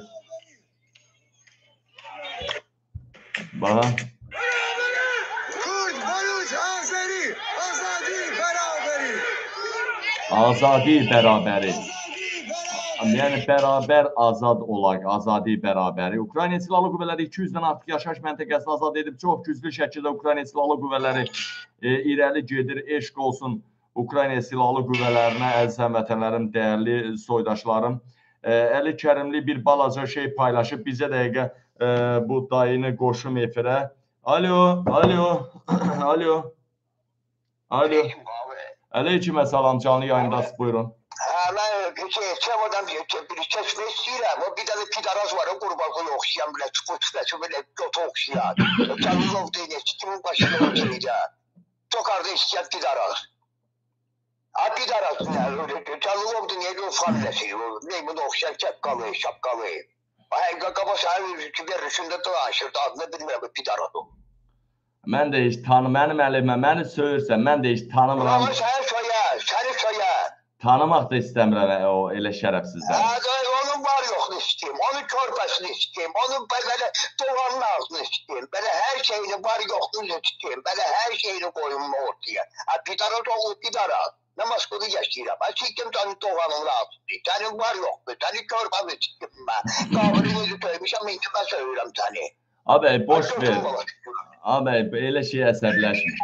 Baxın. Kürd, Bəlluç, Azəri, azadi, bərabəri. Azadi, bərabəri. Yəni, bərabər azad olaq, azadi bərabəri. Ukrayna Silahlı Qüvvələri 200-dən artıq yaşayış məntəqəsini azad edib, çox güclü şəkildə Ukrayna Silahlı Qüvvələri irəli gedir, eşq olsun Ukrayna Silahlı Qüvvələrinə, əziz həmvətənlərim, dəyərli soydaşlarım. Əli Kərimli bir balaca şey paylaşıb, bizə dəqiqə bu dayını qoşum efirə. Alo, alo, alo, alo. Aleyküm əsalam, canlı yayındasınız, buyurun. Mən Çevadan bir kəşfə istəyirəm. O bir dənə pidaraz var, o qurbağa oxşayan, belə çukur-çukur, belə götü oxşayan. Çalılov deyil, kimin başına oxşayacaq. Çok arada istəyən pidaraz. Pidaraz nə? Çalılov deyil, o familiyası. Meymun oxşayan kəpqalı, şapqalı. Qaba səhər veririşində dolaşırdı, adını bilmirəm, pidaraz o. Mən də heç tanımam, məni söyürsən, mən də heç tanımıram. Ama səni soya. Tanımaq da istəmirəm o elə şərəfsizləri. Onun var yoxunu istəyim, onun körpəsini istəyim, onun belə doğanın ağzını istəyim, belə hər şeyini var yoxunu istəyim, belə hər şeyini qoyum ortaya. Pidaraz oğlu pidaraz, nə maskını yaşayıram, sikkim sənin doğanın ağzını, sənin var yoxunu, sənin körpəni istəyim mən, qavrinizi töymüşəm, indi mən söylürəm səni. Abi, boş ver. Abi, elə şey əsəbləşmir.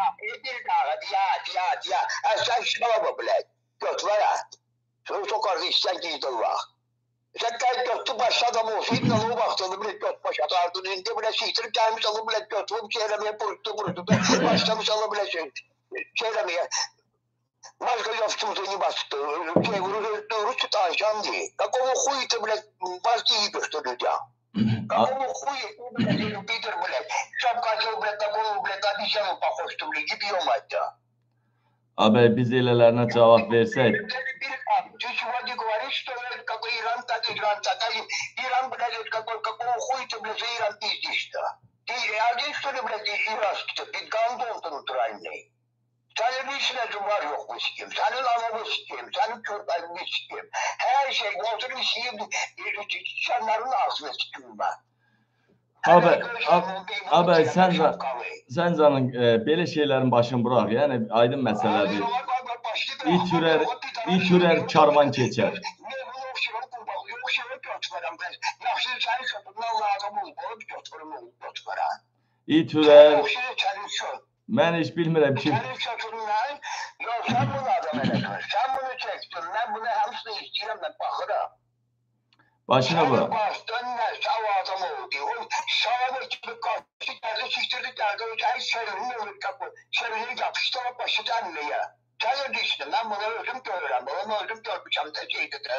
Sən şalaba bilək. Götürə. Çok arada işten giydin var. Sen gel götü başta adam olsaydın o vaxtında bile göt baş atardın. İndi bile siktirip gelmiş alıp bile götürüp çeylemeye buruktu. Başlamış alıp bile çeylemeye. Başka yaptığımızı bastı. Vuru tutancan diye. Kakovu kuytu bile başka iyi göstereceğim. Kakovu kuytu bile bitir bile. Şapkacı bile kakovu bile kadişanı pakoştu bile gidiyor madde. Abi biz elələrine cavab versək. Сегодня говорит, что какой Иран, так Иран, такая Иран, блядь, какого хуя ты, блядь, за Иран пиздишь-то? Ты один, что ли, блядь, иранский-то? Ты гандон-то натуральный. Senin işine duvar yok bu sikim. Senin ananı sikim. Senin körpeğini sikim. Her şey, oturup sikim. Senlerin ağzını sikim ben. Abi sen canın belə şeylərin başını bırak. Yəni aydın məsələdir. İtürər karvan keçər. İtürər. Mən heç bilmirəm ki. Sen bunu adam elədir. Sen bunu çəkdin. Mən bunu hamısını istəyirəm, mən baxıram. Başına bırak. Başdan sağ adam oldu. O sağ gibi karşı geldi, siktirdi geldi. Her şerrini yapıştırma başı denmeye. Sen öyle işte, ben bunu özüm görürüm. Bunu özüm görmüşüm de şeydi de.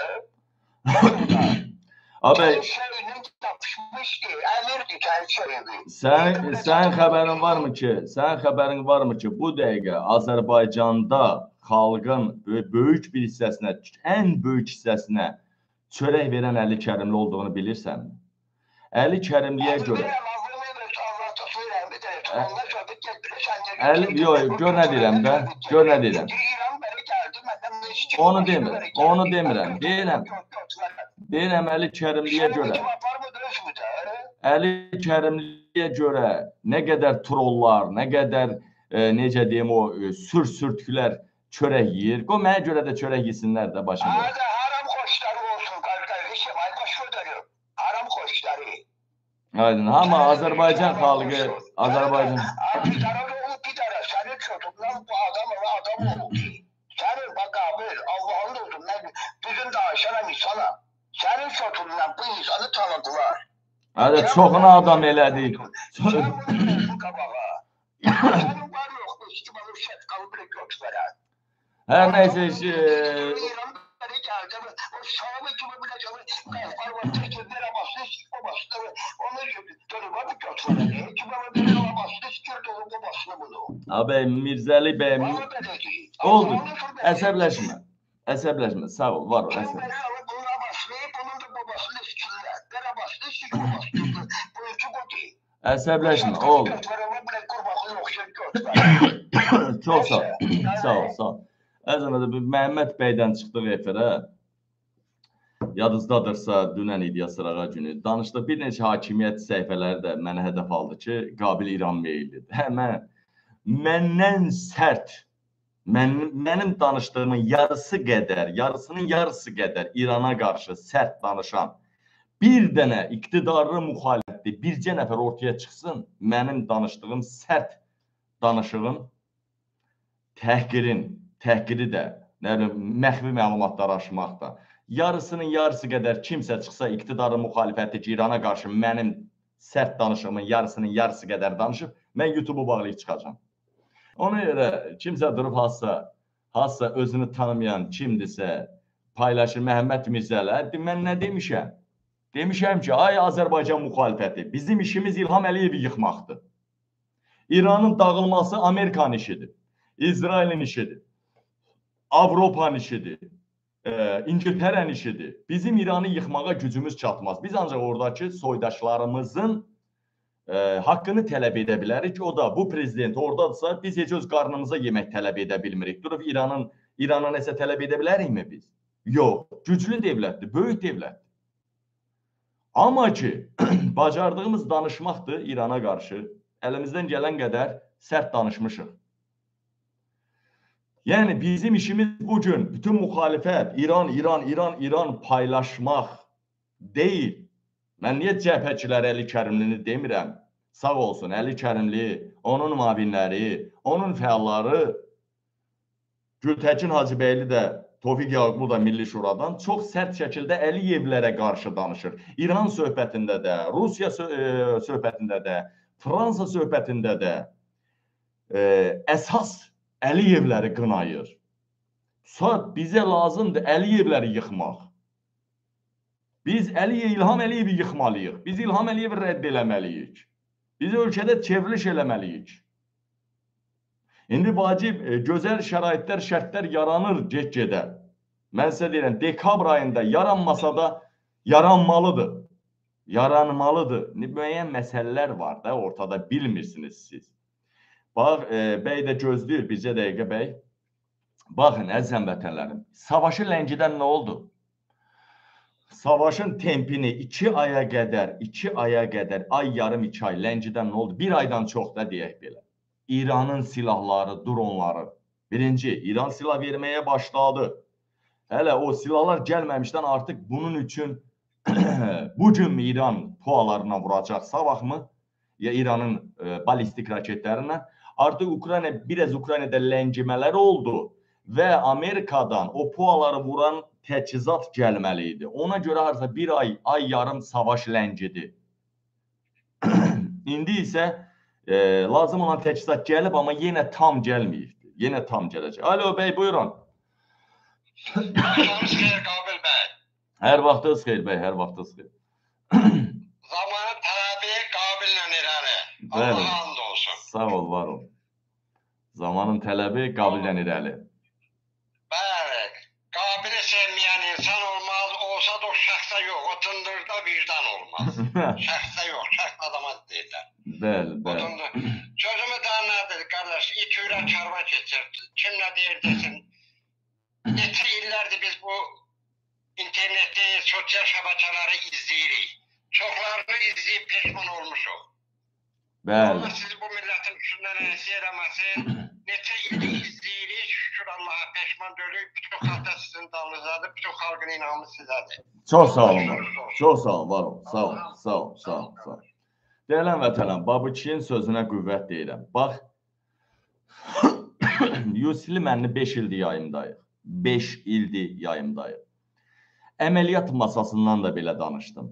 Abi şerrini yapışmıştı. Emirdi kendi şerini. Sən xəbərin varmı ki, bu dəqiqə Azərbaycanda xalqın böyük bir hissəsinə, ən böyük hissəsinə çörək verən Əli Kərimli olduğunu bilirsənmi? Əli Kərimliyə görə... Gör nə deyirəm də, gör nə deyirəm. Onu demirəm. Deyirəm Əli Kərimliyə görə. Əli Kərimliyə görə nə qədər trollar, nə qədər, necə deyim, o sürtüklər çörək yiyir. O mənə görə də çörək yesinlər də başında. Aydın, ama Azərbaycan xalqı, Azərbaycan... Sənin çocuğundan bu adam oldu. Sənin bak abi, Allah'ın olsun, bizim danışanam insana. Sənin çocuğundan bu insanı tanıdılar. Hadi çoxuna adam elədik. Sən bunu versin qabağa. Sənin var yox, bu istimalı şətqalı bir götürən. Hər neyse işi... O sağımı kimi biləcəmi, Arvadda gözlərə başını sikmə başını, onu dönübə bir götürən. Kimə bir başını sikir dolubu başını bunu. Abi Mirzəli bəy... Oldu, əsəbləşmə, sağ ol, var o, əsəbləşmə. Bunun başını, bunun da babasını sikirlər. Bərə başını sikmə başını, bu iki bu deyil. Əsəbləşmə, oldu. Çox sağ ol. Əzəmədə Məhəmməd bəydən çıxdıq efirə. Yadınızdadırsa, dünən İlya Sırağa günü danışdıq. Bir neçə hakimiyyət səhifələri də mənə hədəf aldı ki, Qabil İran meyillidir. Məndən sərt, mənim danışdığımın yarısının yarısı qədər İrana qarşı sərt danışan bir dənə iqtidarlı müxalifdir, bircə nəfər ortaya çıxsın, mənim danışdığım sərt danışığın, təhqiri də, məxfi məlumatlar aşmaq da, yarısının yarısı qədər kimsə çıxsa iqtidarlı müxalifəti ki, İrana qarşı mənim sərt danışığımın yarısının yarısı qədər danışıb, mən YouTube-u bağlayıb çıxacam. Ona görə kimsə durub hassasa özünü tanımayan kimdirsə paylaşır Məhəmməd Mirzələ, mən nə demişəm? Demişəm ki, ay Azərbaycan müxalifəti, bizim işimiz İlham Əliyevi yıxmaqdır. İranın dağılması Amerikanın işidir, İsrailin işidir, Avropanın işidir, İngiltərənin işidir. Bizim İranı yıxmağa gücümüz çatmaz. Biz ancaq oradakı soydaşlarımızın haqqını tələb edə bilərik. O da bu prezident oradadırsa biz heç öz qarnımıza yemək tələb edə bilmirik. Durub İrana nəsə tələb edə bilərikmi biz? Yox, güclü devlətdir, böyük devlətdir. Amma ki, bacardığımız danışmaqdır İrana qarşı. Əlimizdən gələn qədər sərt danışmışıq. Yəni bizim işimiz bugün bütün müxalifət, İran paylaşmaq deyil. Mən niyə cəbhəçiləri Əli Kərimlini demirəm? Sağ olsun Əli Kərimli, onun müavinləri, onun fəalları, Gültəkin Hacıbəyli də, Tofiq Yaqublu da Milli Şuradan çox sərt şəkildə Əliyevlərə qarşı danışır. İran söhbətində də, Rusiya söhbətində də, Fransa söhbətində də əsas Əliyevləri qınayır. Bizə lazımdır Əliyevləri yıxmaq. Biz İlham Əliyevi yıxmalıyıq. Biz İlham Əliyevi rədd eləməliyik. Biz ölkədə çevriliş eləməliyik. İndi vacib gözəl şəraitlər, şərtlər yaranır get-gedə. Mən sizə deyirəm, dekabr ayında yaranmasa da yaranmalıdır. Yaranmalıdır. Müəyyən məsələlər var da ortada, bilmirsiniz siz. Bax, bəy də gözləyir, bizə dəqiqə bəy. Baxın, əziz həmvətənlərim, savaşı ləngidən nə oldu? Savaşın tempini 2 aya qədər, ay yarım 2 ay ləngidən nə oldu? 1 aydan çox da deyək belə. İranın silahları, dronları. Birinci, İran silah verməyə başladı. Hələ o silahlar gəlməmişdən artıq bunun üçün bugün İran pualarına vuracaq, sabah mı? Ya İranın balistik raketlərindən. Artıq biraz Ukraynada ləngimələr oldu və Amerikadan o puaları vuran təchizat gəlməli idi. Ona görə harca 1 ay yarım savaş ləngidir. İndi isə lazım olan təchizat gəlib, amma yenə tam gəlməyibdir. Yenə tam gələcək. Alo bəy, buyurun. Axşamınız xeyir Qabil bəy. Hər vaxtınız xeyir bəy, hər vaxtınız xeyir. Zamanın tələbi Qabillə irəli. Allah hamd olsun. Sağ ol, var ol. Zamanın tələbi Qabillə irəli. Bəli, Qabili sevməyən insan olmaz, olsa da o şəxsə yox, o tındırda vicdan olmaz. Şəxsə yox, şəxs adama deyirlər. Bəli. Sözümü daha nədir, qardaş, it ürək karvan keçir. Kim nə deyir desin. Neçə illərdir biz bu interneti, sosial şəbəkələri izləyirik. Çoxlarını izləyib peşman olmuşuq. Bəli. Allah sizi bu milletin üstündən ənsi eləməsin. Neçə ildir izləyirik, şükür Allaha peşman dölük. Bütün xalq da sizin dalınızdadır, bütün xalqın inamı sizədir. Çox sağ olun. Çox sağ olun, var ol. Sağ ol, sağ ol, sağ ol, sağ ol. Deyilən vətənəm, Babıçiyin sözünə qüvvət deyirəm. Bax, Yusifli mənli 5 ildir yayımdayıq. 5 ildir yayımdayıq. Əməliyyat masasından da belə danışdım.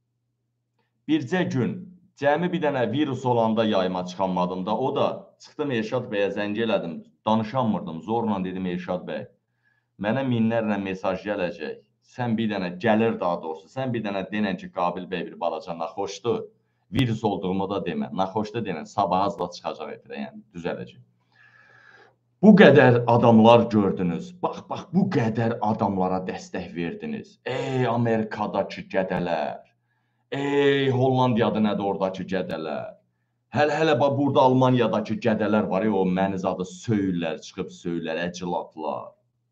Bircə gün, cəmi bir dənə virus olanda yayıma çıxanmadım da, o da çıxdım Elşad bəyə zəng elədim, danışanmırdım, zorla dedim Elşad bəy, mənə minlərlə mesaj gələcək, sən bir dənə, gəlir daha doğrusu, sən bir dənə denən ki, Qabil bəy bir balaca naxoşdur, virus olduğumu da demə, naxoşdur denən, sabah azla çıxacaq efirə, yəni düzələcək. Bu qədər adamlar gördünüz, bax, bu qədər adamlara dəstək verdiniz, ey Amerikadakı gədələr, ey Hollandiyada nədir oradakı gədələr, hələ burada Almaniyadakı gədələr var, o mənizadı söyürlər, çıxıb söyürlər, əclatlar.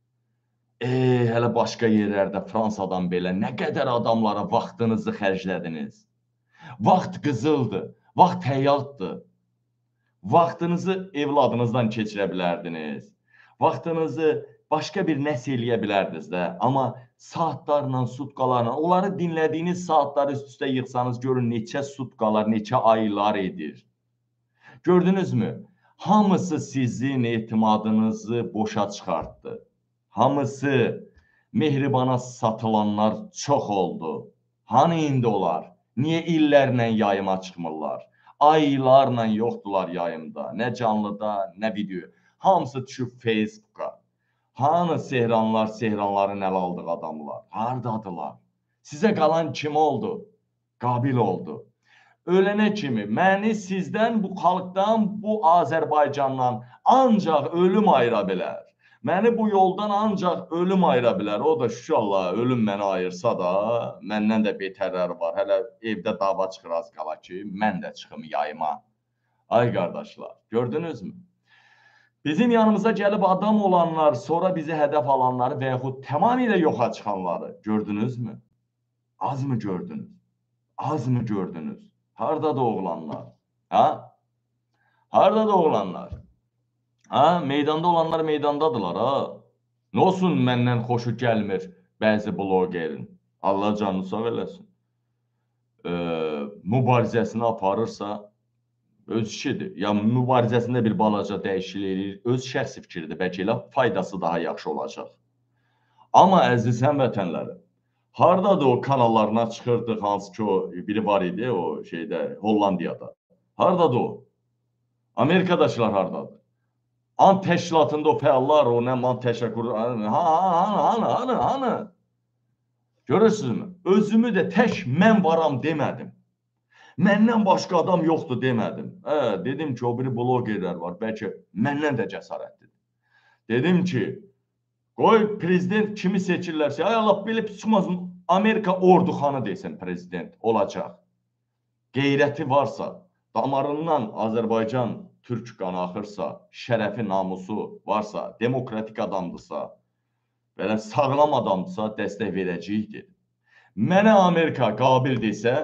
Hələ başqa yerlərdə Fransadan belə nə qədər adamlara vaxtınızı xərclədiniz. Vaxt qızıldır, vaxt həyatdır. Vaxtınızı evladınızdan keçirə bilərdiniz. Vaxtınızı başqa bir nəsə eləyə bilərdiniz də. Amma saatlarla, sutkalarla, onları dinlədiyiniz saatları üst-üstə yığsanız, görün neçə sutkalar, neçə aylar edir. Gördünüzmü? Hamısı sizin etimadınızı boşa çıxartdı. Hamısı mehribana satılanlar çox oldu. Hani indi olar? Niyə illərlə yayıma çıxmırlar? Aylarla yoxdular yayımda. Nə canlıda, nə video. Hamısı düşüb Facebook'a. Hanı sehranların əl aldığı adamlar? Hardadılar? Sizə qalan kim oldu? Qabil oldu. Ölənə kimi məni sizdən, bu xalqdan, bu Azərbaycandan ancaq ölüm ayıra bilər. Məni bu yoldan ancaq ölüm ayıra bilər. O da şükürallah ölüm məni ayırsa da, məndən də betərləri var. Hələ evdə dava çıxır az qala ki, mən də çıxım yayıma. Ay qardaşlar, gördünüzmü? Bizim yanımıza gəlib adam olanlar, sonra bizi hədəf alanları və yaxud tamamilə yoxa çıxanları gördünüzmü? Az mı gördünüz? Az mı gördünüz? Harada da oğlanlar? Ha? Harada da oğlanlar? Ha, meydanda olanlar meydandadırlar, ha. Nə olsun məndən xoşu gəlmir bəzi blogerin? Allah canını sağ eləsin. Mübarizəsini aparırsa, öz işidir. Ya mübarizəsində bir balaca dəyişiklik edir, öz şəxsi fikridir. Bəlkə elə faydası daha yaxşı olacaq. Amma əziz həmvətənlərim, hardadır o kanallarına çıxırdı, hansı ki o biri var idi o şeydə, Hollandiyada. Hardadır o? Amerikadaşlar hardadır? Ant təşkilatında o fəallar, o nə man təşəkkür, hanı? Görürsünüzmü? Özümü də tək mən varam demədim. Məndən başqa adam yoxdur demədim. Dedim ki, o biri blogerlər var, bəlkə məndən də cəsarətlidir. Dedim ki, qoy prezident kimi seçirlərsə, ay Allah bilib çıxmasın, Amerika orduxanı desin prezident olacaq. Qeyrəti varsa, damarından Azərbaycan Türk qanı axırsa, şərəfi, namusu varsa, demokratik adamdırsa, belə sağlam adamdırsa, dəstək verəcəyik. Mənə Amerika qabil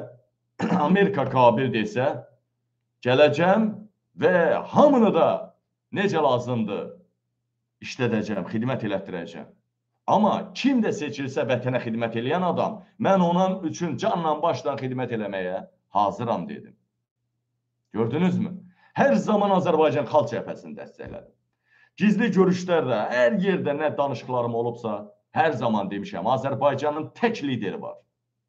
desə, gələcəm və hamını da necə lazımdır işlədəcəm, xidmət elətdirəcəm. Amma kim də seçilsə vətənə xidmət eləyən adam, mən onun üçün canla başla xidmət eləməyə hazıram dedim. Gördünüzmü? Hər zaman Azərbaycan Xalq Cəbhəsini dəstəklədim. Gizli görüşlərdə, hər yerdə nə danışıqlarım olubsa, hər zaman demişəm, Azərbaycanın tək lideri var.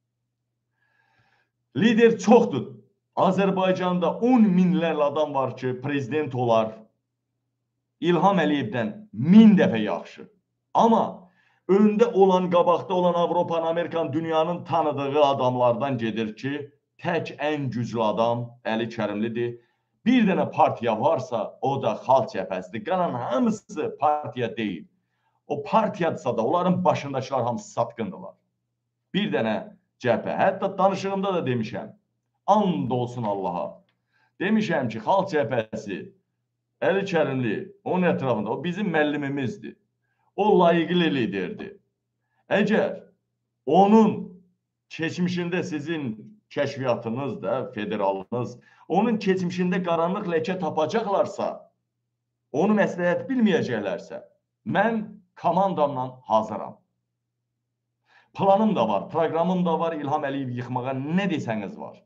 Lider çoxdur. Azərbaycanda 10 minlərlə adam var ki, prezident olar. İlham Əliyevdən 1000 dəfə yaxşı. Amma öndə olan, qabaqda olan Avropanın, Amerikanın, dünyanın tanıdığı adamlardan gedir ki, tək ən güclü adam Əli Kərimlidir. Bir dənə partiya varsa, o da Xalq Cəbhəsidir. Qalan hamısı partiya deyil. O partiyadırsa da onların başındakılar hamısı satqındırlar. Bir dənə cəbhə. Hətta danışığımda da demişəm. And olsun Allaha. Demişəm ki, Xalq Cəbhəsi, Əli Kərimli, onun ətrafında, o bizim müəllimimizdir. O layiqli liderdir. Əgər onun keçmişində sizin kəşfiyyatınız da, federalınız, onun keçmişində qaranlıq ləkə tapacaqlarsa, onu məsləhət bilməyəcəklərsə, mən komandamla hazıram. Planım da var, proqramım da var, İlham Əliyev yıxmağa nə desəniz var.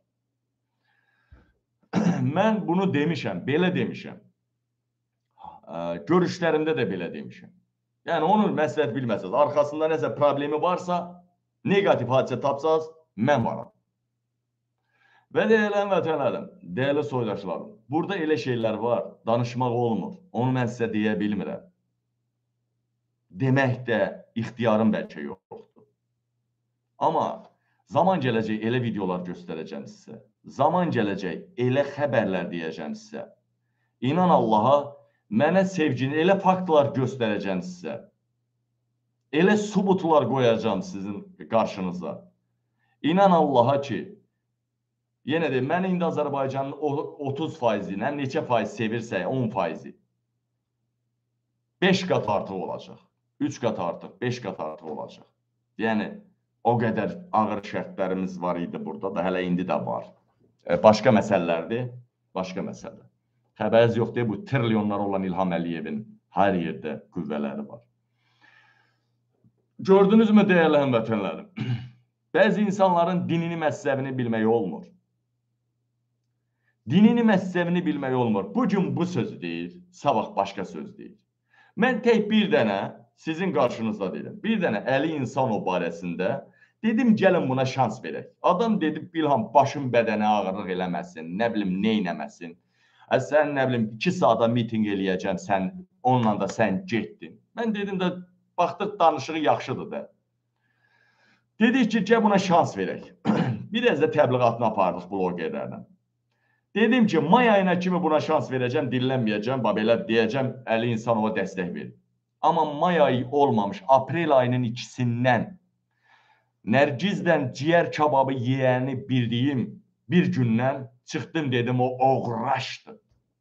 Mən bunu demişəm, belə demişəm. Görüşlərimdə də belə demişəm. Yəni, onu məsləhət bilməsəz, arxasında nəsə problemi varsa, negativ hadisə tapsaz, mən varam. Və deyilən vətənlərim, dəyərli soydaşlarım, burada elə şeylər var, danışmaq olmur. Onu mən sizə deyə bilmirəm. Demək də ixtiyarım bəlkə yoxdur. Amma zaman gələcək elə videolar göstərəcəm sizə. Zaman gələcək elə xəbərlər deyəcəm sizə. İnan Allaha, mənə sevgini elə faktlar göstərəcəm sizə. Elə subutlar qoyacam sizin qarşınıza. İnan Allaha ki, yenə də mən indi Azərbaycanın 30% ilə neçə faiz sevirsək, 10%. 5 qat artıq olacaq. 3 qat artıq, 5 qat artıq olacaq. Yəni, o qədər ağır şərtlərimiz var idi burada da, hələ indi də var. Başqa məsələlərdir, başqa məsələ. Xəbəriniz yoxdur, bu trilyonlar olan İlham Əliyevin hər yerdə qüvvələri var. Gördünüzmü dəyərli həmvətənlərim? Bəzi insanların dinini, məzhəbini bilmək olmur. Dinini, məzhəbini bilmək olmur. Bugün bu söz deyir, sabah başqa söz deyir. Mən tək bir dənə sizin qarşınızda dedim. Bir dənə Əli İnsanov barəsində dedim, gəlin buna şans verək. Adam dedi, İlham, başın bədənə ağırlıq eləməsin, nə bilim, nə eləməsin. Sən, nə bilim, 2 saata miting eləyəcəm, onunla da sən getdin. Mən dedim də, baxdıq, danışığı yaxşıdır da. Dedik ki, gəl buna şans verək. Biraz da təbliğatını apardıq blogerlərlə. Dedim ki, may ayına kimi buna şans verəcəm, dinlənməyəcəm, belə deyəcəm, Əli İnsanova dəstək verin. Amma may ayı olmamış, aprel ayının 2-sindən Nərgizdən ciyər kababı yiyəni bildiyim bir gündən çıxdım, dedim, o oğraşdır.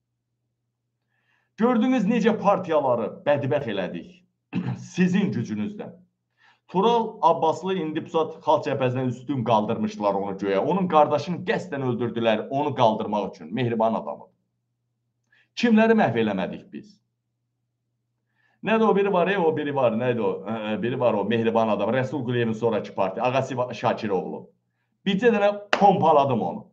Gördünüz necə partiyaları bədbəxt elədik sizin gücünüzdən. Tural Abbaslı indi Pusat Xalq Cəbhəsindən üstün qaldırmışdılar onu göyə. Onun qardaşını qəsdən öldürdülər onu qaldırmaq üçün. Mehriban adamı. Kimləri məhv eləmədik biz? Nədir o biri var, o biri var, nədir o? Biri var o, Mehriban adam, Rəsul Quliyevin sonraki partiya, Ağasi Şakiroğlu. Bircə dənə pompaladım onu.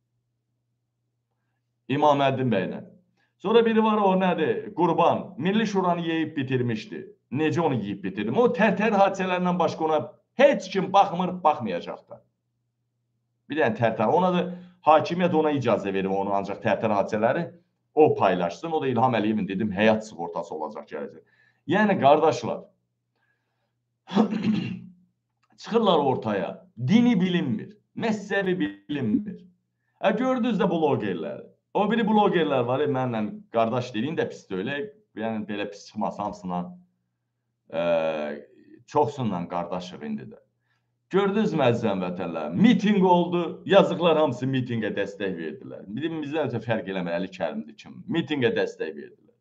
İmaməddin bəylə. Sonra biri var o, nədir? Qurban, Milli Şuranı yeyib bitirmişdi. Necə onu yeyib bitirdim? O tərtər hadisələrindən başqa ona heç kim baxmır, baxmayacaq da. Bir dənə tərtər, ona da hakimiyyət ona icazə verir, onu ancaq tərtər hadisələri o paylaşsın. O da İlham Əliyevin, dedim, həyat sığortası olacaq gələcək. Yəni, qardaşlar, çıxırlar ortaya, dini bilinmir, məzhəbi bilinmir. Gördünüz də blogerləri. O biri blogerlər var, mənlə qardaş deyin də pis deyil. Yəni belə pis çıxmasa hamısından çoxsundan qardaşıq indi də. Gördünüz mü əzizən vətənlər? Miting oldu, yazıqlar hamısı mitingə dəstək verdilər. Bizdən ötə fərq eləmir, Əli Kərimli kimi. Mitingə dəstək verdilər.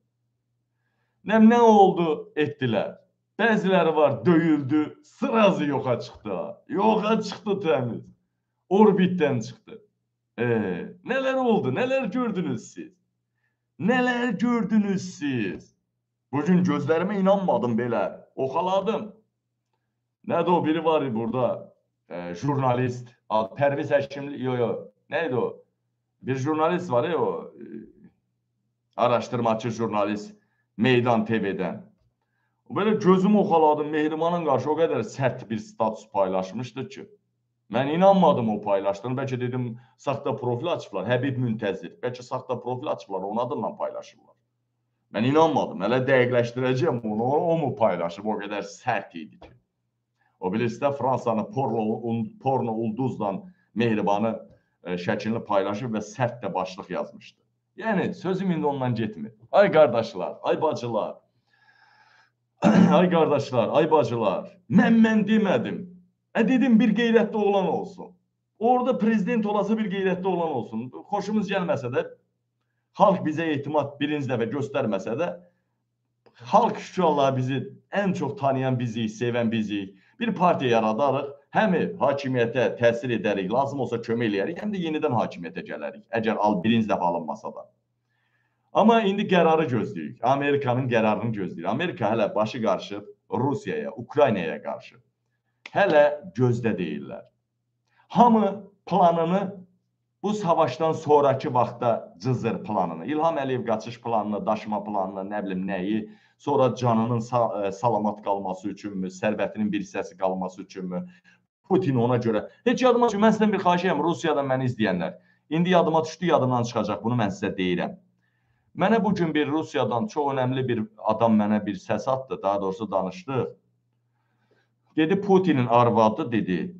Nə oldu? Etdilər. Bəziləri var, döyüldü, sırazı yoxa çıxdı. Yoxa çıxdı təmiz. Orbitdən çıxdı. Nələr oldu? Nələr gördünüz siz? Nələr gördünüz siz? Bugün gözlərimə inanmadım belə. Oxaladım. Nədir o? Biri var burada. Jurnalist. Pərviz Həkimli. Neydi o? Bir jurnalist var ya o. Araşdırmacı jurnalist. Meydan TV'dən. Belə gözümü oxaladım. Mehribanın qarşı o qədər sərt bir status paylaşmışdı ki. Mən inanmadım o paylaşdığını. Bəlkə dedim, saxta profil açıblar. Həbib Müntəzir. Bəlkə saxta profil açıblar, onun adından paylaşırlar. Mən inanmadım. Hələ dəqiqləşdirəcəm onu. O mu paylaşıb? O qədər sərt idi ki. O bilirsiniz də Fransanın porno ulduzla Mehribanı şəklini paylaşıb və sərt də başlıq yazmışdı. Yəni, sözüm indi ondan getmir. Ay qardaşlar, ay bacılar. Ay qardaşlar, ay bacılar. Mən demədim. Dedim bir qeyrətli oğlan olsun. Orada prezident olası bir qeyrətli oğlan olsun. Xoşumuz gəlməsə də, xalq bizə etimad birinci dəfə göstərməsə də, xalq şükürlər bizi ən çox tanıyan bizik, sevən bizik. Bir partiya yaradarıq, həm hakimiyyətə təsir edərik, lazım olsa kömək eləyərik, həm də yenidən hakimiyyətə gələrik. Əgər birinci dəfə alınmasa da. Amma indi qərarı gözləyirik. Amerikanın qərarını gözləyirik. Amerika hələ başı qarışıb Rusiyaya, Ukraynaya qarşı. Hələ gözdə deyirlər. Hamı planını, bu savaşdan sonraki vaxtda cızır planını. İlham Əliyev qaçış planını, daşıma planını, nə bilim nəyi, sonra canının salamat qalması üçünmü, sərvətinin bir hissəsi qalması üçünmü, Putin ona görə. Heç yadıma düşür, mən sizdən bir xahiş edirəm, Rusiyadan məni izləyənlər. İndi yadıma düşdü, yadımdan çıxacaq, bunu mən sizə deyirəm. Mənə bugün bir Rusiyadan çox önəmli bir adam mənə bir səs atdı, daha doğrusu danışdı. Dedi, Putinin arvadı dedi,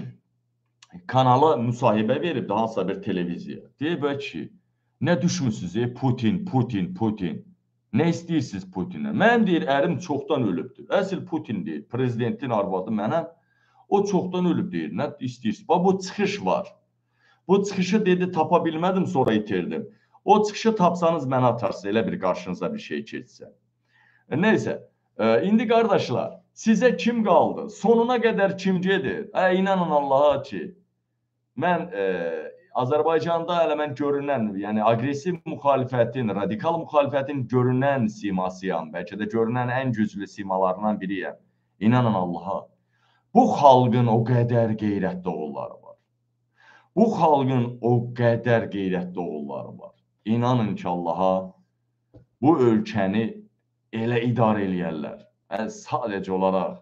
kanala müsahibə verib, hansısa bir televiziya. Deyib ki, nə düşmüsünüz, Putin. Nə istəyirsiniz Putinə? Mənim deyir, ərim çoxdan ölübdür. Əsl Putin deyir, prezidentin arvadı mənəm. O çoxdan ölüb deyir, nə istəyirsiniz? Bu çıxış var. Bu çıxışı dedi, tapa bilmədim, sonra itirdim. O çıxışı tapsanız mənə atarsınız, elə bir qarşınıza bir şey keçsə. Neysə, indi qardaşlar, sizə kim qaldı? Sonuna qədər kim gedir? İnanın Allaha ki, mən Azərbaycanda hələ mən görünən, yəni aqressiv müxalifətin, radikal müxalifətin görünən simasıyam, bəlkə də görünən ən güclü simalarından biriyəm. İnanın Allaha, bu xalqın o qədər qeyrətli oğulları var. Bu xalqın o qədər qeyrətli oğulları var. İnanın ki Allaha, bu ölkəni elə idarə eləyərlər. Sadəcə olaraq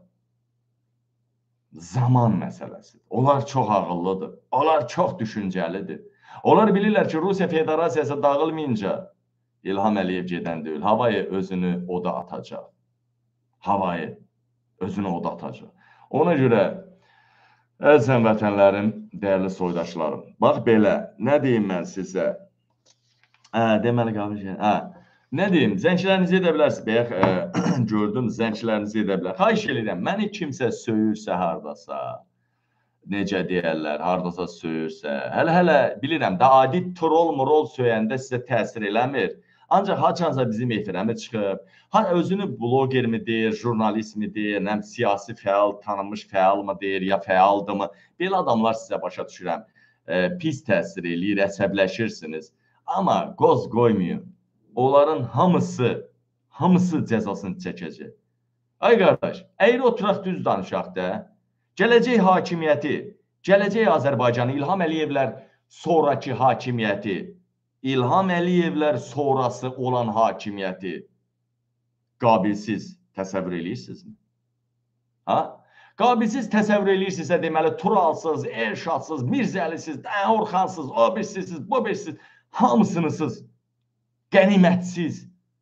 zaman məsələsidir. Onlar çox ağıllıdır. Onlar çox düşüncəlidir. Onlar bilirlər ki, Rusiya Federasiyası dağılmayınca İlham Əliyev gedən deyil. Havayı özünü oda atacaq. Havayı özünü oda atacaq. Ona görə, əziz vətənlərim, dəyərli soydaşlarım, bax belə, nə deyim mən sizə? Deməli, qalmışım. Nə deyim, zəngçilərinizi edə bilərsiniz. Bəyək, gördüm, zəngçilərinizi edə bilər. Xahiş edirəm, məni kimsə söyürsə haradasa, necə deyərlər, haradasa söyürsə, hələ bilirəm, da adi troll-murol söyəndə sizə təsir eləmir. Ancaq haçansa bizim efirəmi çıxıb, özünü bloger mi deyir, jurnalist mi deyir, siyasi fəal, tanınmış fəal mı deyir, ya fəaldır mı? Belə adamlar sizə başa düşürəm, pis təsir eləyir, əsəbləşirsiniz. Amma qoz qoymayın. Onların hamısı cəzasını çəkəcək. Ay qardaş, əyri oturaq düz danışaq da, gələcək hakimiyyəti, gələcək Azərbaycanı, İlham Əliyevlər sonraki hakimiyyəti, İlham Əliyevlər sonrası olan hakimiyyəti qabilsiz təsəvvür edirsinizmi? Qabilsiz təsəvvür edirsinizsə deməli Turalsız, Elşadsız, Mirzəlisiz, Orxansız, o birsizsiz, bu birsizsiz, hamısınızsız. Qənimətsiz.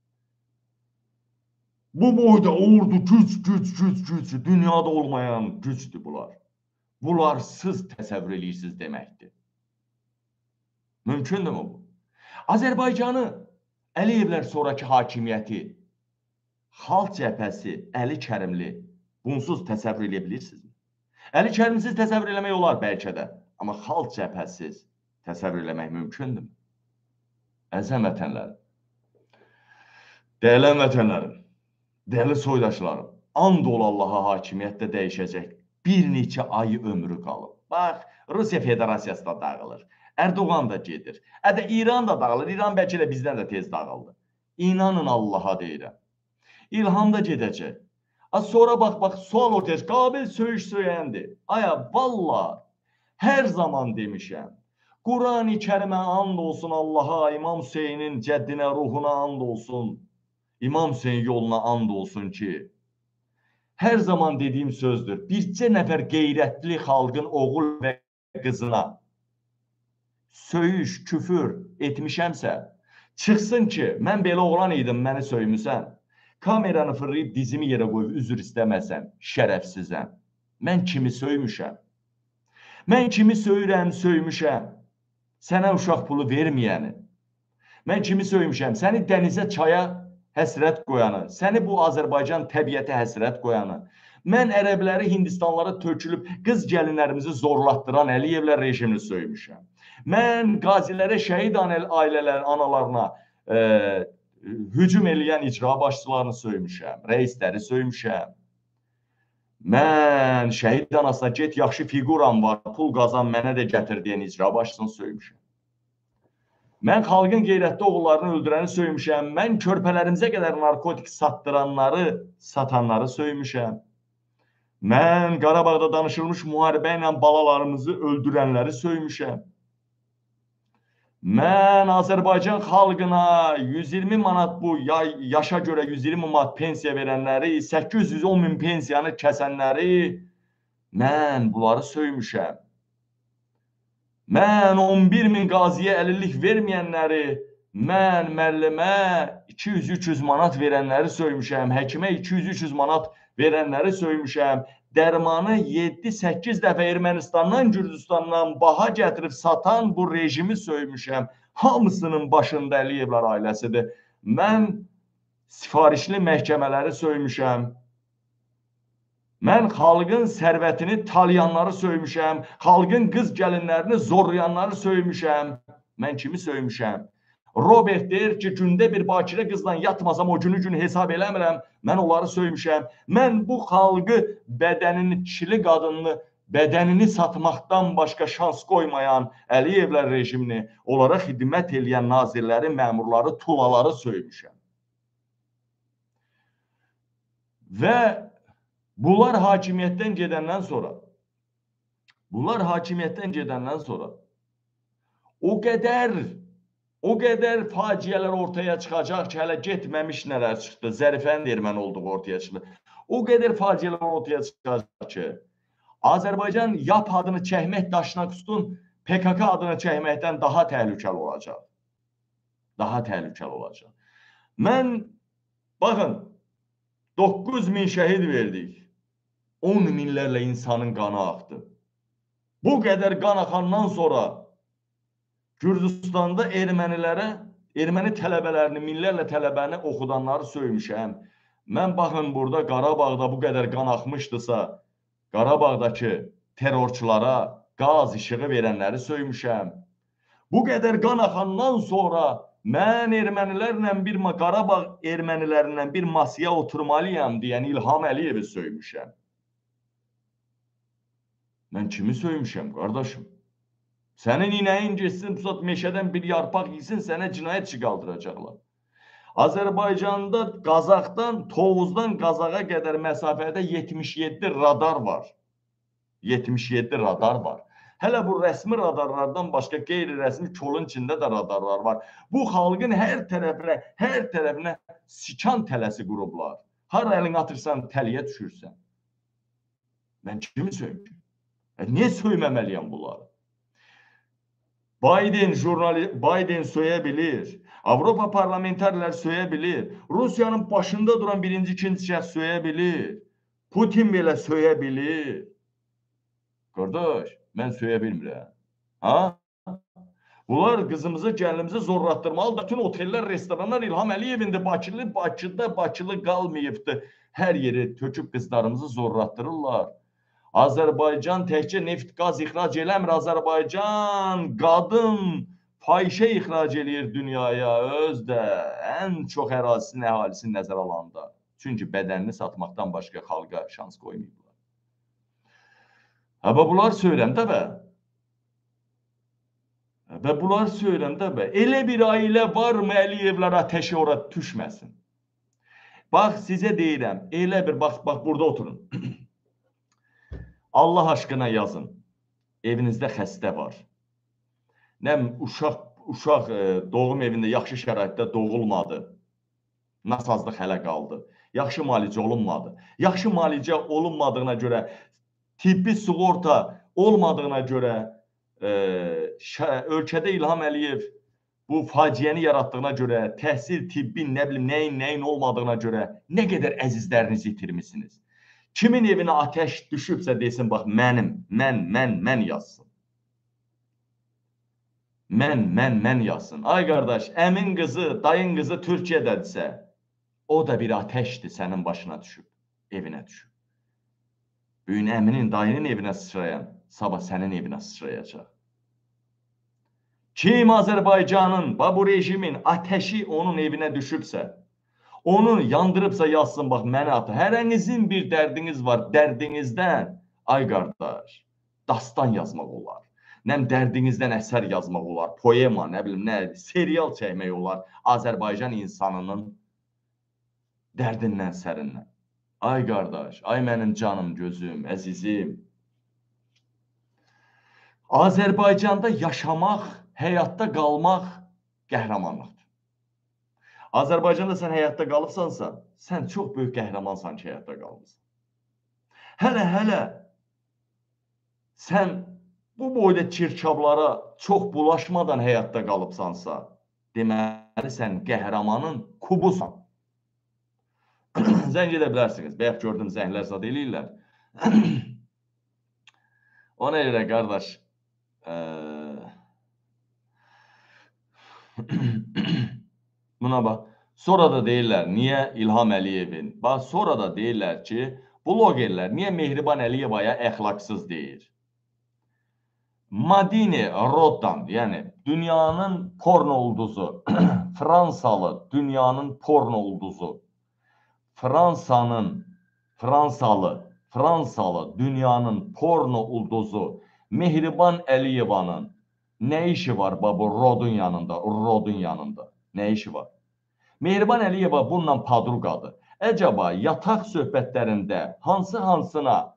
Bu boyda ordu güc. Dünyada olmayan gücdür bunlar. Bularsız təsəvvür edirsiniz deməkdir. Mümkündür mü bu? Azərbaycanı Əliyevlər sonraki hakimiyyəti, Xalq Cəbhəsi, Əli Kərimli bunsuz təsəvvür edə bilirsiniz? Əli Kərimsiz təsəvvür eləmək olar bəlkə də, amma Xalq Cəbhəsiz təsəvvür eləmək mümkündür. Əzəm vətənlərim, dəyərli vətənlərim, dəyərli soydaşlarım, and ol Allaha hakimiyyətdə dəyişəcək bir neçə ay ömrü qalıb. Bax, Rusiya Federasiyası da dağılır, Erdoğan da gedir, İran da dağılır, İran bəlkə də bizdən də tez dağıldı. İnanın Allaha deyirəm, İlham da gedəcək. Sonra bax, sual ortaya çıxır, Qabil söyüş söyəndir. Aya, valla, hər zaman demişəm, Quran-ı Kərimə and olsun Allaha, İmam Hüseynin cəddinə, ruhuna and olsun, İmam Hüseyin yoluna and olsun ki, hər zaman dediyim sözdür, bircə nəfər qeyrətli xalqın oğul və qızına söyüş, küfür etmişəmsə, çıxsın ki, mən belə oğlan idim, məni söymüsən, kameranı fırlayıb dizimi yerə qoyub üzr istəməsəm, şərəfsizəm. Mən kimi söymüşəm? Mən kimi söyürəm, söymüşəm? Sənə uşaq pulu verməyəni. Mən kimi söymüşəm? Səni dənizə, çaya həsrət qoyanı, səni bu Azərbaycan təbiətə həsrət qoyanı, mən ərəbləri, Hindistanlara tökülüb qız gəlinlərimizi zorlatdıran Əliyevlər rejimini söymüşəm. Mən qazilərə, şəhid ailələrin analarına hücum eləyən icra başçılarını söymüşəm, rəisləri söymüşəm. Mən şəhid anasına get, yaxşı figuram var, pul qazan mənə də gətir deyən icra başçısını söymüşəm. Mən xalqın qeyrətli oğullarını öldürəni söymüşəm. Mən körpələrimizə qədər narkotik satdıranları, satanları söymüşəm. Mən Qarabağda danışılmış müharibə ilə balalarımızı öldürənləri söymüşəm. Mən Azərbaycan xalqına 120 manat bu yaşa görə 120 manat pensiya verənləri, 810 min pensiyanı kəsənləri, mən bunları söymüşəm. Mən 11 min qaziyə əlillik verməyənləri, mən müəllimə 200-300 manat verənləri söymüşəm, həkimə 200-300 manat verənləri söymüşəm, dərmanı 7-8 dəfə Ermənistandan, Gürcüstandan baha gətirib satan bu rejimi söymüşəm. Hamısının başında Əliyevlər ailəsidir. Mən sifarişli məhkəmələri söymüşəm. Mən xalqın sərvətini talayanları söymüşəm. Xalqın qız gəlinlərini zorlayanları söymüşəm. Mən kimi söymüşəm? Robert deyir ki, gündə bir bakirə qızla yatmasam o günü hesab eləmirəm. Mən onları söymüşəm. Mən bu xalqı bədənini, kişili qadınını, bədənini satmaqdan başqa şans qoymayan Əliyevlər rejimini, onlara xidmət eləyən nazirləri, məmurları, tulaları söymüşəm. Və bunlar hakimiyyətdən gedəndən sonra o qədər faciələr ortaya çıxacaq ki, hələ getməmiş nələr çıxdı. Zərifənin erməni olduğu ortaya çıxdı. O qədər faciələr ortaya çıxacaq ki, Azərbaycan YAP adını çəkmək daşına qustun, PKK adını çəkməkdən daha təhlükəli olacaq. Daha təhlükəli olacaq. Mən, baxın, 9 min şəhid verdik. 10 minlərlə insanın qanı axdı. Bu qədər qan axandan sonra Gürcüstanda erməni tələbələrini, minlərlə tələbəni oxudanları söymüşəm. Mən baxın, burada Qarabağda bu qədər qan axmışdısa, Qarabağdakı terrorçulara qaz işığı verənləri söymüşəm. Bu qədər qan axandan sonra mən Qarabağ ermənilərindən bir masaya oturmalıyam deyən İlham Əliyevi söymüşəm. Mən kimi söymüşəm, qardaşım? Sənin inəyin geçsin, pusat meşədən bir yarpaq yesin, sənə cinayət işi qaldıracaqlar. Azərbaycanda Qazaxdan, Tovuzdan Qazaxa qədər məsafədə 77 radar var. 77 radar var. Hələ bu rəsmi radarlardan başqa qeyri-rəsmi kolun içində də radarlar var. Bu xalqın hər tərəfinə sikan tələsi qurublar. Har əlini atırsan, təliyə düşürsən. Mən kimi söymüşəm? Niyə söyməməliyəm bunları? Biden söyə bilir. Avropa parlamentarilər söyə bilir. Rusiyanın başında duran birinci, ikinci şəxs söyə bilir. Putin belə söyə bilir. Qardaş, mən söyə bilmirəm. Bunlar qızımızı, gəlinimizi zorlatdırmalıdır. Bütün otellər, restoranlar İlham Əliyevindi. Bakılı qalmayıbdı. Hər yeri töküb qızlarımızı zorlatdırırlar. Azərbaycan təkcə neft, qaz ixrac eləmir. Azərbaycan qadın fahişə ixrac eləyir dünyaya. Özdə ən çox ərazisinin əhalisini nəzərə alanda. Çünki bədənini satmaqdan başqa xalqa şans qoymayıblar. Həbə bunlar söyləndə bə. Və bunlar söyləndə bə. Elə bir ailə varmı Əliyevlər ateşi ora düşməsin? Bax, sizə deyirəm, elə bir, bax, burada oturun. Allah aşkına yazın. Evinizdə xəstə var. Nə uşaq doğum evində yaxşı şəraitdə doğulmadı. Nasazlıq hələ qaldı. Yaxşı müalicə olunmadı. Yaxşı müalicə olunmadığına görə, tibbi sığorta olmadığına görə ölkədə İlham Əliyev bu faciəni yaratdığına görə, təhsil, tibbi, nə bilim, nəyin olmadığına görə nə qədər əzizlərinizi itirmişsiniz. Kimin evinə ateş düşübsə desin, bax, mən yazsın. Mən yazsın. Ay qardaş, əmin qızı, dayın qızı Türkiyədədirsə, o da bir ateşdir sənin başına düşüb, evinə düşüb. Bugün əminin, dayının evinə sıçrayan, sabah sənin evinə sıçrayacaq. Kim Azərbaycanın, bu rejimin ateşi onun evinə düşübsə, onu yandırıbsa yazsın, bax, mənə atı. Hərənizin bir dərdiniz var, dərdinizdən, ay qardaş, dastan yazmaq olar. Nəm dərdinizdən əsər yazmaq olar, poema, nə bilim, nə, serial çəkmək olar Azərbaycan insanının dərdindən, sərindən. Ay qardaş, ay mənim canım, gözüm, əzizim. Azərbaycanda yaşamaq, həyatda qalmaq qəhrəmanlıqdır. Azərbaycanda sən həyatda qalıbsansa, sən çox böyük qəhrəmansan ki, həyatda qalmışsan. Hələ sən bu boyda çirkablara çox bulaşmadan həyatda qalıbsansa, deməli sən qəhrəmanın kubusan. Zəng edə bilərsiniz. Bəyək gördüm, zənglər zad eləyirlər. Ona görə, qardaş, buna bax. Sonra da deyirlər, niyə İlham Əliyevin? Bax, sonra da deyirlər ki, blogerlər niyə Mehriban Əliyevaya əxlaqsız deyir? Madini Roddan, yəni dünyanın porno ulduzu, Fransalı dünyanın porno ulduzu, Fransalı dünyanın porno ulduzu Mehriban Əliyevanın nə işi var bu Rodun yanında? Nə işi var? Mehriban Əliyeva bununla padruqadır. Əcəba yataq söhbətlərində hansından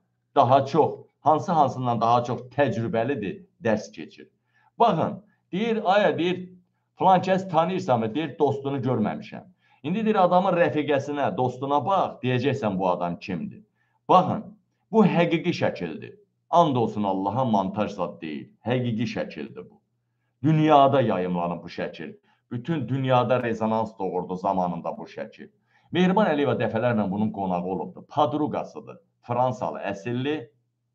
daha çox təcrübəlidir, dərs keçir. Baxın, deyir, filan kəs tanıyırsanmı, deyir, dostunu görməmişəm. İndi deyir, adamın rəfiqəsinə, dostuna bax, deyəcəksən bu adam kimdir. Baxın, bu həqiqi şəkildir. And olsun Allaha, montaj zad deyil. Həqiqi şəkildir bu. Dünyada yayımlanıb bu şəkil. Bütün dünyada rezonans doğurdu zamanında bu şəkil. Mehriban Əliyeva dəfələrlə bunun qonağı olubdur. Padruqasıdır. Fransalı, əsilli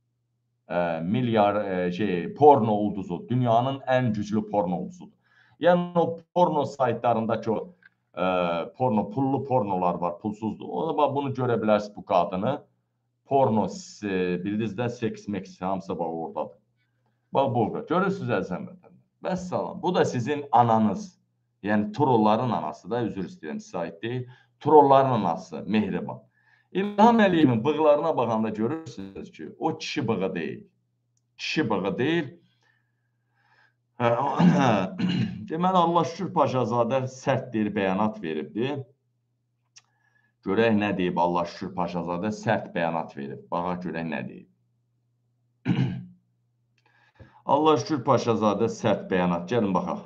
porno ulduzu. Dünyanın ən güclü porno ulduzudur. Yəni o porno saytlarındakı o pullu pornolar var, pulsuzdur. O da bunu görə bilərsiniz bu qadını. Porno, bildiniz də, seks, hamısı oradadır. Bax, bu, görürsünüz əzəm vətənlər. Vəssalam. Bu da sizin ananız. Yəni, trolların anası da, üzr istəyirəm, sizə aid deyil. Trolların anası, Mehriban. İlham Əliyevin bığlarına baxanda görürsünüz ki, o kişi bığı deyil. Kişi bığı deyil. Deməli, Allah şükür Paşazadə sərt deyir, bəyanat veribdir. Görək nə deyib, Allah şükür Paşazadə sərt bəyanat verib. Baxaq görək nə deyib. Allah şükür Paşazadə sərt bəyanat. Gəlin baxaq.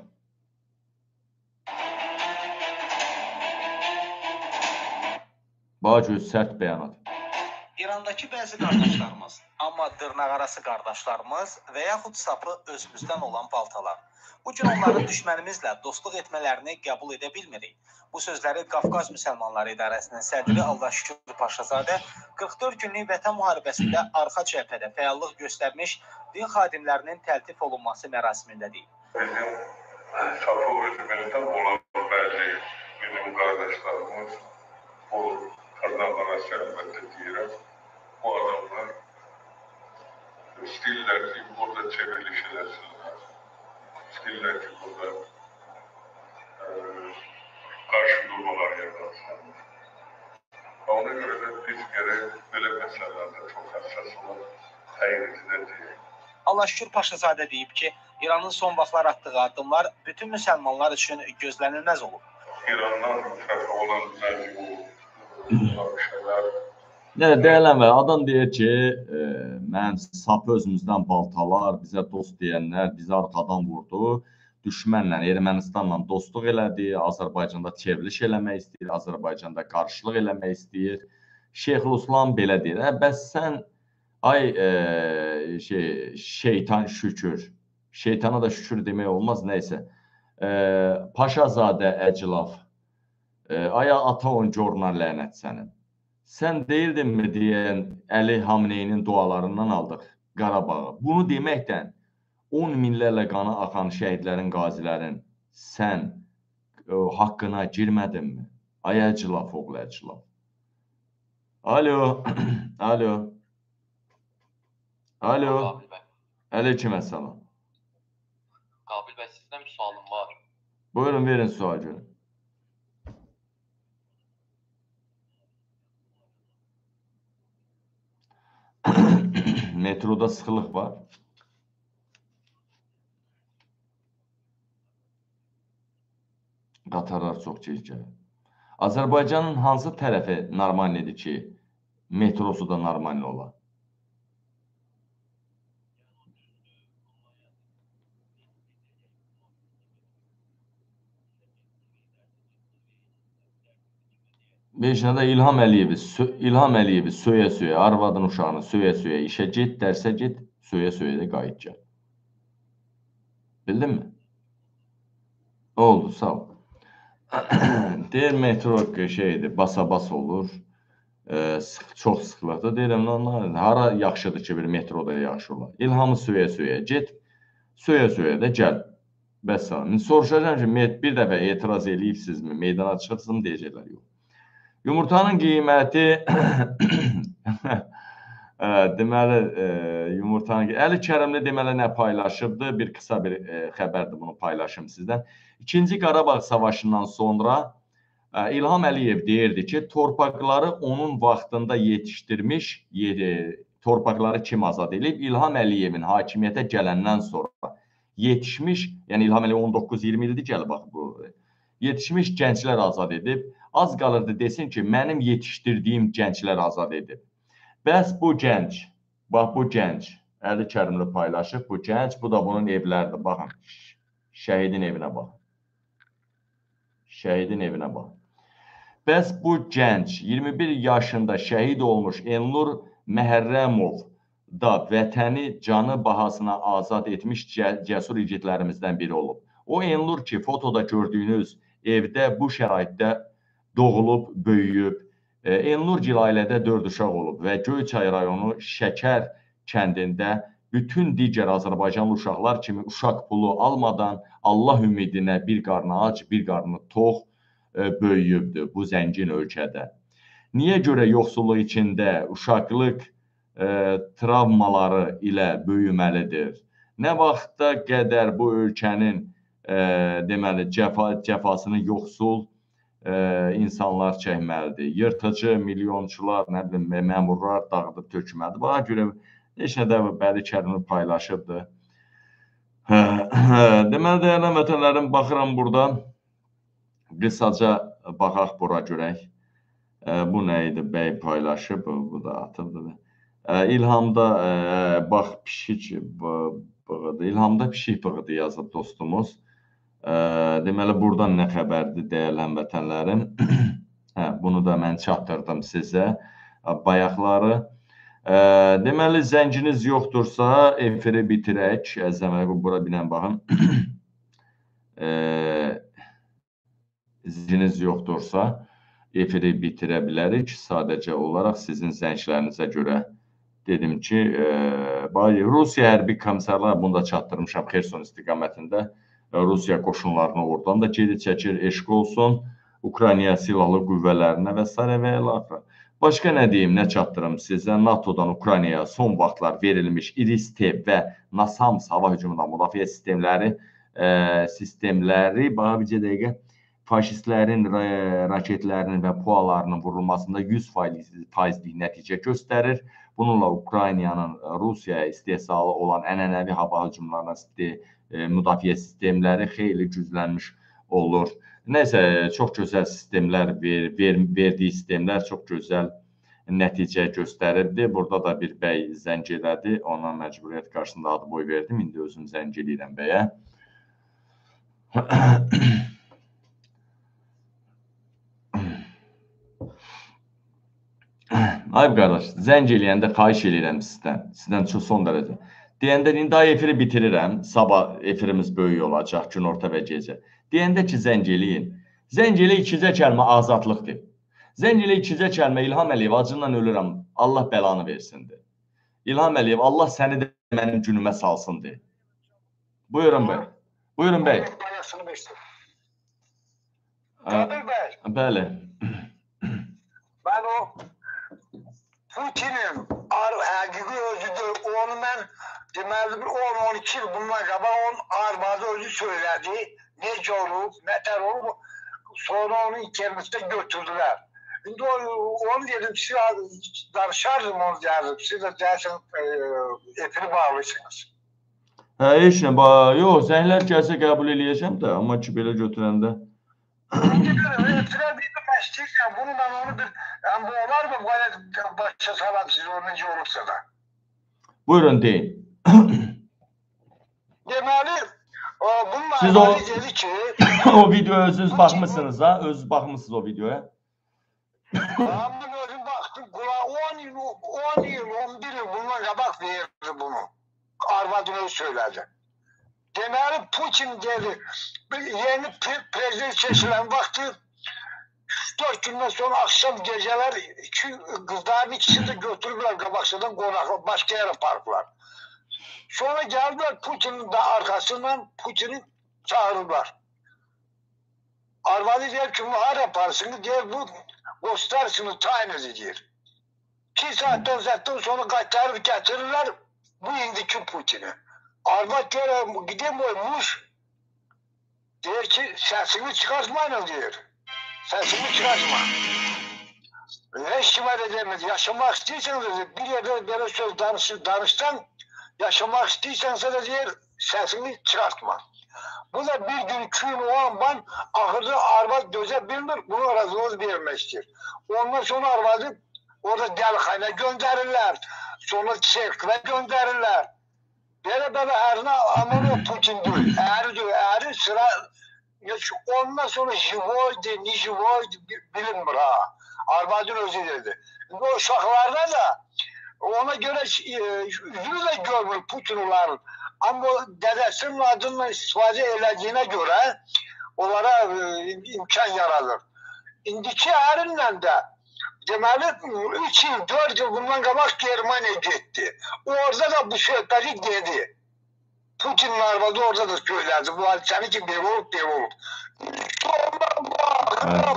Bax, sərt bəyanat. İrandakı bəzi qardaşlarımız, amma dırnaqarası qardaşlarımız və yaxud sapı özümüzdən olan baltalar. Bugün onların düşmənimizlə dostluq etmələrini qəbul edə bilmirik. Bu sözləri Qafqaz Müsəlmanları İdarəsinin sədri Allah şükür Paşazadə 44 günlük vətən müharibəsində arxa cəbhədə fəallıq göstərmiş din xadimlərinin təltif olunması mərasimində deyib. bizim sapı özümüzden olan bəzi bizim qardaşlarımız bu Qarnaqarası əlbəttə deyirəm. Bu adamlar istəyirlər ki, burada çevriliş eləsinlər. İstəyirlər ki, burada qarşı durmalar yaratsınlar. Ona görə də biz gərək belə məsələlərdə çox həssas olaq, həqiqətində deyək. Allah şükür Paşazadə deyib ki, İranın son vaxtlar atdığı addımlar bütün müsəlmanlar üçün gözlənilməz olub. İrandan tərəfə olan bəzi bu şeylər. Deyilənmə, adam deyir ki, mən sapı özümüzdən baltalar, bizə dost deyənlər bizi arxadan vurdu. Düşmənlə, Ermənistanla dostluq elədi, Azərbaycanda çevriliş eləmək istəyir, Azərbaycanda qarşılıq eləmək istəyir. Şeyxülislam belə deyir. Bəs sən, şeytan şükür, şeytana da şükür demək olmaz, neysə. Paşazadə Əcilaf, aya ata on coruna lənət sənin. Sən deyildinmi deyən Əli Hamneyinin dualarından aldıq Qarabağı. Bunu deməkdən 10 minlərlə qanı axan şəhidlərin, qazilərin sən haqqına girmədinmi? Ay Əcilaf, oğlu Əcilaf. Alo, alo. Alo. Aleyküm əssalam. Qabil bəy, sizdən bir sualım var. Buyurun, verin sual görün. Metroda sıxılıq var. Qatarlar çox gec gəlir. Azərbaycanın hansı tərəfi normalnidir ki, metrosu da normalni olar? Beşinədə İlham Əliyevi söyə-söyə, arvadın uşağını söyə-söyə işə get, dərsə get, söyə-söyə də qayıt gəl. Bildin mi? Oldu, sağ ol. Deyir, metro şeydir, basa-bas olur, çox sıxılıqdır. Deyirəm, hara yaxşıdır ki, bir metroda yaxşı olar. İlhamı söyə-söyə get, söyə-söyə də gəl. Bəs sağ ol. Soruşacağım ki, bir dəfə etiraz eləyibsizmi, meydana çıxırsın, deyəcəklər, yox. Yumurtanın qiyməti, deməli, Əli Kərimli deməli nə paylaşıbdır, bir qısa bir xəbərdir, bunu paylaşım sizdən. İkinci Qarabağ Savaşından sonra İlham Əliyev deyirdi ki, torpaqları onun vaxtında yetişdirmiş, torpaqları kim azad edib? İlham Əliyevin hakimiyyətə gələndən sonra yetişmiş, yəni İlham Əliyev 19-20 ildir gəlib, bax bu, yetişmiş gənclər azad edib. Az qalırdı desin ki, mənim yetişdirdiyim gənclər azad edib. Bəs bu gənc, bax bu gənc, Əli Kərimli paylaşıb, bu gənc, bu da bunun evləridir. Baxın, şəhidin evinə bax. Şəhidin evinə bax. Bəs bu gənc, 21 yaşında şəhid olmuş Elnur Məhərrəmov da vətəni canı bahasına azad etmiş cəsur igidlərimizdən biri olub. O Elnur ki, fotoda gördüyünüz evdə bu şəraitdə doğulub, böyüyüb. Elnurgil ailədə 4 uşaq olub və Göyçay rayonu Şəkər kəndində bütün digər Azərbaycanlı uşaqlar kimi uşaq pulu almadan Allah ümidinə bir qarnı ac, bir qarnı tox böyüyübdür bu zəngin ölkədə. Niyə görə yoxsulluq içində uşaqlıq travmaları ilə böyüməlidir? Nə vaxta qədər bu ölkənin deməli cəfasını yoxsul insanlar çəkməlidir. Yırtıcı, milyonçular, nə bilim, məmurlar dağıdıb tökməlidir. Buna görə heç nə də Əli Kərimli paylaşıbdır. Deməli, dəyərli vətənlərim, baxıram burada. Qısaca baxaq bura görək. Bu nə idi? Bəy paylaşıb, bu da atıbdır. İlhamda, bax, pişik bığıdır. İlhamda pişik bığıdır yazıb dostumuz. Deməli, buradan nə xəbərdir, dəyərli həmvətənlərim? Bunu da mən çatdırdım sizə, bayaqları. Deməli, zənginiz yoxdursa, efiri bitirək. Əzəmə, bura bilən baxın. Zənginiz yoxdursa, efiri bitirə bilərik. Sadəcə olaraq sizin zənglərinizə görə dedim ki, Rusiya hərbi komissarlar, bunu da çatdırmışam Xerson istiqamətində, Rusiya qoşunlarını oradan da geri çəkir, eşq olsun, Ukrayna silahlı qüvvələrinə və s. və ilaxır. Başqa nə deyim, nə çatdırım sizə? NATO'dan Ukraynaya son vaxtlar verilmiş İRIS-T və NASAMS hava hücumundan müdafiə sistemləri, bax bir dəqiqə, faşistlərin raketlərinin və pualarının vurulmasında 100%lik nəticə göstərir. Bununla Ukraynanın Rusiyaya istehsalı olan ənənəvi hava hücumlarına müdafiə sistemləri xeyli güclənmiş olur. Nəysə, çox gözəl sistemlər, verdiyi sistemlər çox gözəl nəticə göstərirdi. Burada da bir bəy zəng elədi, ona məcburiyyət qarşısında adı boy verdim. İndi özüm zəng eləyirəm bəyə. Ayıb qardaş, zəng eləyəndə xahiş eləyirəm sizdən çox son dərəcə. Deyəndə, indi efiri bitirirəm, sabah efirimiz böyük olacaq, gün orta və gecə. Deyəndə ki, zəng eləyin. Zəng elə ikicə kəlmə azadlıqdır. Zəng elə ikicə kəlmə İlham Əliyev, acından ölürəm, Allah bəlanı versindir. İlham Əliyev, Allah səni də mənim günümə salsındır. Buyurun bəy. Buyurun bəy. Kadir bəy. Bəli. Ben o Putin'in həqiqi özüdür. Onu mən deməli bir 10-12 yıl bundan qabaq onun arvadı özü söylədi. Necə olub, nətər olub. Sonra onu internetten götürdülər. Şimdi onu dedim, siz danışardım onu dedim. Siz de dersin efiri bağlısınız. Heç nə, yox, zənglər gəlsə qəbul eləyəcəm də, amma ki, belə götürəndə. Efirə deyiləm, istəyirəm, bunu mən onu bir, bu olar mı, böyle başa salam siz o necə olursa da. Buyurun, deyin. Deməli, bununla siz dedi ki... o videoya özünüz baxmışsınız ha? Özünüz baxmışsınız o videoya? Ben özüm baktım, 10 yıl, 11 yıl bundan qabaq verirdi bunu. Arvadını söyledi. Deməli, Putin dedi, yeni prezident seçilen vakti 4 gündən sonra akşam geceler kızların ikisini de götürürler qabaqsadan qonaqlar, başka yere parklar. Sonra geldiler Putin'in de arkasından Putin'i çağırırlar. Arvadı diyor ki, muhar yaparsınız diyor, bu göstersiniz, tayin edilir. 2 saatten sonra qaytarır getirirler bu indiki Putin'i. Arvad diyor, gideyim oymuş. Diyor ki, sesini çıkartmayın diyor. Sesini çıkartma. Hiç kime de demedi. Yaşamak istiyorsanız bir yerde böyle söz danıştan, yaşamak istiyorsanız da diyor, sesini çıkartma. Bu da bir gün köyün o an ben ahırda arvad göze bilmir, bunu razılığız vermektir. Ondan sonra arvadı orada delxana gönderirler. Sonra çerkve gönderirler. Böyle erine aman o Putin diyor. Eri sıra ondan sonra jivoydu, ne jivoydu bilinmir ha. Arvadın özü dedi. O uşaklarda da ona göre yüzü de görmür Putin'ların. Ama dedesinin adından istifade edildiğine göre onlara imkan yaratır. İndiki erinle de deməli 3 yıl, 4 yıl bundan qabaq Germaniya getdi. Orada da bu söhbəti dedi. Putin'in arvadı orada da söylədi. Bu hadisəni ki, belə olub, belə olub. Sonra bu adam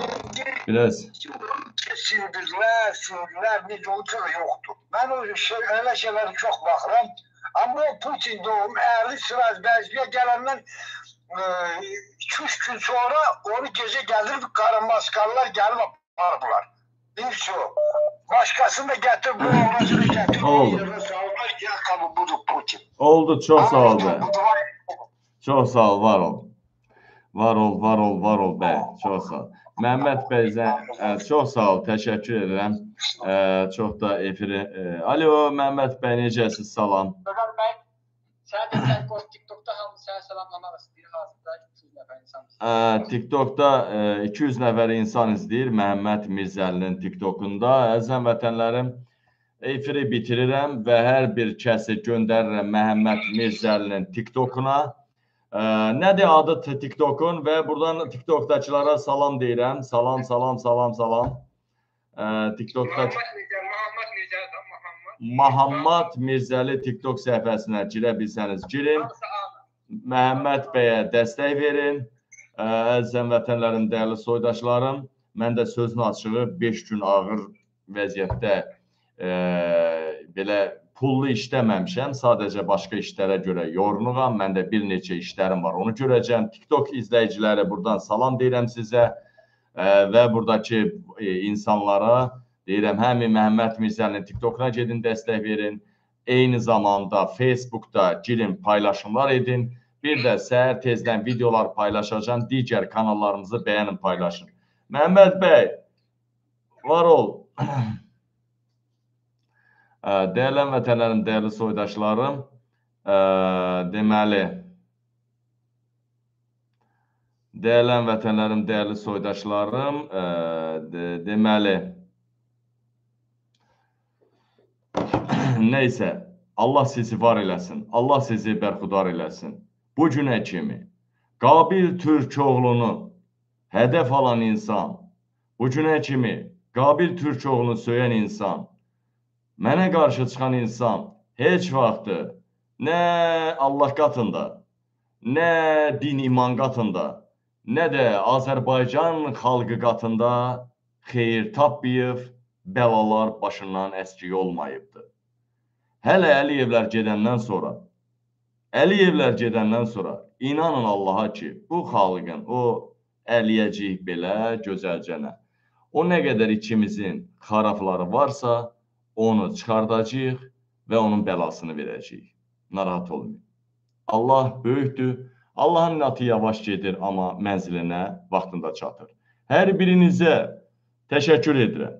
sindirlər, necə olsa da yoxdur. Mən öyle şeyləri çox baxıram. Amma o Putin doğum, ərli sıraz bəzliyə gələndən 2-3 gün sonra onu gece gəlir, qaramaskarlar gəlib aparıblar. Bir başkasını da getir, bu oğlacını getir. Oldu. Budur Putin. Oldu, çok sağ ol be. Çok sağ ol, var ol. Var ol be, çok sağ ol. Məhəmməd bəy, çox sağ ol, təşəkkür edirəm. Çox da efiri. Alo, Məhəmməd bəy, necəsiz, salam. Ömer bəy, sən də sən TikTokda hamı sənə salamlamaq istəyir, hazırda 200 nəfər insan. TikTokda 200 nəfər insan izləyir Məhəmməd Mirzəlinin TikTokunda. Əzəm vətənlərim, efiri bitirirəm və hər bir kəsi göndərirəm Məhəmməd Mirzəlinin TikTokuna. Nədir adı TikTokun və buradan TikTokdakılara salam deyirəm. Salam. TikTokda Məhəmməd Mirzəldən Məhəmməd. Muhammad Mirzəli TikTok səhifəsinə girə bilsəniz girin. Məhəmməd bəyə dəstək verin. Əziz vətənlərim, dəyərli soydaşlarım, mən də sözün açığı 5 gün ağır vəziyyətdə belə pullu işləməmişəm. Sadəcə başqa işlərə görə yorunuram. Məndə bir neçə işlərim var, onu görəcəm. TikTok izləyiciləri buradan salam deyirəm sizə və buradakı insanlara deyirəm, həmin Məhəmməd Mirzəlinin TikTokuna gedin, dəstək verin. Eyni zamanda Facebookda girin, paylaşımlar edin. Bir də səhər tezdən videolar paylaşacağım. Digər kanallarımızı bəyənin, paylaşın. Məhəmməd bəy, var ol. Dəyərli vətənlərim, dəyərli soydaşlarım, deməli, dəyərli vətənlərim, dəyərli soydaşlarım, deməli, neysə, Allah sizi var eləsin, Allah sizi bərxudar eləsin. Bu günə kimi Qabil Türkoğlunu hədəf alan insan, bu günə kimi Qabil Türkoğlunu söyən insan, mənə qarşı çıxan insan heç vaxtı nə Allah qatında, nə din iman qatında, nə də Azərbaycan xalqı qatında xeyir tapmayıb, bəlalar başından əskik olmayıbdır. Hələ Əliyevlər gedəndən sonra, inanın Allaha ki, bu xalqın o əliyəcəyik belə gözəlcənə. O nə qədər içimizin xarabları varsa, onu çıxardacaq və onun bəlasını verəcəyik. Narahat olmayın. Allah böyükdür. Allahın inatı yavaş gedir, amma mənzilinə vaxtında çatır. Hər birinizə təşəkkür edirəm.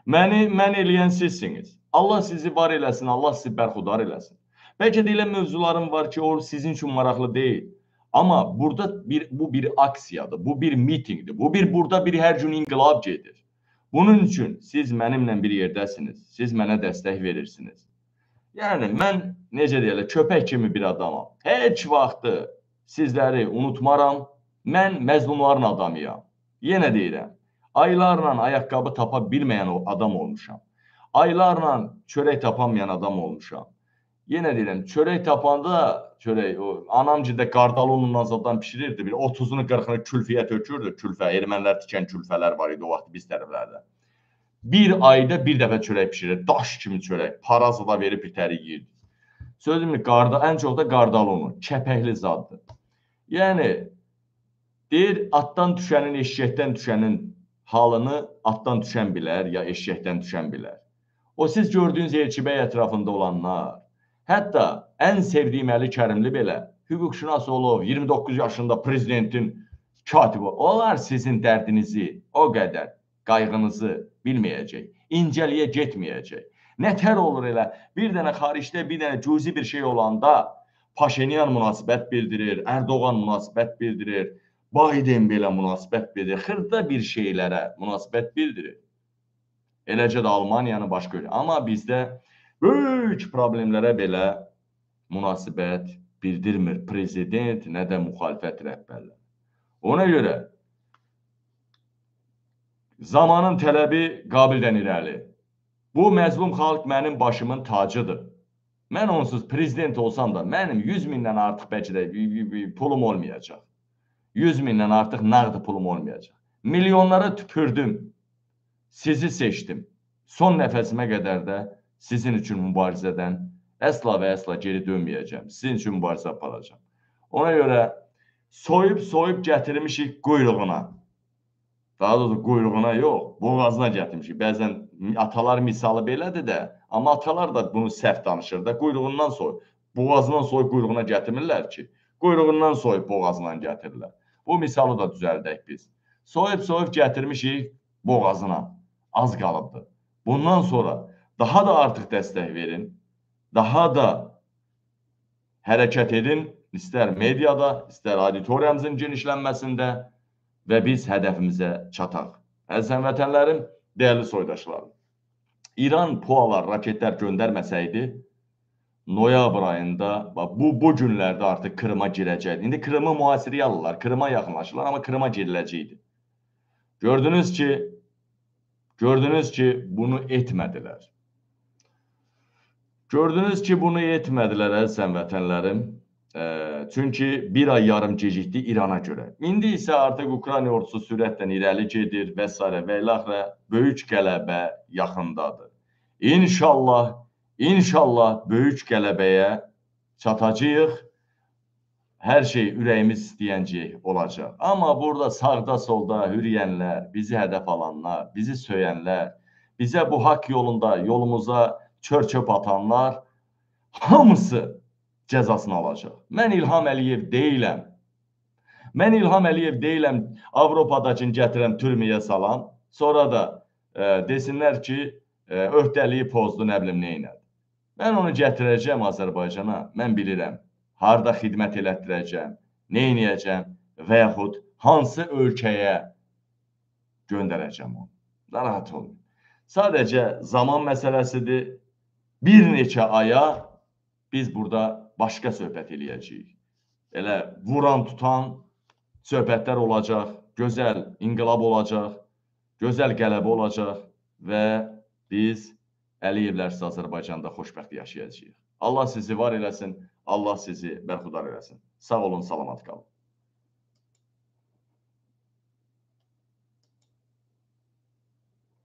Mən eləyən sizsiniz. Allah sizi var eləsin, Allah sizi bərxudar eləsin. Bəlkə də elə mövzularım var ki, o sizin üçün maraqlı deyil. Amma burada bu bir aksiyadır, bu bir mitingdir, burada bir hər gün inqilab gedir. Bunun üçün siz mənimlə bir yerdəsiniz, siz mənə dəstək verirsiniz. Yəni, mən necə deyələ, köpək kimi bir adamam. Heç vaxtı sizləri unutmaram, mən məzlumların adamıyam. Yenə deyirəm, aylarla ayaqqabı tapa bilməyən o adam olmuşam. Aylarla çörək tapamayan adam olmuşam. Yenə deyirəm, çörək tapanda, anamcıda qardalı onunla zaten pişirirdi. 30'unu 40'ını külfəyə tökürdü. Ermənilər tikən külfələr var idi o vaxt biz tərəflərdə. Bir ayda bir dəfə çörək pişirir. Daş kimi çörək. Parazı da verib bitəri yiyirdi. Sözümü, ən çox da qardalonu. Kəpəkli zaddır. Yəni, deyir, atdan düşənin, eşəkdən düşənin halını atdan düşən bilər, ya eşəkdən düşən bilər. O siz gördüyünüz Elçibəy ətrafında olanlar, hətta ən sevdiyim Əli Kərimli belə, hüquqşünas olub, 29 yaşında prezidentin katibi, onlar sizin dərdinizi, o qədər qayğınızı bilməyəcək, incəliyə getməyəcək. Nətər olur elə, bir dənə xaricdə, bir dənə cüzi bir şey olanda Paşinyan münasibət bildirir, Erdoğan münasibət bildirir, Biden belə münasibət bildirir, xırda bir şeylərə münasibət bildirir. Eləcə də Almaniyanı başqa ölür. Amma bizdə böyük problemlərə belə münasibət bildirmir prezident, nə də müxalifət rəhbərləri. Ona görə zamanın tələbi Qabildən irəli. Bu məzlum xalq mənim başımın tacıdır. Mən onsuz prezident olsam da mənim 100 mindən artıq bəlkə də pulum olmayacaq. 100 mindən artıq nağdı pulum olmayacaq. Milyonlara tüpürdüm. Sizi seçdim. Son nəfəsimə qədər də sizin üçün mübarizədən əsla və əsla geri dönməyəcəm. Sizin üçün mübarizə aparacağım. Ona görə soyub gətirmişik quyruğuna. Daha doğrusu quyruğuna yox, boğazına gətirmişik. Bəzən atalar misalı belədir də, amma atalar da bunu səhv danışır da. Quyruğundan soyub, boğazından soyub quyruğuna gətirmirlər ki. Quyruğundan soyub boğazından gətirirlər. Bu misalı da düzəldək biz. Soyub gətirmişik boğazına. Az qalıbdır. Bundan sonra daha da artıq dəstək verin. Daha da hərəkət edin. İstər mediada, istər auditoriyamızın genişlənməsində və biz hədəfimizə çataq. Əziz həmvətənlərim, dəyərli soydaşlarım. İran PUA-lar, raketlər göndərməsəydi, noyabr ayında, bu günlərdə artıq Krıma girəcəkdir. İndi Krımı mühasirəyə alırlar, Krıma yaxınlaşırlar, amma Krıma giriləcəkdir. Gördünüz ki, bunu etmədilər. Gördünüz ki, bunu etmədilər əziz həmvətənlərim. Çünki bir ay yarım gecikdi İrana görə. İndi isə artıq Ukrayna ordusu sürətlə irəli gedir və s. və ilaxrə böyük qələbə yaxındadır. İnşallah böyük qələbəyə çatacağıq. Hər şey ürəyimiz istəyəncək olacaq. Amma burada sağda solda hürüyənlər, bizi hədəf alanlar, bizi söyənlər, bizə bu haqq yolunda, yolumuza çör-çöp atanlar hamısı cəzasını alacaq. Mən İlham Əliyev deyiləm. Mən İlham Əliyev deyiləm, Avropadakini gətirəm, türməyə salam. Sonra da desinlər ki, öhdəliyi pozdu, nə bilim, neynədi. Mən onu gətirəcəm Azərbaycana, mən bilirəm. Harada xidmət elətdirəcəm, neynəyəcəm və yaxud hansı ölkəyə göndərəcəm onu. Narahat olun. Sadəcə zaman məsələsidir. Bir neçə aya biz burada başqa söhbət eləyəcəyik. Elə vuran, tutan söhbətlər olacaq, gözəl inqilab olacaq, gözəl qələbə olacaq və biz Əliyevlərsiz Azərbaycanda xoşbəxt yaşayacağıq. Allah sizi var eləsin, Allah sizi bərxudar eləsin. Sağ olun, salamat qalın.